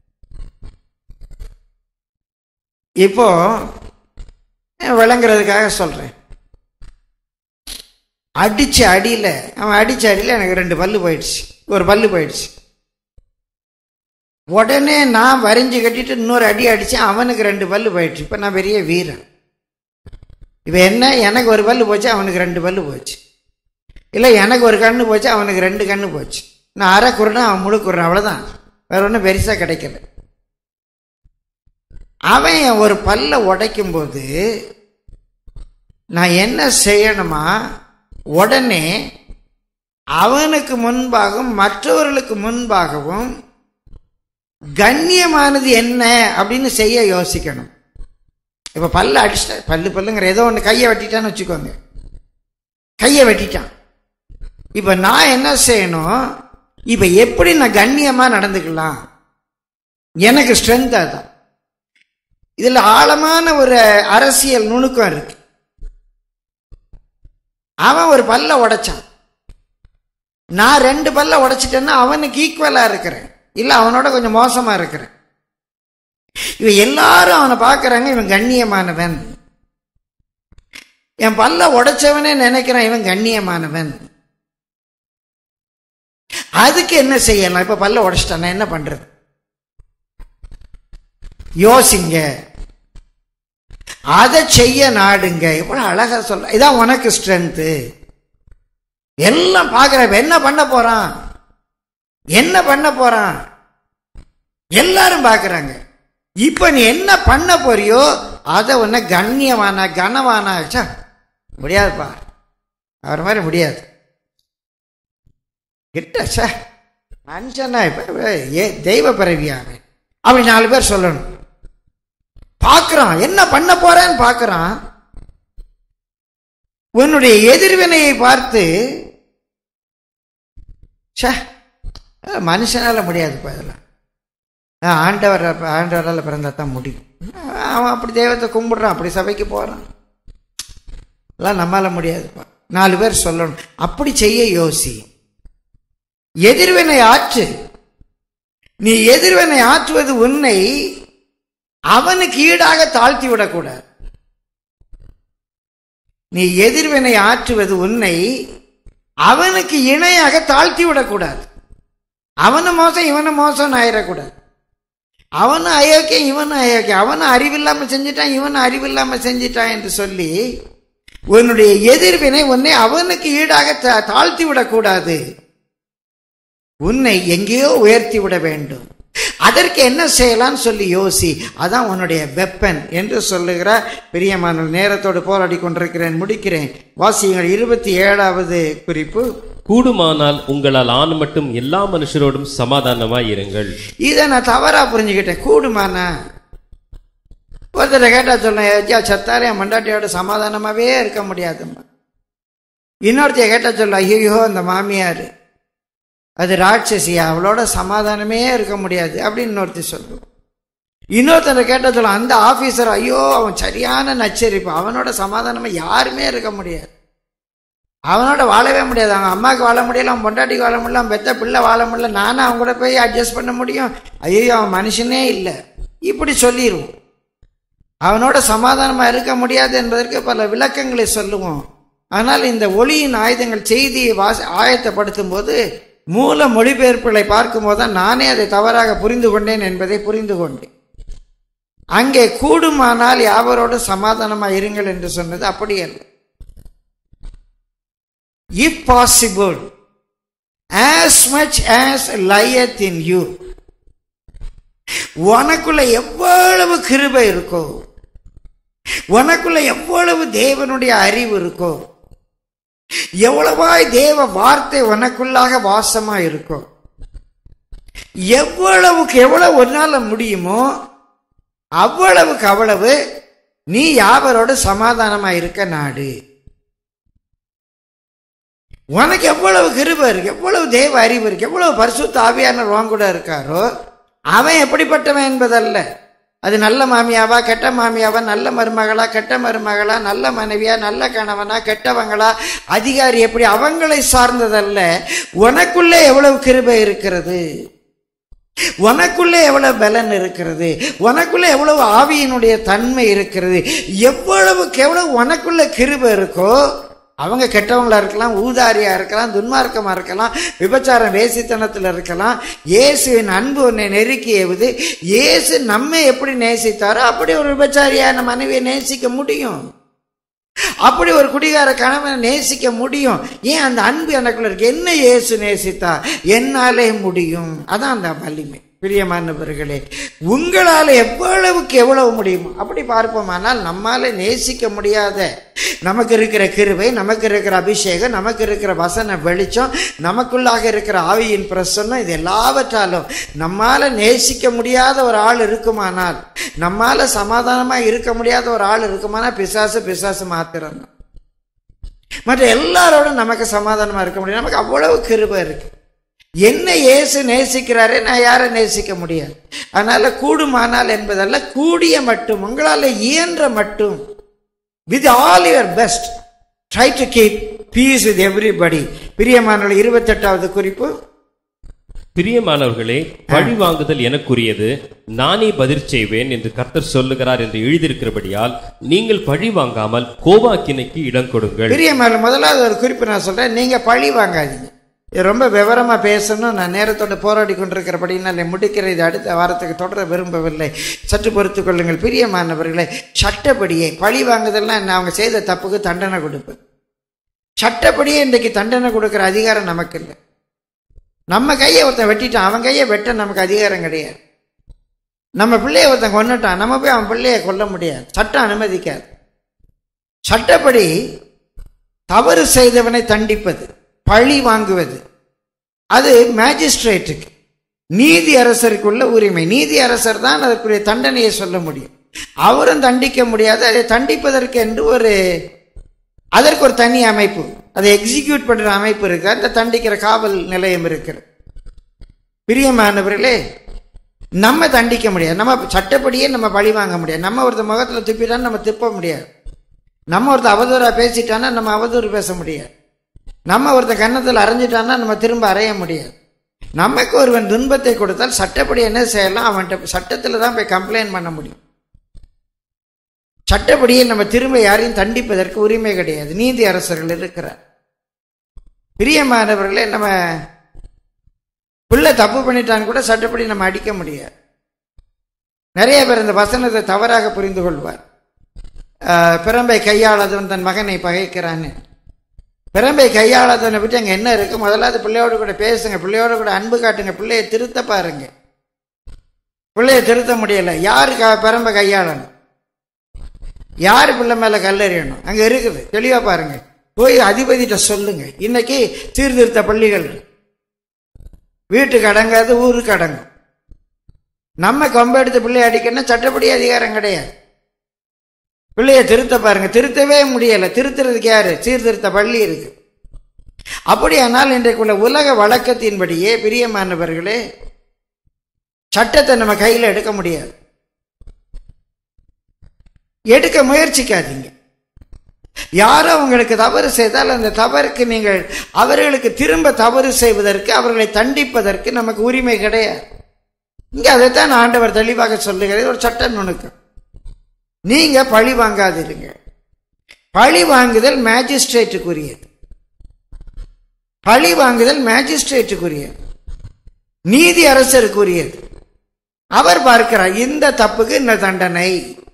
இப்போ விளங்குறதுக்காக சொல்றேன். அடிச்ச அடியில அவன் அடிச்ச அடியில எனக்கு ரெண்டு பல்லு போயிடுச்சு, ஒரு பல்லு போயிடுச்சு. உடனே நான் வரைஞ்சு கட்டிட்டு இன்னொரு அடி அடிச்சேன், அவனுக்கு ரெண்டு பல்லு போயிடுச்சு. இப்ப நான் பெரிய வீரன். இப்ப என்ன, எனக்கு ஒரு பல்லு போச்சு, அவனுக்கு ரெண்டு பல்லு போச்சு. இல்லை எனக்கு ஒரு கண்ணு போச்சு, அவனுக்கு ரெண்டு கண்ணு போச்சு. நான் அரை குருடன், அவன் முழு குருடன், அவ்வளவுதான், வேற ஒன்றும் பெருசா கிடைக்கல. அவன் ஒரு பல்ல உடைக்கும் போது நான் என்ன செய்யணுமா, உடனே அவனுக்கு முன்பாகவும் மற்றவர்களுக்கு முன்பாகவும் கண்ணியமானது என்ன அப்படின்னு செய்ய யோசிக்கணும். இப்ப பல்ல அடிச்சிட்ட, பல்லு பல்லுங்கிற ஏதோ ஒன்று கையை வெட்டிட்டான்னு வச்சுக்கோங்க, கையை வெட்டிட்டான். இப்ப நான் என்ன செய்யணும், இப்ப எப்படி நான் கண்ணியமா நடந்துக்கலாம், எனக்கு ஸ்ட்ரென்த் அதான். இதுல ஆழமான ஒரு அரசியல் நுணுக்கம் இருக்கு. அவன் ஒரு பல்ல உடைச்சான், நான் ரெண்டு பல்ல உடைச்சிட்டேன்னா அவனுக்கு ஈக்குவலா இருக்கிறேன், இல்ல அவனோட கொஞ்சம் மோசமா இருக்கிறேன். இவன் எல்லாரும் அவனை பார்க்கறாங்க, இவன் கண்ணியமானவன். என் பல்ல உடைச்சவனே நினைக்கிறான் இவன் கண்ணியமானவன். அதுக்கு என்ன செய்யலாம்? இப்ப பல்ல உடைச்சிட்டானா என்ன பண்றது? யோசிங்க, அதை செய்ய நாடுங்க. எவ்வளவு அழகா சொல்ல, இதான் உனக்கு ஸ்ட்ரென்த். எல்லாம் பார்க்கிற என்ன பண்ண போறான், என்ன பண்ண போறான், எல்லாரும் பார்க்கறாங்க. இப்ப நீ என்ன பண்ண போறியோ அதை உன்னை கண்ணியமான கனவானா முடியாதுப்பா, அவர் மாதிரி முடியாது. கிட்ட சார் மனுஷனா இப்ப ஏ தெய்வ பிறவியாக அப்படி நாலு பேர் சொல்லணும். பார்க்கிறான் என்ன பண்ண போறேன்னு பார்க்கிறான். உன்னுடைய எதிர்வினையை பார்த்து மனுஷனால முடியாதுப்பா, இதெல்லாம் ஆண்டவர் ஆண்டவரால் பிறந்தா தான் முடியும். அவன் அப்படி தெய்வத்தை கும்பிடுறான், அப்படி சபைக்கு போறான், எல்லாம் நம்மால முடியாதுப்பா. நாலு பேர் சொல்லணும். அப்படி செய்ய யோசி, எதிர்வினை ஆற்று. நீ எதிர்வினை ஆற்றுவது உன்னை அவனுக்கு ஈடாக தாழ்த்தி விடக்கூடாது. நீ எதிர்வினை ஆற்றுவது உன்னை அவனுக்கு இணையாக தாழ்த்தி விடக்கூடாது. அவனு மோசம் இவனு மோசம் ஆயிடக்கூடாது. அவனும் அயோக்கியம் இவனும் அயோக்கியம், அவனும் அறிவில்லாம செஞ்சிட்டான் இவனும் அறிவில்லாம செஞ்சிட்டான் என்று சொல்லி உன்னுடைய எதிர்வினை உன்னை அவனுக்கு ஈடாக தாழ்த்தி விடக்கூடாது. உன்னை எங்கேயோ உயர்த்தி விட வேண்டும். அதற்கு என்ன செய்யலாம் சொல்லி யோசி. அதான் உன்னுடைய வெப்பன் என்று சொல்லுகிறார். பிரியமான நேரத்தோடு போராடி கொண்டிருக்கிறேன், முடிக்கிறேன். வாசியங்கள் இருபத்தி ஏழாவது குறிப்பு. கூடுமானால் உங்களால் ஆண் மட்டும் எல்லா மனுஷரோடும் சமாதானமாய் இருங்கள். இதை நான் தவறா புரிஞ்சுக்கிட்டேன். கூடுமானா ஒருத்தரை கேட்டா சொல்ல சத்தாரே மண்டாட்டியோட சமாதானமாவே இருக்க முடியாதும்மா. இன்னொருத்தைய கேட்டா சொல்ல ஐயோ அந்த மாமியார் அது ராட்சசியா, அவளோட சமாதானமே இருக்க முடியாது அப்படின்னு இன்னொருத்தி சொல்லுவோம். இன்னொருத்தரை கேட்ட சொல்ல அந்த ஆபீசர் ஐயோ அவன் சரியான நச்சரிப்பு, அவனோட சமாதானமா யாருமே இருக்க முடியாது, அவனோட வாழவே முடியாது. அவங்க அம்மாவுக்கு வாழ முடியல, அவன் பொண்டாட்டிக்கு வாழ முடியல, அவன் பெத்த பிள்ளை வாழ முடியல, நானும் அவங்க கூட போய் அட்ஜஸ்ட் பண்ண முடியும், ஐயோ அவன் மனுஷனே இல்லை இப்படி சொல்லிடுவோம். அவனோட சமாதானமா இருக்க முடியாது என்பதற்கு பல விளக்கங்களை சொல்லுவோம். ஆனால் இந்த ஒளியின் ஆயுதங்கள் செய்தியை வாச ஆயத்தப்படுத்தும் போது மூல மொழிபெயர்ப்புகளை பார்க்கும் போதுதான் நானே அதை தவறாக புரிந்து கொண்டேன் என்பதை புரிந்து கொண்டேன். அங்கே கூடுமானால் யாவரோடு சமாதானமா இருங்கள் என்று சொன்னது அப்படி அல்ல. If possible, as much as lieth in you, உனக்குள்ள எவ்வளவு கிருபை இருக்கோ, உனக்குள்ள எவ்வளவு தேவனுடைய அறிவு இருக்கோ, எவ்வளவாய் தேவ வார்த்தை உனக்குள்ளாக வாசமா இருக்கோ, எவ்வளவுக்கு எவ்வளவு ஒரு நாள் முடியுமோ அவ்வளவுக்கு அவ்வளவு நீ யாவரோடு சமாதானமா இருக்க நாடு. உனக்கு எவ்வளவு கிருபை இருக்கு, எவ்வளவு தேவ அறிவு இருக்கு, எவ்வளவு பரிசுத்த ஆவியானவர் உன் கூட இருக்காரோ அவன் எப்படிப்பட்டவன் என்பதல்ல. அது நல்ல மாமியாவா கெட்ட மாமியாவா, நல்ல மருமகளா கெட்ட மருமகளா, நல்ல மனைவியா நல்ல கணவனா கெட்டவங்களா, அதிகாரி எப்படி, அவங்களை சார்ந்ததல்ல. உனக்குள்ளே எவ்வளவு கிருபை இருக்கிறது, உனக்குள்ளே எவ்வளவு பலன் இருக்கிறது, உனக்குள்ள எவ்வளவு ஆவியினுடைய தன்மை இருக்கிறது, எவ்வளவுக்கு எவ்வளவு உனக்குள்ள கிருபை இருக்கோ அவங்க கெட்டவங்களா இருக்கலாம், ஊதாரியா இருக்கலாம், துன்மார்க்கமா இருக்கலாம், விபச்சாரம் வேசித்தனத்தில் இருக்கலாம். இயேசுவின் அன்பு உன்னை நெருக்கி ஏவுது. இயேசு நம்மை எப்படி நேசித்தாரோ அப்படி ஒரு விபச்சாரியான மனைவியை நேசிக்க முடியும், அப்படி ஒரு குடிகார கணவனை நேசிக்க முடியும். ஏன் அந்த அன்பு எனக்குள்ள இருக்கு. என்ன இயேசு நேசித்தா என்னாலே முடியும். அதான் அந்த வலிமை. பிரியமானவர்களே, உங்களால் எவ்வளவுக்கு எவ்வளவு முடியும் அப்படி பார்ப்போமானால் நம்மால நேசிக்க முடியாத நமக்கு இருக்கிற கிருபை, நமக்கு இருக்கிற அபிஷேகம், நமக்கு இருக்கிற வசன வெளிச்சம், நமக்குள்ளாக இருக்கிற ஆவியின் பிரசன்னம், இது எல்லாவற்றாலும் நம்மால நேசிக்க முடியாத ஒரு ஆள் இருக்குமானால், நம்மால சமாதானமா இருக்க முடியாத ஒரு ஆள் இருக்குமானால் பிசாசு பிசாசு மாத்திரம். மற்ற எல்லாரோடும் நமக்கு சமாதானமா இருக்க முடியும். நமக்கு அவ்வளவு கிருபை இருக்கு. என்ன இயேசு நேசிக்கிறாரே, நான் யாரை நேசிக்க முடியாது. அதனால கூடுமானால் என்பதல்ல, கூடிய மட்டும், உங்களால இயன்ற மட்டும், with all your best, try to keep peace with everybody. பிரியமானவர்களே, இருபத்தி எட்டாவது குறிப்பு. பிரியமானவர்களே, பழி வாங்குதல் எனக்குரியது, நானே பதில் செய்வேன் என்று கர்த்தர் சொல்லுகிறார் என்று எழுதியிருக்கிறபடியால் நீங்கள் பழி வாங்காமல் கோபாக்கினைக்கு இடம் கொடுங்கள். பிரியமான முதலாவது ஒரு குறிப்பு நான் சொல்றேன், நீங்க பழி வாங்காதீங்க. ரொம்ப விவரமா பேசணும், நான் நேரத்தோட போராடி கொண்டிருக்கிறபடினால முடிக்கிற இது அடுத்த வாரத்துக்கு தொடர விரும்பவில்லை, சற்று பொறுத்துக் கொள்ளுங்கள். பிரியமானவர்களே, சட்டப்படியே பழி வாங்குதல்னா என்ன? அவங்க செய்த தப்புக்கு தண்டனை கொடுப்பு. சட்டப்படியே இன்றைக்கு தண்டனை கொடுக்கிற அதிகாரம் நமக்கு இல்லை. நம்ம கையை ஒருத்தன் வெட்டிட்டான், அவன் கையை வெட்ட நமக்கு அதிகாரம் கிடையாது. நம்ம பிள்ளைய ஒருத்தன் கொன்னுட்டான், நம்ம போய் அவன் பிள்ளைய கொல்ல முடியாது, சட்டம் அனுமதிக்காது. சட்டப்படி தவறு செய்தவனை தண்டிப்பது, பழி வாங்குவது, அது மேஜிஸ்ட்ரேட்டுக்கு, நீதி அரசருக்குள்ள உரிமை. நீதி அரசர் தான் அதற்குரிய தண்டனையை சொல்ல முடியும், அவரும் தண்டிக்க முடியாது. அதை தண்டிப்பதற்கு என்று ஒரு அதற்கு ஒரு தனி அமைப்பு, அதை எக்ஸிக்யூட் பண்ற அமைப்பு இருக்கு, அந்த தண்டிக்கிற காவல் நிலையம் இருக்கு. பிரியமானவர்களே, நம்ம தண்டிக்க முடியாது, நம்ம சட்டப்படியே நம்ம பழி வாங்க முடியாது. நம்ம ஒருத்த முகத்துல துப்பிட்டான்னு நம்ம திப்ப முடியாது, நம்ம ஒருத்த அவதூறா பேசிட்டான்னா நம்ம அவதூறு பேச முடியாது, நம்ம ஒருத்த கன்னத்தில் அரைஞ்சிட்டான்னா நம்ம திரும்ப அறைய முடியாது. நமக்கு ஒருவன் துன்பத்தை கொடுத்தால் சட்டப்படி என்ன செய்யலாம்? அவன்கிட்ட சட்டத்துல தான் போய் கம்ப்ளைண்ட் பண்ண முடியும். சட்டப்படியே நம்ம திரும்ப யாரையும் தண்டிப்பதற்கு உரிமை கிடையாது, நீதி அரசர்கள் இருக்கிறார். பிரியமானவர்களே, நம்ம பிள்ளை தப்பு பண்ணிட்டான்னு கூட சட்டப்படி நம்ம அடிக்க முடியாது. நிறைய பேர் இந்த வசனத்தை தவறாக புரிந்து கொள்வார். பிறம்பை கையாளாதவன் தன் மகனை பகைக்கிறான்னு. பிறம்பை கையாளாதவனை பற்றி அங்கே என்ன இருக்கு? முதலாவது பிள்ளையோடு கூட பேசுங்க, பிள்ளையோடு கூட அன்பு காட்டுங்க, பிள்ளையை திருத்த பாருங்க. பிள்ளையை திருத்த முடியல, யாருக்கு பிறம்பை கையாளணும், யாரு பிள்ளை மேல கல்லறியணும், அங்க இருக்குது, தெளிவா பாருங்க. போய் அதிபதிட்ட சொல்லுங்க. இன்னைக்கு சீர்திருத்த பள்ளிகள் வீட்டுக்கு அடங்காது, ஊருக்கு அடங்கும். நம்ம கொம்ப எடுத்து பிள்ளைய அடிக்கணும், சட்டப்படி அதிகாரம் கிடையாது. பிள்ளைய திருத்த பாருங்க, திருத்தவே முடியல. திருத்துறதுக்கு யாரு? சீர்திருத்த பள்ளி இருக்கு. அப்படியானால் இன்றைக்குள்ள உலக வழக்கத்தின்படியே பிரியமானவர்களே, சட்டத்தை நம்ம கையில் எடுக்க முடியாது. எடுக்க முயற்சிக்காதீங்க. யாரோ உங்களுக்கு தவறு செய்தால் அந்த தவறுக்கு நீங்கள் அவர்களுக்கு திரும்ப தவறு செய்வதற்கு, அவர்களை தண்டிப்பதற்கு நமக்கு உரிமை கிடையாது. இங்க அதைத்தான் ஆண்டவர் தெளிவாக சொல்லுகிறது. ஒரு சட்ட நுணுக்கம், நீங்க பழி வாங்காதிருங்க. பழி வாங்குதல் மேஜிஸ்ட்ரேட்டுக்குரியது. பழி வாங்குதல் மேஜிஸ்ட்ரேட்டுக்குரியது, நீதி அரசருக்குரியது. அவர் பார்க்கிறார் இந்த தப்புக்கு இந்த தண்டனை,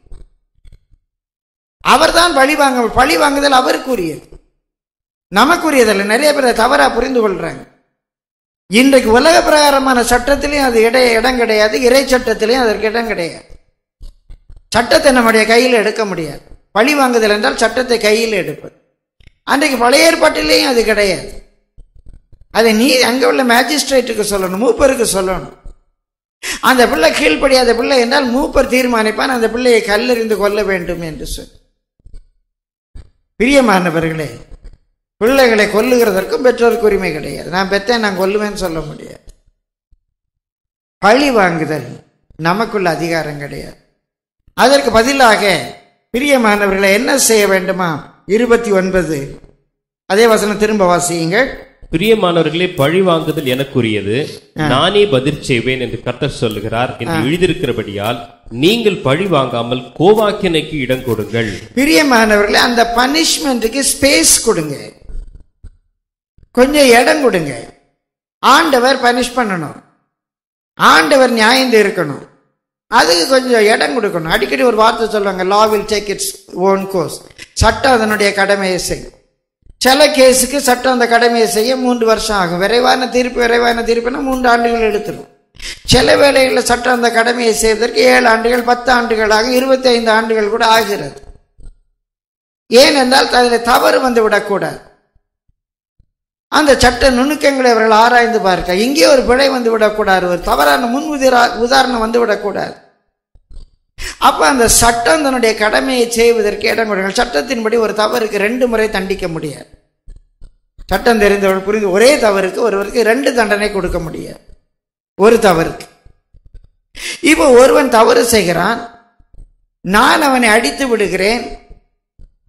அவர் தான் பழி வாங்க. பழி வாங்குதல் அவருக்குரியது, நமக்குரியதல்ல. நிறைய பேர் தவறா புரிந்து கொள்றாங்க. இன்றைக்கு உலக பிரகாரமான சட்டத்திலையும் அது இட இடம் கிடையாது, இறை சட்டத்திலையும் அதற்கு இடம் கிடையாது. சட்டத்தை நம்முடைய கையில் எடுக்க முடியாது. பழி வாங்குதல் என்றால் சட்டத்தை கையில் எடுப்பது. அன்றைக்கு பழைய ஏற்பாட்டிலேயும் அது கிடையாது. அதை நீ அங்க உள்ள மேஜிஸ்ட்ரேட்டுக்கு சொல்லணும், மூப்பருக்கு சொல்லணும். அந்த பிள்ளை கீழ்ப்படியாத பிள்ளை என்றால் மூப்பர் தீர்மானிப்பான், அந்த பிள்ளையை கல்லெறிந்து கொள்ள வேண்டும் என்று சொல்லி. பிரியமானவர்களே, பிள்ளைகளை கொல்லுகிறதற்கும் பெற்றோருக்கு உரிமை கிடையாது. நான் பெற்றேன், நான் கொல்லுவேன்னு சொல்ல முடியாது. பழி வாங்குதல் நமக்குள்ள அதிகாரம் கிடையாது. அதற்கு பதிலாக பிரியமானவர்களை என்ன செய்ய வேண்டுமா? இருபத்தி ஒன்பது அதே வசனம் திரும்ப வாசியுங்கள். பிரியமானவர்களே, பழி வாங்குதல் எனக்குரியது, நானே பதில் செய்வேன் என்று கர்த்தர் சொல்லுகிறார் என்று எழுதியிருக்கிறபடியால் நீங்கள் பழி வாங்காமல் கோபாக்கினைக்கு இடம் கொடுங்கள். பிரியமானவர்களே, அந்த பனிஷ்மெண்ட்டுக்கு ஸ்பேஸ் கொடுங்க, கொஞ்சம் இடம் கொடுங்க. ஆண்டவர் பனிஷ் பண்ணணும், ஆண்டவர் நியாயம் இருக்கணும், அதுக்கு கொஞ்சம் இடம் கொடுக்கணும். அடிக்கடி ஒரு வார்த்தை சொல்லுவாங்க, law will take its own course. சட்டம் அதனுடைய கடமையை செய்யும். சில கேஸுக்கு சட்டம் அந்த கடமையை செய்ய மூன்று வருஷம் ஆகும். விரைவான தீர்ப்பு விரைவான தீர்ப்புனா மூன்று ஆண்டுகள் எடுத்துடும். சில வேளைகளில் சட்டம் அந்த கடமையை செய்வதற்கு ஏழு ஆண்டுகள் பத்து ஆண்டுகளாக இருபத்தி ஐந்து ஆண்டுகள் கூட ஆகிறது. ஏனென்றால் அதில் தவறு வந்து விடக்கூடாது. அந்த சட்ட நுணுக்கங்களை அவர்கள் ஆராய்ந்து பார்க்க, இங்கே ஒரு பிழை வந்து விடக்கூடாது, ஒரு தவறான முன் உதாரணம் வந்து விடக்கூடாது. அப்ப அந்த சட்டம் தன்னுடைய கடமையை செய்வதற்கு இடம் கொடுங்கள். சட்டத்தின்படி ஒரு தவறுக்கு ரெண்டு முறை தண்டிக்க முடியாது. சட்டம் தெரிந்தவர்கள் புரிந்து, ஒரே தவறுக்கு ஒருவருக்கு ரெண்டு தண்டனை கொடுக்க முடியாது, ஒரு தவறுக்கு. இப்போ ஒருவன் தவறு செய்கிறான், நான் அவனை அடித்து விடுகிறேன்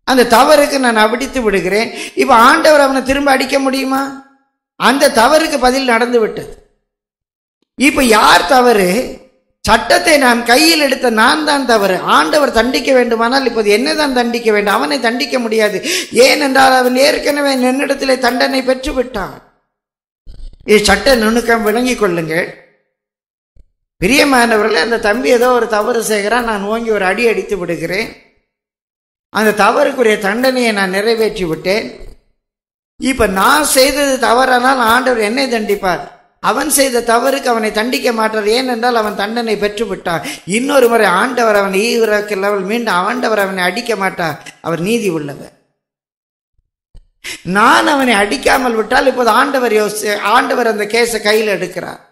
அந்த தவறுக்கு நான் அடித்து விடுகிறேன். இப்ப ஆண்டவர் அவனை திரும்ப அடிக்க முடியுமா? அந்த தவறுக்கு பதில் நடந்து விட்டது. இப்ப யார் தவறு? சட்டத்தை நான் கையில் எடுத்த நான் தான் தவறு. ஆண்டவர் தண்டிக்க வேண்டுமானால் இப்போது என்னதான் தண்டிக்க வேண்டும்? அவனை தண்டிக்க முடியாது. ஏனென்றால் அவன் ஏற்கனவே என்னிடத்திலே தண்டனை பெற்று விட்டான். இது சட்ட நுணுக்கம் விளங்கிக் கொள்ளுங்கள் பிரியமானவர்களே. அந்த தம்பி ஏதோ ஒரு தவறு செய்கிறான், நான் ஓங்கி ஒரு அடி அடித்து விடுகிறேன். அந்த தவறுக்குரிய தண்டனையை நான் நிறைவேற்றி விட்டேன். இப்ப நான் செய்தது தவறானால் ஆண்டவர் என்னை தண்டிப்பார். அவன் செய்த தவறுக்கு அவனை தண்டிக்க மாட்டார். ஏனென்றால் அவன் தண்டனை பெற்று விட்டான். இன்னொரு முறை ஆண்டவர் அவன் ஈவிரக்கல் மீண்டும் ஆண்டவர் அவனை அடிக்க மாட்டார். அவர் நீதி உள்ளவர். நான் அவனை அடிக்காமல் விட்டால் இப்போது ஆண்டவர் யோசி ஆண்டவர் அந்த கேஸை கையில் எடுக்கிறார்.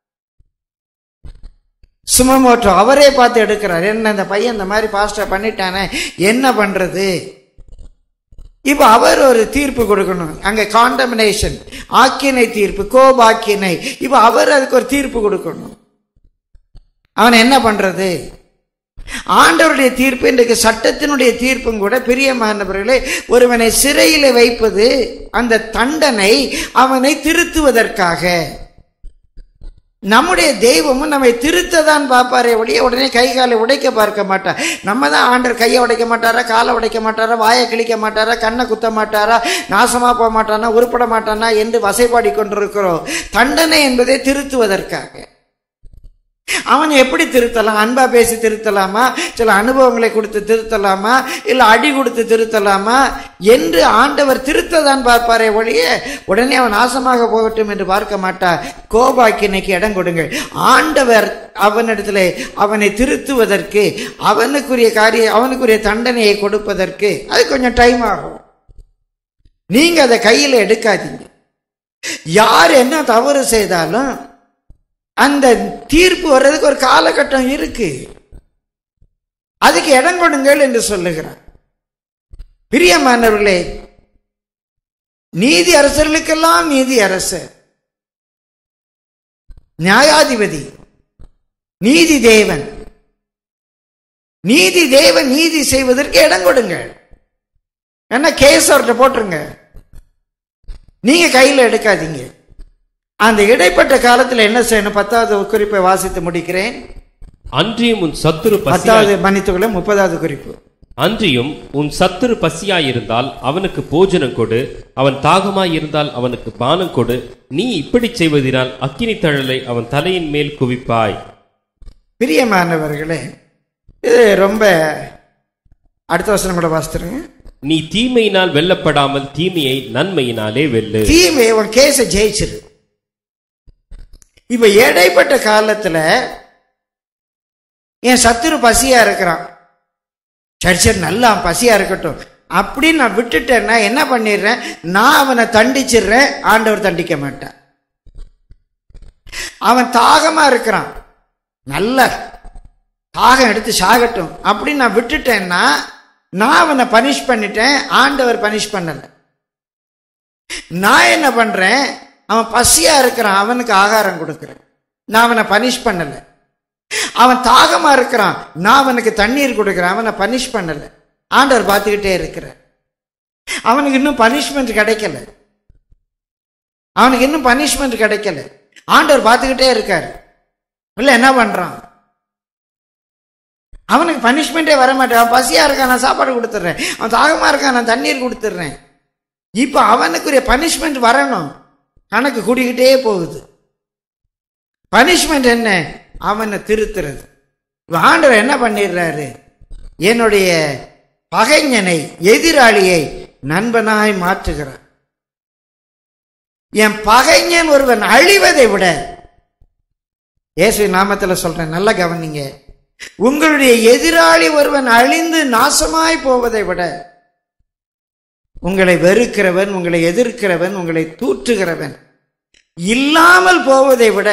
சுமமோட்டோ அவரே பார்த்து எடுக்கிறார். என்ன இந்த பையன் இந்த மாதிரி பாஸ்டர் பண்ணிட்டானே, என்ன பண்றது? இப்ப அவர் ஒரு தீர்ப்பு கொடுக்கணும். அங்க காண்டமினேஷன், ஆக்கினை தீர்ப்பு, கோபாக்கினை. இப்ப அவர் அதுக்கு ஒரு தீர்ப்பு கொடுக்கணும். அவன் என்ன பண்றது? ஆண்டவருடைய தீர்ப்பு இன்றைக்கு சட்டத்தினுடைய தீர்ப்பும் கூட பிரியமானவர்களே, ஒருவனை சிறையில் வைப்பது அந்த தண்டனை அவனை திருத்துவதற்காக. நம்முடைய தெய்வமும் நம்மை திருத்ததான் பார்ப்பாரே ஒழிய உடனே கை காலை உடைக்க பார்க்க மாட்டார். நம்ம தான் ஆண்டவர் கையை உடைக்க மாட்டாரா, காலை உடைக்க மாட்டாரா, வாயை கிழிக்க மாட்டாரா, கண்ணை குத்த மாட்டாரா, நாசமா போக மாட்டானா, உருப்பட மாட்டானா என்று வசைப்பாடி கொண்டிருக்கிறோம். தண்டனை என்பதை திருத்துவதற்காக. அவனை எப்படி திருத்தலாம்? அன்பா பேசி திருத்தலாமா, சில அனுபவங்களை கொடுத்து திருத்தலாமா, இல்ல அடி கொடுத்து திருத்தலாமா என்று ஆண்டவர் திருத்ததான் பார்ப்பாரே ஒழிய உடனே அவன் நாசமாக போகட்டும் என்று பார்க்க மாட்டார். கோபாக்கினைக்கு இடம் கொடுங்கள். ஆண்டவர் அவனிடத்துல அவனை திருத்துவதற்கு, அவனுக்குரிய காரிய அவனுக்குரிய தண்டனையை கொடுப்பதற்கு அது கொஞ்சம் டைம் ஆகும். நீங்க அதை கையில எடுக்காதீங்க. யார் என்ன தவறு செய்தாலும் அந்த தீர்ப்பு வர்றதுக்கு ஒரு காலகட்டம் இருக்கு. அதுக்கு இடம் கொடுங்கள் என்று சொல்லுகிறார். பிரியமானவர்களே, நீதி அரசர்களுக்கெல்லாம் நீதி அரசர், நியாயாதிபதி, நீதி தேவன். நீதி தேவன் நீதி செய்வதற்கு இடம் கொடுங்கள். என்ன கேஸ் அவர்கிட்ட போட்டுருங்க, நீங்க கையில் எடுக்காதீங்க. அந்த இடைப்பட்ட காலத்தில் என்ன செய்யணும்? பத்தாவது குறிப்பை வாசித்து முடிக்கிறேன். அன்றியும் உன் சத்துரு பத்தாவது மன்னித்துக்குள்ள முப்பதாவது குறிப்பு. அன்றியும் உன் சத்துரு பசியாயிருந்தால் அவனுக்கு போஜனம் கொடு, அவன் தாகமாயிருந்தால் அவனுக்கு பானம் கொடு. நீ இப்படி செய்வதினால் அக்கினி தழலை அவன் தலையின் மேல் குவிப்பாய். பிரியமானவர்களே, இது ரொம்ப அடுத்த வசனம் கூட வாசித்துருங்க. நீ தீமையினால் வெல்லப்படாமல் தீமையை நன்மையினாலே வெல்லு. தீமை உன் கேஸை ஜெயிச்சிரு. இப்ப இடைப்பட்ட காலத்துல என் சத்துரு பசியா இருக்கிறான், சரி சரி நல்லா பசியா இருக்கட்டும் அப்படின்னு நான் விட்டுட்டேன்னா என்ன பண்ணிடுறேன்? நான் அவனை தண்டிச்சிடுறேன், ஆண்டவர் தண்டிக்க மாட்டான். அவன் தாகமா இருக்கிறான், நல்ல தாகம் எடுத்து சாகட்டும் அப்படின்னு நான் விட்டுட்டேன்னா நான் அவனை பனிஷ் பண்ணிட்டேன், ஆண்டவர் பனிஷ் பண்ணல. நான் என்ன பண்றேன்? அவன் பசியா இருக்கிறான், அவனுக்கு ஆகாரம் கொடுக்கிறேன், நான் அவனை பனிஷ் பண்ணல. அவன் தாகமா இருக்கிறான், நான் அவனுக்கு தண்ணீர் கொடுக்கிறேன், அவனை பனிஷ் பண்ணல. ஆண்டவர் பார்த்துக்கிட்டே இருக்கிறார். அவனுக்கு இன்னும் பனிஷ்மெண்ட் கிடைக்கல, அவனுக்கு இன்னும் பனிஷ்மெண்ட் கிடைக்கல. ஆண்டவர் பார்த்துக்கிட்டே இருக்காரு. இல்ல என்ன பண்றான்? அவனுக்கு பனிஷ்மெண்டே வர மாட்டேன். அவன் பசியா இருக்கான், நான் சாப்பாடு கொடுத்துட்றேன். அவன் தாகமா இருக்கான், நான் தண்ணீர் கொடுத்துட்றேன். இப்ப அவனுக்குரிய பனிஷ்மெண்ட் வரணும், கணக்கு கூடிக்கிட்டே போகுது. பனிஷ்மெண்ட் என்ன? அவனை திருத்துறது. ஆண்டவர் என்ன பண்ணிடுறாரு? என்னுடைய பகைஞனை, எதிராளியை நண்பனாய் மாற்றுகிறார். என் பகைஞன் ஒருவன் அழிவதை விட, இயேசு நாமத்தில் சொல்றேன், நல்லா கவனிங்க, உங்களுடைய எதிராளி ஒருவன் அழிந்து நாசமாய் போவதை விட, உங்களை வெறுக்கிறவன், உங்களை எதிர்க்கிறவன், உங்களை தூற்றுகிறவன் இல்லாமல் போவதை விட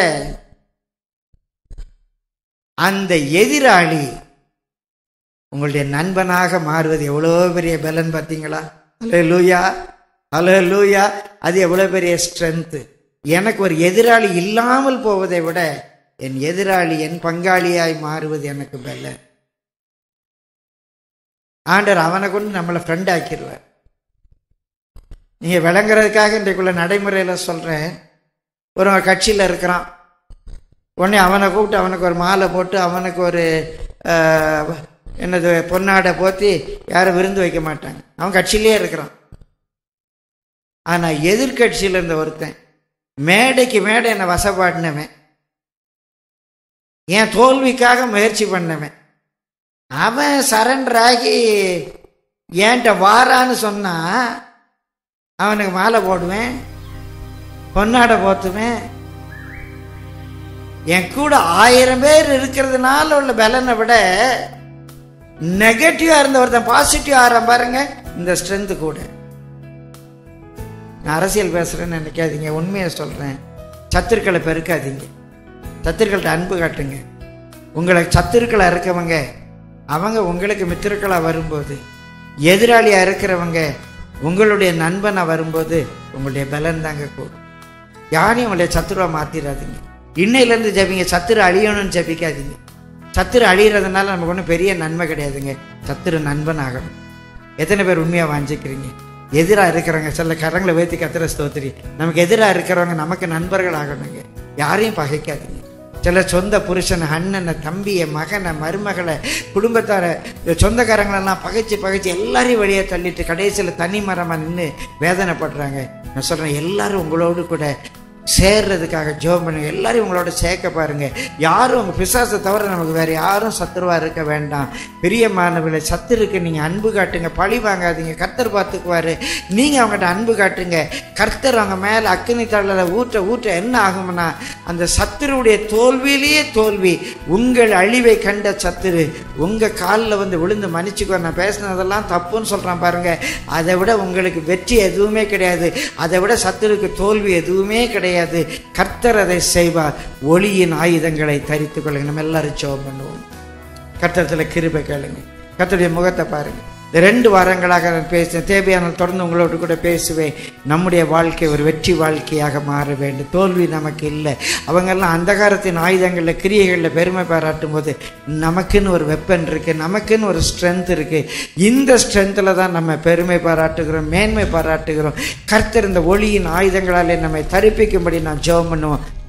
அந்த எதிராளி உங்களுடைய நண்பனாக மாறுவது எவ்வளோ பெரிய பலன் பார்த்தீங்களா? அல்லேலூயா, அல்லேலூயா. அது எவ்வளோ பெரிய ஸ்ட்ரென்த். எனக்கு ஒரு எதிராளி இல்லாமல் போவதை விட என் எதிராளி என் பங்காளியாய் மாறுவது எனக்கு பலன். ஆண்டவர் அவனை கொண்டு நம்மளை ஃப்ரெண்ட் ஆக்கிடுவார். நீங்கள் விளங்குறதுக்காக இன்றைக்குள்ள நடைமுறையில் சொல்கிறேன். ஒரு கட்சியில் இருக்கிறான், உடனே அவனை கூப்பிட்டு அவனுக்கு ஒரு மாலை போட்டு அவனுக்கு ஒரு என்னது பொன்னாடை போற்றி யாரும் விருந்து வைக்க மாட்டாங்க. அவன் கட்சியிலே இருக்கிறான். ஆனால் எதிர்கட்சியில் இருந்த ஒருத்தன் மேடைக்கு மேடை என்னை வசப்பாடினவன், என் தோல்விக்காக முயற்சி பண்ணவன், அவன் சரண்டர் ஆகி ஏன்ட்ட வாரான்னு சொன்னா அவனுக்கு மாலை போடுவேன், பொன்னாடை போத்துவேன். என் கூட ஆயிரம் பேர் இருக்கிறதுனால உள்ள பலனை விட நெகட்டிவா இருந்த ஒருத்தன் பாசிட்டிவ் ஆறான் பாருங்க, இந்த ஸ்ட்ரென்த் கூட. நான் அரசியல் பேசுறேன்னு நினைக்காதீங்க, உண்மையை சொல்றேன். சத்துருக்களை பெருக்காதீங்க, சத்துருக்கள்கிட்ட அன்பு காட்டுங்க. உங்களை சத்துருக்களா இருக்கவங்க அவங்க உங்களுக்கு மித்திருக்களா வரும்போது, எதிராளியா இருக்கிறவங்க உங்களுடைய நண்பனா வரும்போது உங்களுடைய பலன் தாங்க கூடும். யாரையும் உங்களுடைய சத்துருவா மாத்திராதீங்க. இன்னையிலேருந்து ஜபிங்க, சத்துரு அழியணும்னு ஜபிக்காதீங்க. சத்துரு அழிகிறதுனால நமக்கு ஒன்றும் பெரிய நன்மை கிடையாதுங்க. சத்துரு நண்பன் ஆகணும். எத்தனை பேர் உண்மையாக வாஞ்சிக்கிறீங்க? எதிராக இருக்கிறவங்க சில கரங்களை வைத்து கத்திர ஸ்தோத்திரி. நமக்கு எதிராக இருக்கிறவங்க நமக்கு நண்பர்கள் ஆகணுங்க. யாரையும் பகைக்காதீங்க. சில சொந்த புருஷனை, அண்ணனை, தம்பியை, மகனை, மருமகளை, குடும்பத்தார, சொந்தக்காரங்களெல்லாம் பகைச்சு பகைச்சு எல்லாரையும் வெளியே தள்ளிட்டு கடைசியில் தனி மரமாக நின்று வேதனைப்படுறாங்க. நான் சொல்கிறேன், எல்லாரும் உங்களோடு கூட சேர்றதுக்காக ஜெபம் பண்ணுங்க. எல்லாரையும் உங்களோட சேர்க்க பாருங்க. யாரும் உங்க பிசாசை தவிர நமக்கு வேற யாரும் சத்துருவா இருக்க வேண்டாம். பிரியமானவர்களே, சத்துருக்கு நீங்க அன்பு காட்டுங்க, பழி வாங்காதீங்க. கர்த்தர் பார்த்துக்குவாரு. நீங்க அவங்ககிட்ட அன்பு காட்டுங்க. கர்த்தர் அவங்க மேல அக்கினி தழல ஊற்ற ஊற்ற என்ன ஆகும்னா, அந்த சத்துருடைய தோல்வியிலேயே தோல்வி. உங்கள் அழிவை கண்ட சத்துரு உங்க காலில் வந்து விழுந்து மன்னிச்சுக்கோ, நான் பேசினதெல்லாம் தப்புன்னு சொல்றான் பாருங்க. அதை விட உங்களுக்கு வெற்றி எதுவுமே கிடையாது. அதை விட சத்துருக்கு தோல்வி எதுவுமே கிடையாது. கர்த்தர் அதை செய்வார். ஒளியின் ஆயுதங்களை தரித்துக் கொள்ளுங்க. நம்ம எல்லாரும் ஜெபம் பண்ணுவோம். கர்த்தரத்துல கிருபை கேளுங்க. கர்த்தருடைய முகத்தை பாருங்க. இந்த ரெண்டு வாரங்களாக நான் பேசினேன். தேவையான தொடர்ந்து உங்களோடு கூட பேசுவேன். நம்முடைய வாழ்க்கை ஒரு வெற்றி வாழ்க்கையாக மாற வேண்டும். தோல்வி நமக்கு இல்லை. அவங்கெல்லாம் அந்தகாரத்தின் ஆயுதங்களில் கிரியைகளில் பெருமை பாராட்டும் போது நமக்குன்னு ஒரு வெப்பன் இருக்கு, நமக்குன்னு ஒரு ஸ்ட்ரென்த் இருக்கு. இந்த ஸ்ட்ரென்த்தில் தான் நம்ம பெருமை பாராட்டுகிறோம், மேன்மை பாராட்டுகிறோம். கர்த்தர் இந்த ஒளியின் ஆயுதங்களாலே நம்மை தரிப்பிக்கும்படி நான் ஜெபம் பண்ணுவோம்.